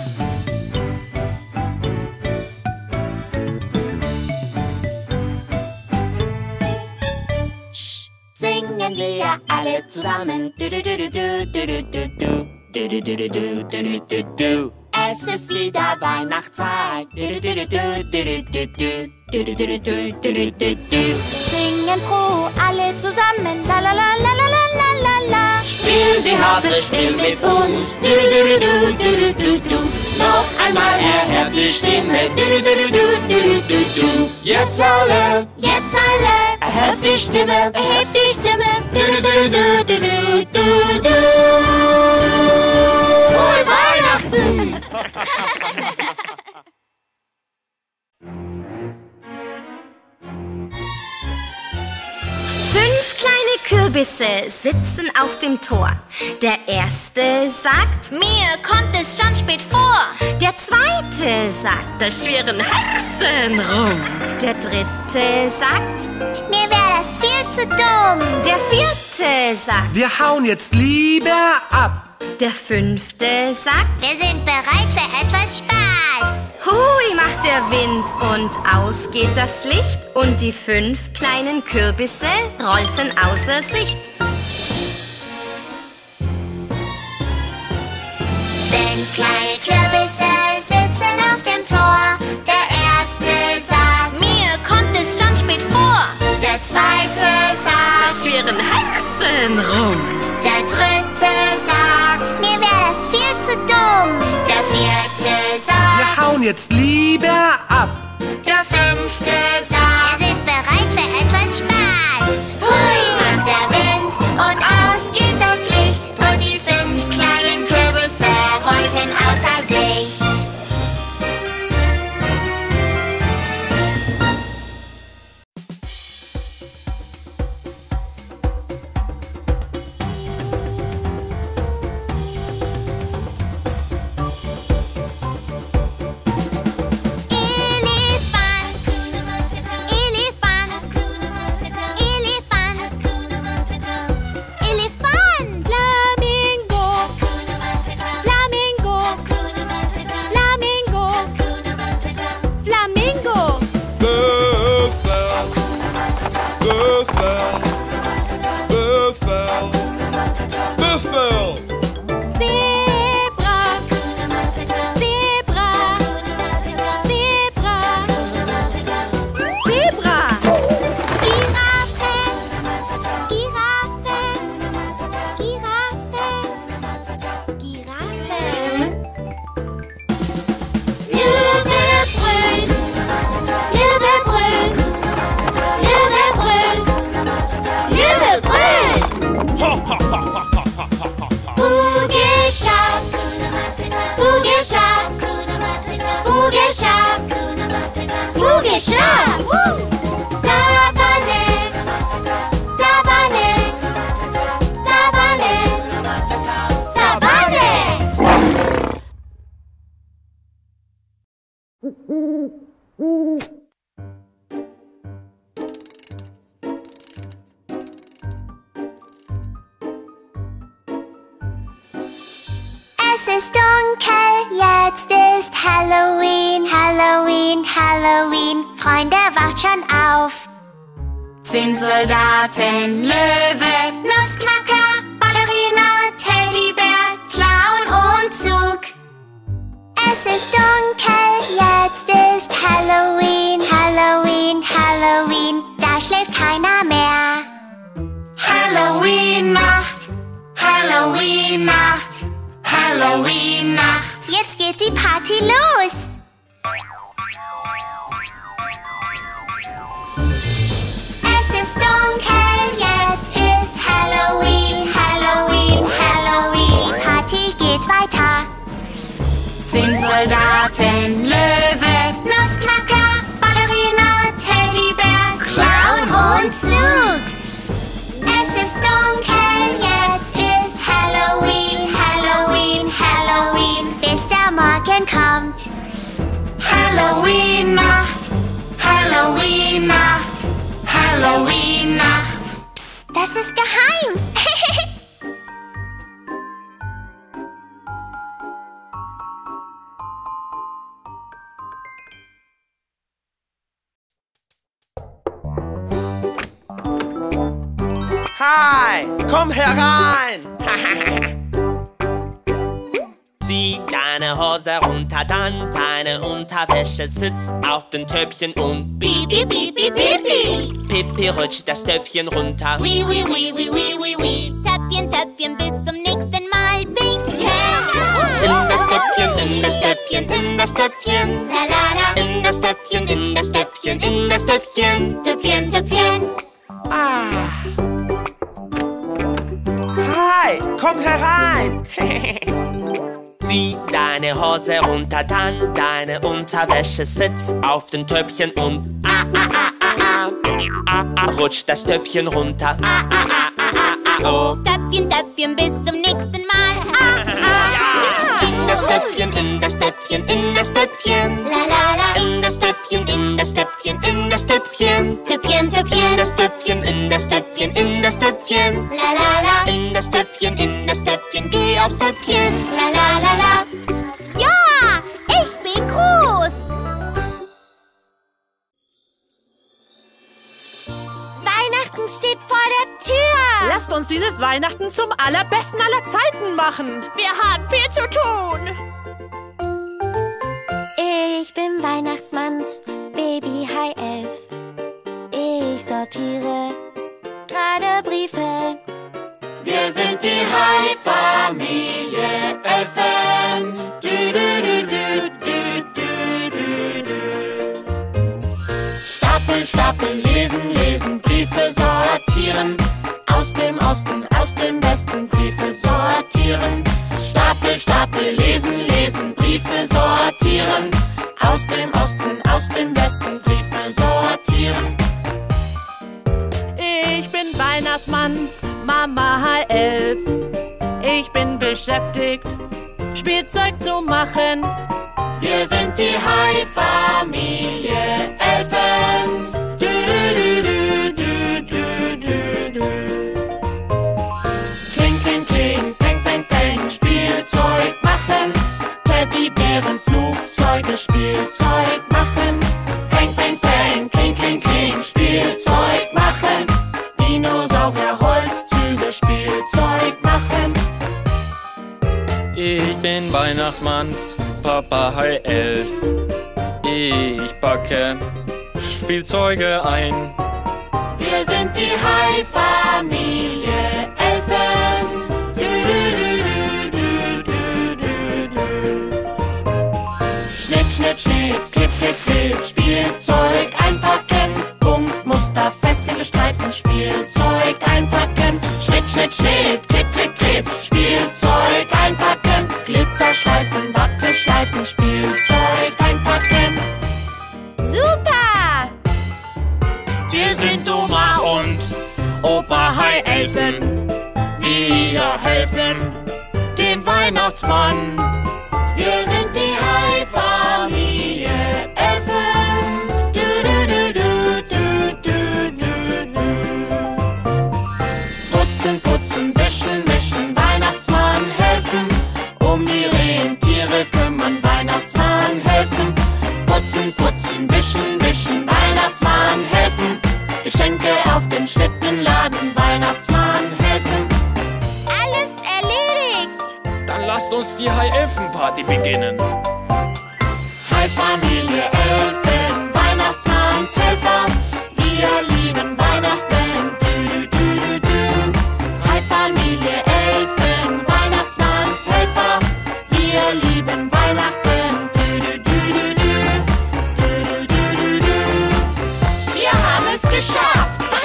Singen wir alle zusammen. Du, du, du, du, du, du, du, du, du. Du, du, du, du, du, du, du, du. Es ist wieder Weihnachtszeit. Du, du, du, du, du, du, du, du. Du, du, du, du, du, du, du, du. Singen froh, alle zusammen. La la la la la la la la la. Spiel die Harfe, spiel mit uns. Du, du, du, du, du, du, du, du. Noch einmal erhebt die Stimme. Du, du, du, du, du, du, du, du. Jetzt alle. Jetzt alle. Erhebt die Stimme. Erhebt die Stimme. Du, du, du, du, du, du, du, du. Frohe Weihnachten! Fünf kleine Kürbisse sitzen auf dem Tor. Der erste sagt, Mir kommt es schon spät vor. der zweite sagt, da schwirren Hexen rum. Der dritte sagt, Mir wäre das viel zu dumm. der vierte sagt, Wir hauen jetzt lieber ab. der fünfte sagt, Wir sind bereit für etwas Spaß. hui macht der Wind und aus geht das Licht und die fünf kleinen Kürbisse rollten außer Sicht. Fünf kleine Kürbisse sitzen auf dem Tor. Der erste sagt, Mir kommt es schon spät vor. Der zweite Da sagt, schwirren Hexen rum. Der dritte sagt, Mir wäre das viel zu dumm. Der vierte sagt, Wir hauen jetzt lieber ab. Der fünfte sagt, Wir sind bereit für etwas Spaß. Hui, und der Wind und aus geht das Licht. Und die fünf kleinen Kürbisse rollten außer Sicht. Es ist dunkel, jetzt ist Halloween, Halloween, Halloween. Freunde, wacht schon auf. Zinnsoldaten, Löwe, Nussknacker, Ballerina, Teddybär, Clown und Zug. Es ist dunkel, jetzt ist Halloween, Halloween, Halloween. Da schläft keiner mehr. Halloween-Nacht, Halloween-Nacht, Halloween-Nacht. Jetzt geht die Party los. Es ist dunkel, jetzt ist Halloween, Halloween, Halloween. Die Party geht weiter. Zinnsoldaten, Löwe, Nussknacker, Ballerina, Teddybär, Clown und Zug. Halloween kommt. Halloween-Nacht, Halloween-Nacht, Halloween-Nacht. Psst, das ist geheim. Hi, komm herein! Zieh deine Hose runter, dann deine Unterwäsche sitzt auf den Töpfchen und Piep, piep, piep, piep, piep, piep. Pippi rutscht das Töpfchen runter. Wii, wii, wii, wii, wii, wii, wii. Töpfchen, Töpfchen, bis zum nächsten Mal. Bing, yeah. In das Töpfchen, in das Töpfchen, in das Töpfchen. La, la, la. In das Töpfchen, in das Töpfchen, in das Töpfchen. Töpfchen, Töpfchen. Hi, komm herein! Zieh deine Hose runter, dann deine Unterwäsche sitzt auf den Töpfchen und rutscht das Töpfchen runter. Oh. Töpfchen, Töpfchen, bis zum nächsten Mal. In das Töpfchen, in das Töpfchen, in das Töpfchen. La, la, la. In das Töpfchen, in das Töpfchen, in das Töpfchen. Töpfchen, Töpfchen. In das Töpfchen, in das Töpfchen, in das Töpfchen. La, la, la. In das Töpfchen, geh aufs Töpfchen. La, la, la, la. Ja, ich bin groß. Weihnachten steht vor der Tür. Lasst uns dieses Weihnachten zum allerbesten aller Zeiten machen. Wir haben viel zu tun. Ich bin Weihnachtsmanns Baby-High Elf. Ich sortiere gerade Briefe. Wir sind die High-Familie Elfen. Du, du, du, du, du, du, du. Stapel, Stapel, lesen, lesen, Briefe sortieren. Aus dem Osten, aus dem Westen, Briefe sortieren. Stapel, Stapel, lesen, lesen, Briefe sortieren. Aus dem Osten, aus dem Westen, Briefe sortieren. Ich bin Weihnachtsmanns Mama High Elf. Ich bin beschäftigt, Spielzeug zu machen. Wir sind die High-Familie Elfen. Du, du, du, du, du, du, du. Kling, kling, kling, peng, peng, peng, Spielzeug machen. Teddybären, Flugzeuge, Spielzeug machen. Peng, peng, peng, kling, kling, kling, Spielzeug machen. Dinosaurier, Holzzüge, Spielzeug machen. Ich bin Weihnachtsmanns Papa High Elf. Ich packe Spielzeuge ein. Wir sind die High-Familie Elfen. Du, du, du, du, du, du. Schnitt, Schnitt, Schnitt, Klipp, Klipp, Klipp, Spielzeug einpacken. Punktmuster, festliche Streifen, Spielzeug einpacken. Schnitt, Schnitt, Schnitt, Klipp, Klipp, Klipp, Spielzeug einpacken. Glitzerschleifen, Watteschleifen, Spielzeug einpacken. Super! Wir sind Oma und Opa High Elfen. Wir helfen dem Weihnachtsmann. Wir sind die High-Familie Elfen. Du, du, du, du, du, du, du. Putzen, putzen, wischen, wischen, Weihnachtsmann helfen. Um die Rentiere kümmern, Weihnachtsmann helfen. Putzen, putzen, wischen, wischen, Weihnachtsmann helfen. Geschenke auf den Schlitten laden, Weihnachtsmann helfen. Alles erledigt. Dann lasst uns die High-Elfen-Party beginnen. High-Familie Elfen, Weihnachtsmannshelfer. Wir lieben Weihnachten, du, du, du. High-Familie Elfen, Weihnachtsmannshelfer. Wir lieben Weihnachten, du, du, du, du, du, du, du, du. Wir haben es geschafft.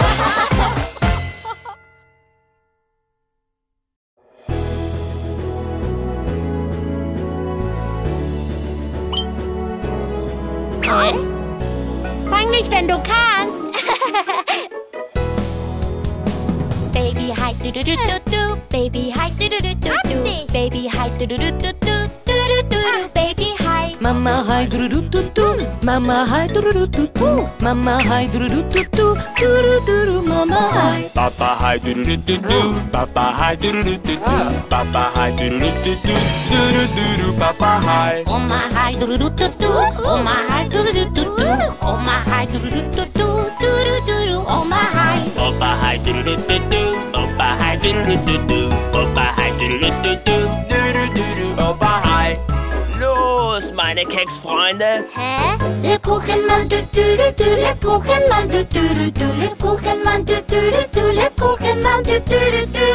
Fang mich, wenn du kannst. Baby High, du, du, du, du, du. Baby High, du, du, du, du, du. Baby High, du, du, du, du, du, du, du, du. Baby High. Mama Hai, du du du du. Mama Hai, du du du du. Mama Hai, du du du du. Du Mama Hai. Papa Hai, du du du du. Papa Hai, du du du du. Papa Hai, du du du du. Papa Hai. Oma Hai, du du du du. Oma Hai, du du du du. Oma Hai, du du du du. Oma Hai. Opa Hai, du du du du. Opa Hai, du du du du. Opa Hai, du du du du. Opa Hai. Los, meine Keksfreunde. Hä? Lebkuchenmann, du du du du. Lebkuchenmann, du du du du. Lebkuchenmann, du du du du. Lebkuchenmann, du du du du.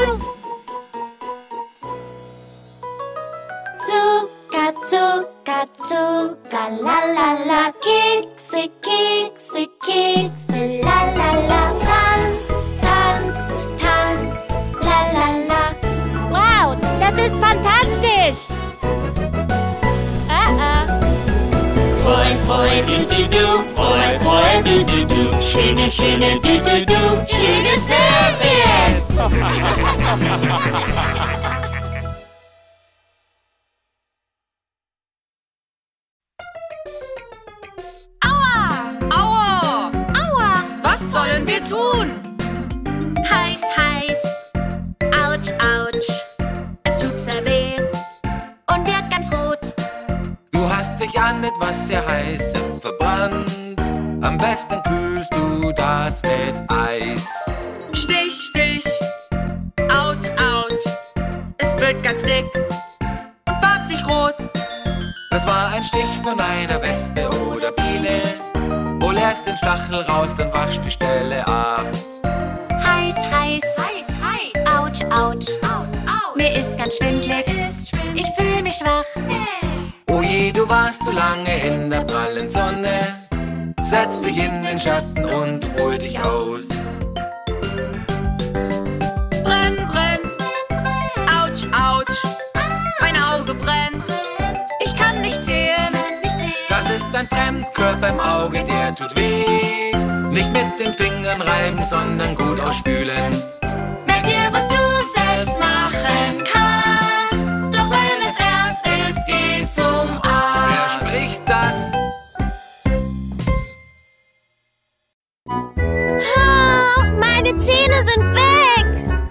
Zucker, Zucker, Zucker, la la la. Kekse, Kekse, Kekse, la la la. Tanz, Tanz, Tanz, la la la. Wow, das ist fantastisch! Voll, voll, du du du. Voll, voll, du du du. Schöne, schöne, du du du. Schöne Ferien. Aua! Aua! Was sollen wir tun? Heiß, heiß. Autsch, autsch. Es tut sehr weh und wird ganz rot. Du hast dich an etwas sehr Heißem verbrannt. Am besten kühlst du das mit Eis. Stich, Stich. Autsch, autsch. Es wird ganz dick und färbt sich rot. Das war ein Stich von einer Wespe oder Biene. Hol erst den Stachel raus, dann wasch die Stelle ab. Heiß, heiß. Heiß, heiß. Autsch, autsch. Mir ist ganz schwindelig. Ich fühle mich schwach. Oh je, du warst zu lange in der prallen Sonne. Setz dich in den Schatten und ruh dich aus. Brenn, brenn. Autsch, autsch. Mein Auge brennt. Ich kann nicht sehen. Das ist ein Fremdkörper im Auge, der tut weh. Nicht mit den Fingern reiben, sondern gut ausspülen. Merk dir, was du selbst machen kannst. Doch wenn es ernst ist, geh zum Arzt. Wer spricht das? Oh, meine Zähne sind weg.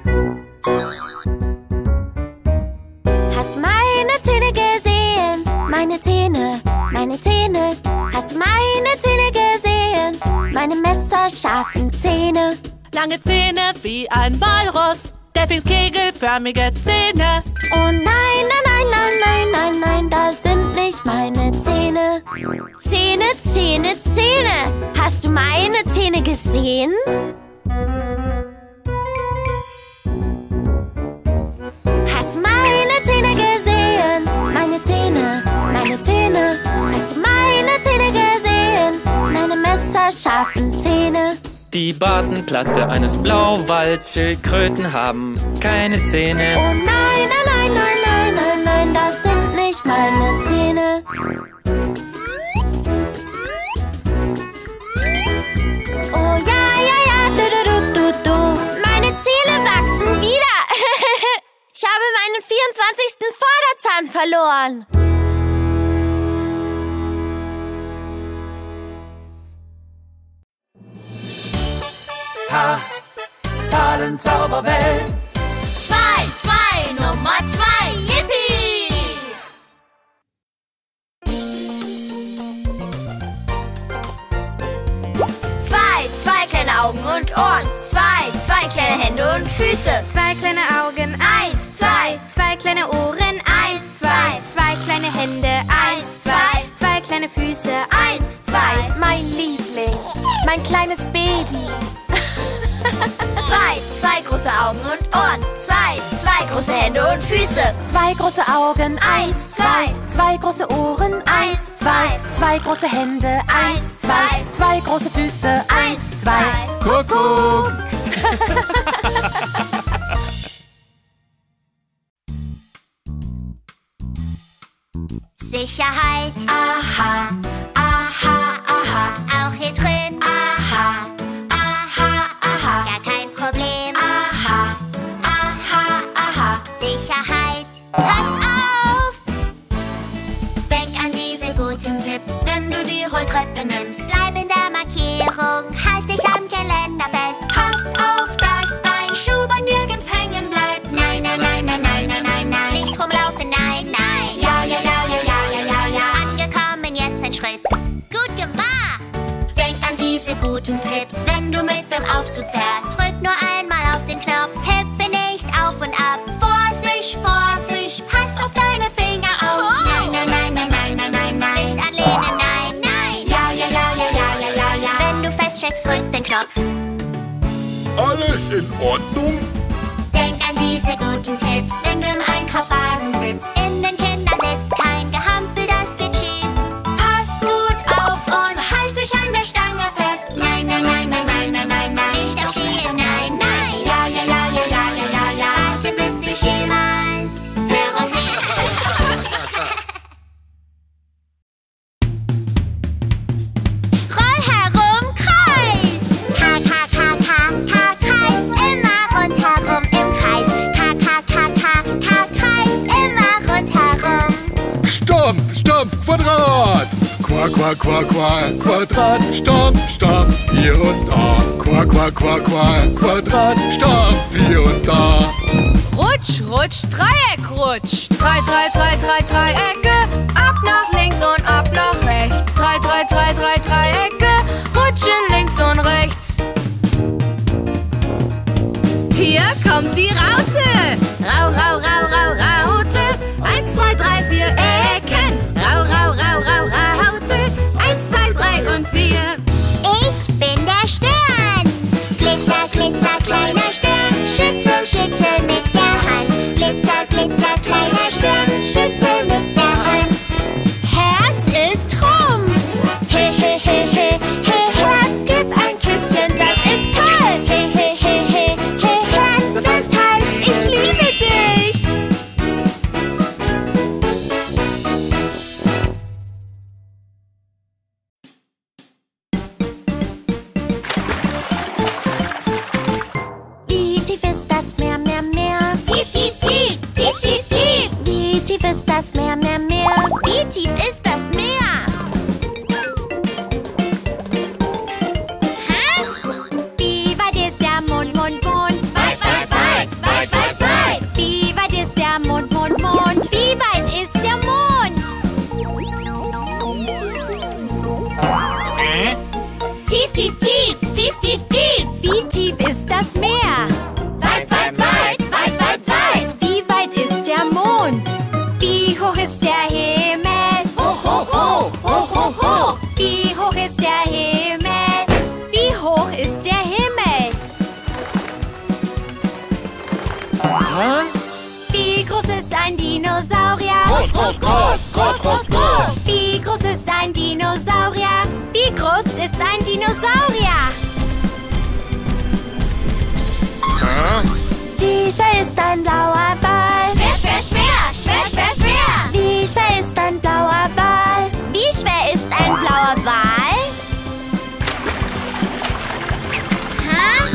Hast du meine Zähne gesehen? Meine Zähne, meine Zähne. Hast du meine Zähne gesehen? Meine messerscharfen Zähne. Lange Zähne wie ein Walross, delfinkegelförmige Zähne. Oh nein, nein, nein, nein, nein, nein, nein, das sind nicht meine Zähne. Zähne, Zähne, Zähne. Hast du meine Zähne gesehen? Hast du meine Zähne gesehen? Meine Zähne, meine Zähne. Hast du meine Zähne gesehen? Meine messerscharfen Zähne. Die Bartenplatte eines Blauwaldschildkröten haben keine Zähne. Oh nein, nein, nein, nein, nein, nein, nein, das sind nicht meine Zähne. Oh ja, ja, ja, du, du, du, du, du. Meine Zähne wachsen wieder. Ich habe meinen 24. Vorderzahn verloren. Ha, Zahlenzauberwelt. 2, 2, Nummer 2, yippie! Zwei kleine Augen und Ohren. Zwei kleine Hände und Füße. 2 kleine Augen. 1, 2. 2 kleine Ohren. 1, 2. 2 kleine Hände. 1, 2. 2 kleine Füße. 1, 2. Mein Liebling, mein kleines Baby. 2 große Augen und Ohren. 2 große Hände und Füße. 2 große Augen. 1, 2. 2 große Ohren. 1, 2. 2 große Hände. 1, 2. 2 große Füße. 1, 2. Kuckuck. Sicherheit, aha, aha, aha. Auch hier drin, aha, aha, aha. Gar kein Problem, aha, aha, aha. Sicherheit, pass auf. Denk an diese gute Aufzug fährst. Drück nur einmal auf den Knopf, hüpfe nicht auf und ab. Vorsicht, Vorsicht, pass auf deine Finger auf. Nein, nein, nein, nein, nein, nein, nein, nein. Nicht anlehnen, nein, nein. Ja, ja, ja, ja, ja, ja, ja, ja. Wenn du feststeckst, drück den Knopf. Alles in Ordnung? Denk an diese guten Tipps, wenn du im Einkaufswagen sitzt. In den Kindersitz kein Gehampel, das geht schief. Pass gut auf und halt dich an der Stange fest. Nein, nein, nein, nein, nein, nein, nein, nein. Nicht aufstehen, nein, nein. Ja, ja, ja, ja, ja, ja, ja, ja. Warte, bis dich jemand heraushebt. Roll herum, Kreis. K, K, K, K, K, Kreis. Immer rundherum im Kreis. K, K, K, K, K, Kreis. Immer rundherum. Stampf, Stampf, Quadrat. Quack, quack, quack, quack, Quadrat. Stampf, Stampf, hier und da. Quack, quack, quack, quack, Quadrat. Stampf, hier und da. Rutsch, rutsch, Dreieck, rutsch. 3, 3, 3, 3, Dreiecke. Ab nach links und ab nach rechts. 3, 3, 3, 3, Dreiecke. Rutschen links und rechts. Hier kommt die Raute. Rau, rau, rau, rau, Raute. 1, 2, 3, 4 Ecken. Rau, rau, rau, rau, Raute. 1, 2, 3 und 4. Ich bin der Stern. Glitzer, Glitzer, kleiner Stern. Schüttel, schüttel mit der Hand. Glitzer, Glitzer, kleiner Stern. Schüttel mit der Hand. Herz ist Trumpf. He, he, he, he, he, Herz, gib ein Küsschen, das ist toll. He, he, he, he, he, Herz, das heißt, ich liebe dich. Wie tief ist das Meer, Meer, Meer? Tief, tief, tief, tief, tief, tief. Wie tief ist das Meer, Meer, Meer? Wie tief ist das Meer? Hä? Wie weit ist der Mond, Mond, Mond? Weit, weit, weit, weit, weit, weit. Wie weit ist der Mond, Mond, Mond? Wie weit ist der Mond? Tief, tief, tief, tief, tief, tief. Wie tief ist das Meer? Weit, weit, weit, weit, weit, weit. Wie weit ist der Mond? Wie hoch ist der Himmel? Hoch, hoch, hoch, hoch, hoch, hoch. Wie hoch ist der Himmel? Wie hoch ist der Himmel? Wie groß ist ein Dinosaurier? Groß, groß, groß, groß, groß, groß. Wie groß ist ein Dinosaurier? Wie groß ist ein Dinosaurier? Wie schwer ist ein blauer Ball? Schwer, schwer, schwer, schwer, schwer, schwer. Wie schwer ist ein blauer Ball? Wie schwer ist ein blauer Ball? Hä?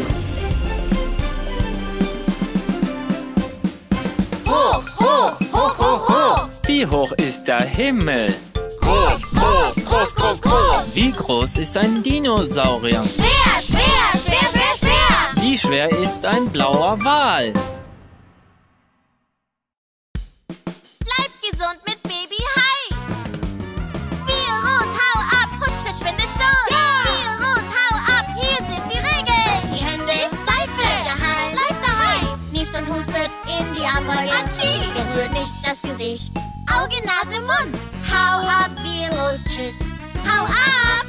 Hoch, hoch, hoch, hoch, hoch. Wie hoch ist der Himmel? Groß, groß, groß, groß, groß. Wie groß ist ein Dinosaurier? Schwer, schwer, schwer, schwer, schwer. Wie schwer ist ein blauer Wal? Bleib gesund mit Baby Hai. Virus, hau ab, husch, verschwinde schon. Virus, hau ab, hier sind die Regeln. Wasch die Hände in Seife. Daheim, bleib daheim. Niest und hustet in die Armbeuge. Atschi, berührt nicht das Gesicht. Auge, Nase, Mund. Hau ab, Virus, tschüss. Hau ab.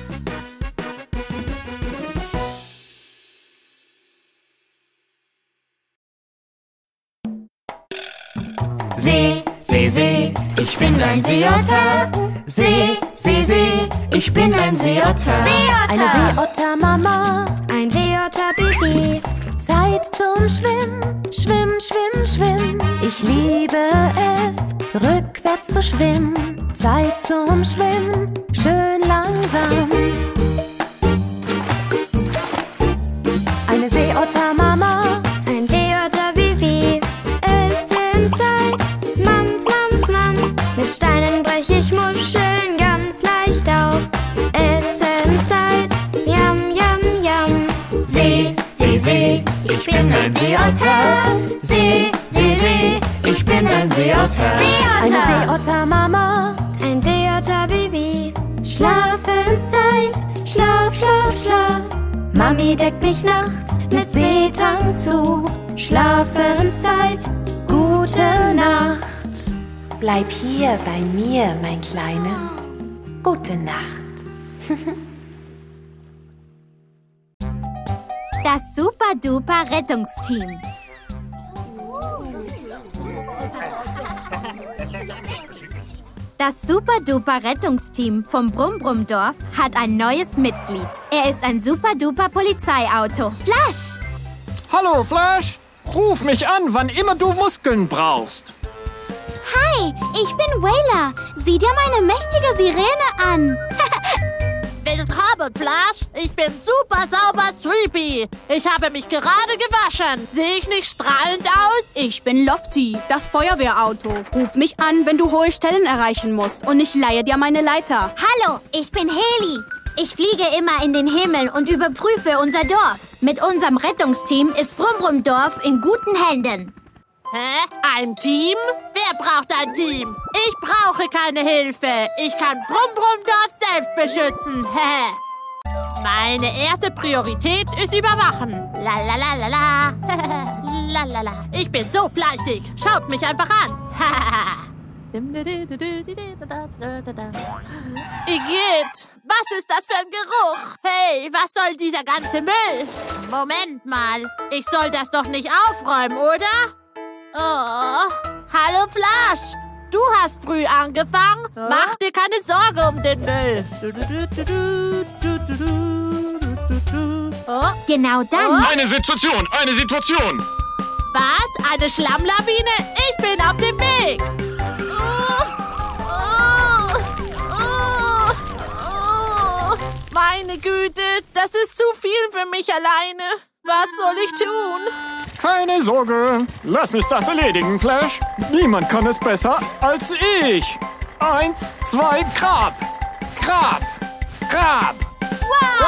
See, See, See, ich bin ein Seeotter. See, See, See, ich bin ein Seeotter. Eine Seeottermama, ein Seeotterbaby. Zeit zum Schwimmen, schwimm, schwimm, schwimm. Ich liebe es, rückwärts zu schwimmen. Zeit zum Schwimmen, schön langsam. Eine Seeottermama, ein Seeotterbaby. Essenszeit, Mampf, Mampf, Mampf. Mit Steinen brech ich Muscheln ganz leicht auf. Essenszeit, Yam, Yam, Yam. See, See, See, ich bin ein Seeotter. See, See, See, ich bin ein Seeotter. Eine Seeottermama, ein Seeotterbaby. Schlafenszeit, schlaf, schlaf, schlaf. Mami deckt mich nachts mit Seetang zu. Schlafenszeit, gute Nacht. Bleib hier bei mir, mein Kleines. Gute Nacht. Das Super-Duper Rettungsteam. Das Super-Duper Rettungsteam vom Brumm-Brumm-Dorf hat ein neues Mitglied. Er ist ein Super-Duper Polizeiauto. Flash! Hallo, Flash. Ruf mich an, wann immer du Muskeln brauchst. Hi, ich bin Wayla. Sieh dir meine mächtige Sirene an. Willkommen, Flash. Ich bin super sauber Sweepy. Ich habe mich gerade gewaschen. Sehe ich nicht strahlend aus? Ich bin Lofty, das Feuerwehrauto. Ruf mich an, wenn du hohe Stellen erreichen musst und ich leihe dir meine Leiter. Hallo, ich bin Heli. Ich fliege immer in den Himmel und überprüfe unser Dorf. Mit unserem Rettungsteam ist Brumm-Brumm-Dorf in guten Händen. Hä? Ein Team? Wer braucht ein Team? Ich brauche keine Hilfe. Ich kann Brumm-Brumm-Dorf selbst beschützen. Meine erste Priorität ist Überwachen. La la la la la. La la la. Ich bin so fleißig. Schaut mich einfach an. Igitt, was ist das für ein Geruch? Hey, was soll dieser ganze Müll? Moment mal, ich soll das doch nicht aufräumen, oder? Oh, hallo Flash, du hast früh angefangen. Mach dir keine Sorge um den Müll. Oh. Genau dann. Oh. Eine Situation. Was? Eine Schlammlawine? Ich bin auf dem Weg. Meine Güte, das ist zu viel für mich alleine. Was soll ich tun? Keine Sorge. Lass mich das erledigen, Flash. Niemand kann es besser als ich. 1, 2, Grab. Grab. Grab. Wow!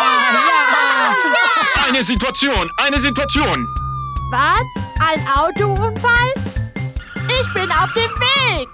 Ja! Eine Situation. Was? Ein Autounfall? Ich bin auf dem Weg.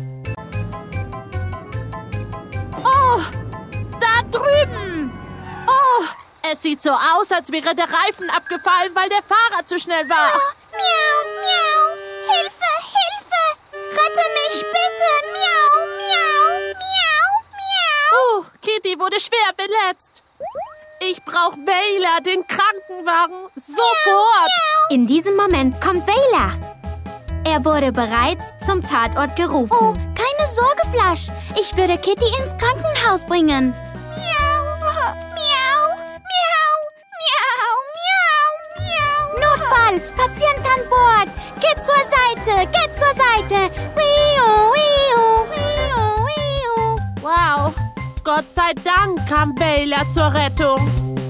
Oh, da drüben. Oh, es sieht so aus, als wäre der Reifen abgefallen, weil der Fahrer zu schnell war. Oh, miau, miau. Hilfe, Hilfe. Rette mich bitte. Miau, miau, miau, miau. Oh, Kitty wurde schwer verletzt. Ich brauche Wayla, den Krankenwagen. Sofort. In diesem Moment kommt Wayla. Er wurde bereits zum Tatort gerufen. Oh, keine Sorge, Flash. Ich würde Kitty ins Krankenhaus bringen. Miau, miau, miau, miau, miau, miau. Notfall! Patient an Bord! Geht zur Seite! Geht zur Seite! Wiu, wiu, wiu, wiu. Wow, Gott sei Dank kam Wayla zur Rettung.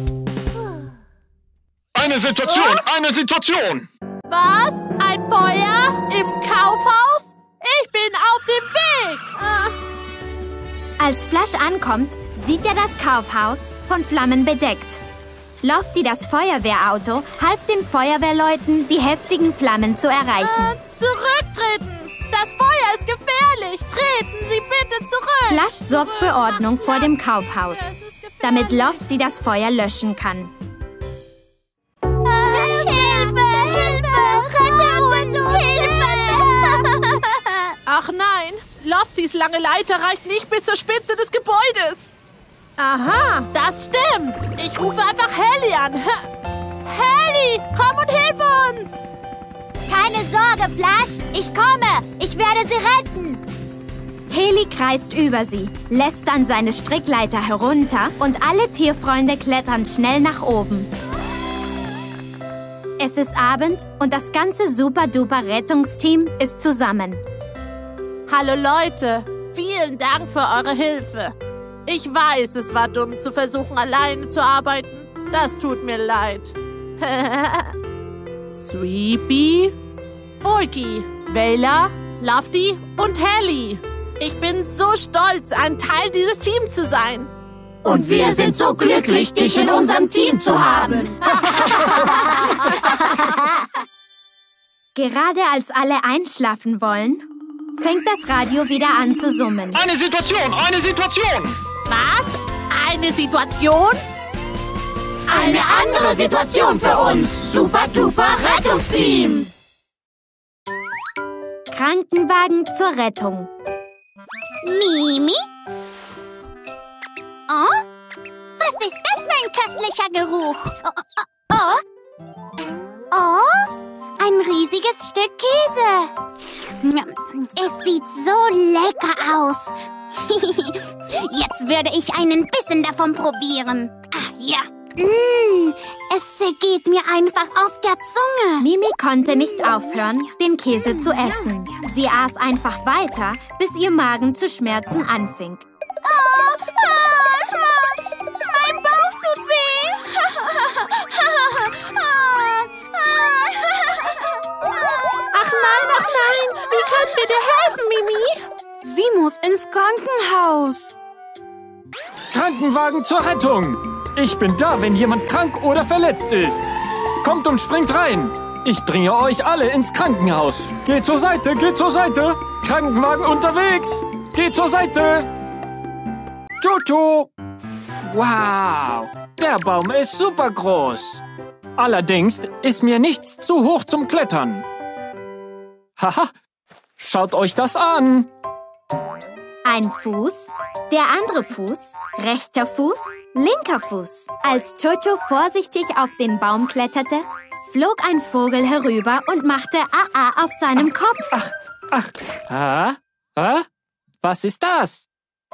Eine Situation. Was? Ein Feuer? Im Kaufhaus? Ich bin auf dem Weg. Als Flash ankommt, sieht er das Kaufhaus von Flammen bedeckt. Lofty, das Feuerwehrauto, half den Feuerwehrleuten, die heftigen Flammen zu erreichen. Zurücktreten! Das Feuer ist gefährlich! Treten Sie bitte zurück! Flash sorgt für Ordnung vor dem Kaufhaus, damit Lofty das Feuer löschen kann. Ach nein, Loftys lange Leiter reicht nicht bis zur Spitze des Gebäudes. Aha, das stimmt. Ich rufe einfach Helly an. Helly, komm und hilf uns. Keine Sorge, Flash. Ich komme. Ich werde sie retten. Heli kreist über sie, lässt dann seine Strickleiter herunter und alle Tierfreunde klettern schnell nach oben. Es ist Abend und das ganze Super-Duper-Rettungsteam ist zusammen. Hallo Leute, vielen Dank für eure Hilfe. Ich weiß, es war dumm zu versuchen, alleine zu arbeiten. Das tut mir leid. Sweepy, Volky, Wayla, Lofty und Helly. Ich bin so stolz, ein Teil dieses Teams zu sein. Und wir sind so glücklich, dich in unserem Team zu haben. Gerade als alle einschlafen wollen, fängt das Radio wieder an zu summen. Eine Situation! Was? Eine Situation? Eine andere Situation für uns. Super duper Rettungsteam. Krankenwagen zur Rettung. Mimi? Oh? Was ist das für ein köstlicher Geruch? Oh? Ein riesiges Stück Käse. Es sieht so lecker aus. Jetzt würde ich einen Bissen davon probieren. Ah, ja. Es zergeht mir einfach auf der Zunge. Mimi konnte nicht aufhören, den Käse zu essen. Sie aß einfach weiter, bis ihr Magen zu schmerzen anfing. Mein Bauch tut weh. Ach nein, wie können wir dir helfen, Mimi? Sie muss ins Krankenhaus. Krankenwagen zur Rettung. Ich bin da, wenn jemand krank oder verletzt ist. Kommt und springt rein. Ich bringe euch alle ins Krankenhaus. Geht zur Seite, geht zur Seite. Krankenwagen unterwegs. Geht zur Seite. Tutu. Wow, der Baum ist super groß. Allerdings ist mir nichts zu hoch zum Klettern. Haha, schaut euch das an. Ein Fuß, der andere Fuß, rechter Fuß, linker Fuß. Als Jojo vorsichtig auf den Baum kletterte, flog ein Vogel herüber und machte AA auf seinem Kopf. Was ist das?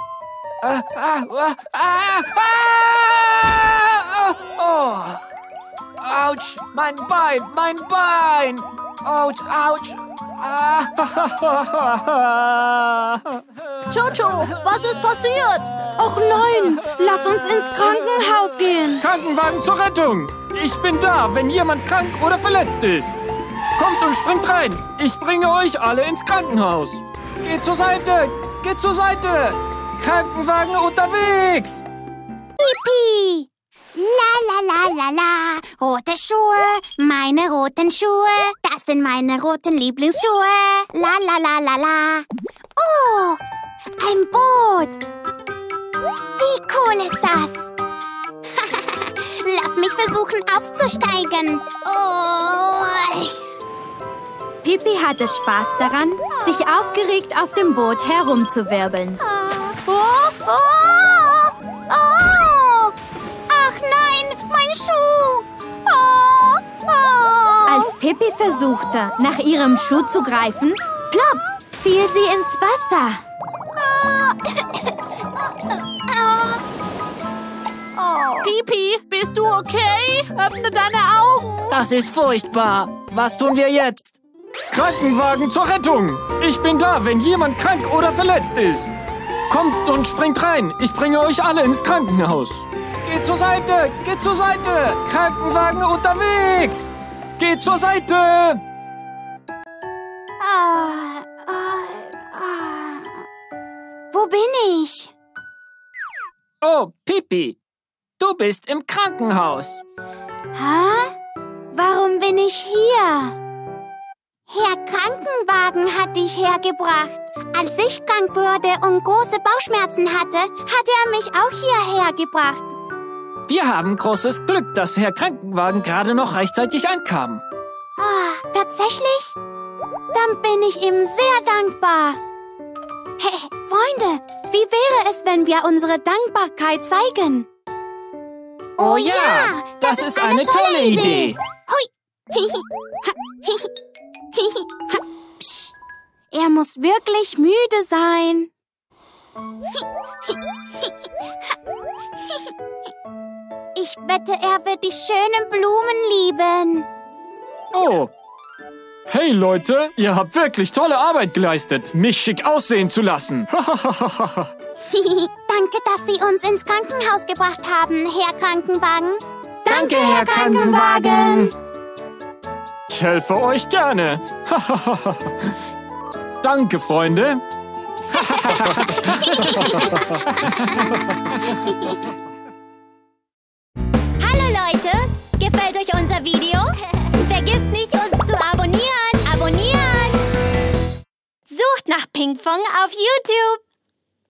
Autsch, mein Bein. Autsch. Jojo, was ist passiert? Ach nein, lass uns ins Krankenhaus gehen. Krankenwagen zur Rettung. Ich bin da, wenn jemand krank oder verletzt ist. Kommt und springt rein. Ich bringe euch alle ins Krankenhaus. Geht zur Seite. Krankenwagen unterwegs. Pipi. La. Rote Schuhe, meine roten Schuhe. Das sind meine roten Lieblingsschuhe. La. Oh, ein Boot. Wie cool ist das? Lass mich versuchen aufzusteigen. Oh. Pipi hatte Spaß daran, sich aufgeregt auf dem Boot herumzuwirbeln. Ach nein, mein Schuh! Als Pippi versuchte, nach ihrem Schuh zu greifen, plopp, fiel sie ins Wasser. Pipi, bist du okay? Öffne deine Augen. Das ist furchtbar. Was tun wir jetzt? Krankenwagen zur Rettung. Ich bin da, wenn jemand krank oder verletzt ist. Kommt und springt rein. Ich bringe euch alle ins Krankenhaus. Geht zur Seite. Krankenwagen unterwegs. Geht zur Seite. Wo bin ich? Oh, Pipi. Du bist im Krankenhaus. Warum bin ich hier? Herr Krankenwagen hat dich hergebracht. Als ich krank wurde und große Bauchschmerzen hatte, hat er mich auch hierher gebracht. Wir haben großes Glück, dass Herr Krankenwagen gerade noch rechtzeitig ankam. Tatsächlich? Dann bin ich ihm sehr dankbar. Hey, Freunde, wie wäre es, wenn wir unsere Dankbarkeit zeigen? Oh ja, das ist eine tolle Idee. Hui. Psst, er muss wirklich müde sein. Ich wette, er wird die schönen Blumen lieben. Oh. Hey Leute, ihr habt wirklich tolle Arbeit geleistet, mich schick aussehen zu lassen. Danke, dass Sie uns ins Krankenhaus gebracht haben, Herr Krankenwagen. Danke, Herr Krankenwagen. Ich helfe euch gerne. Danke, Freunde. Hallo Leute, gefällt euch unser Video? Vergisst nicht, uns zu abonnieren. Sucht nach Pinkfong auf YouTube.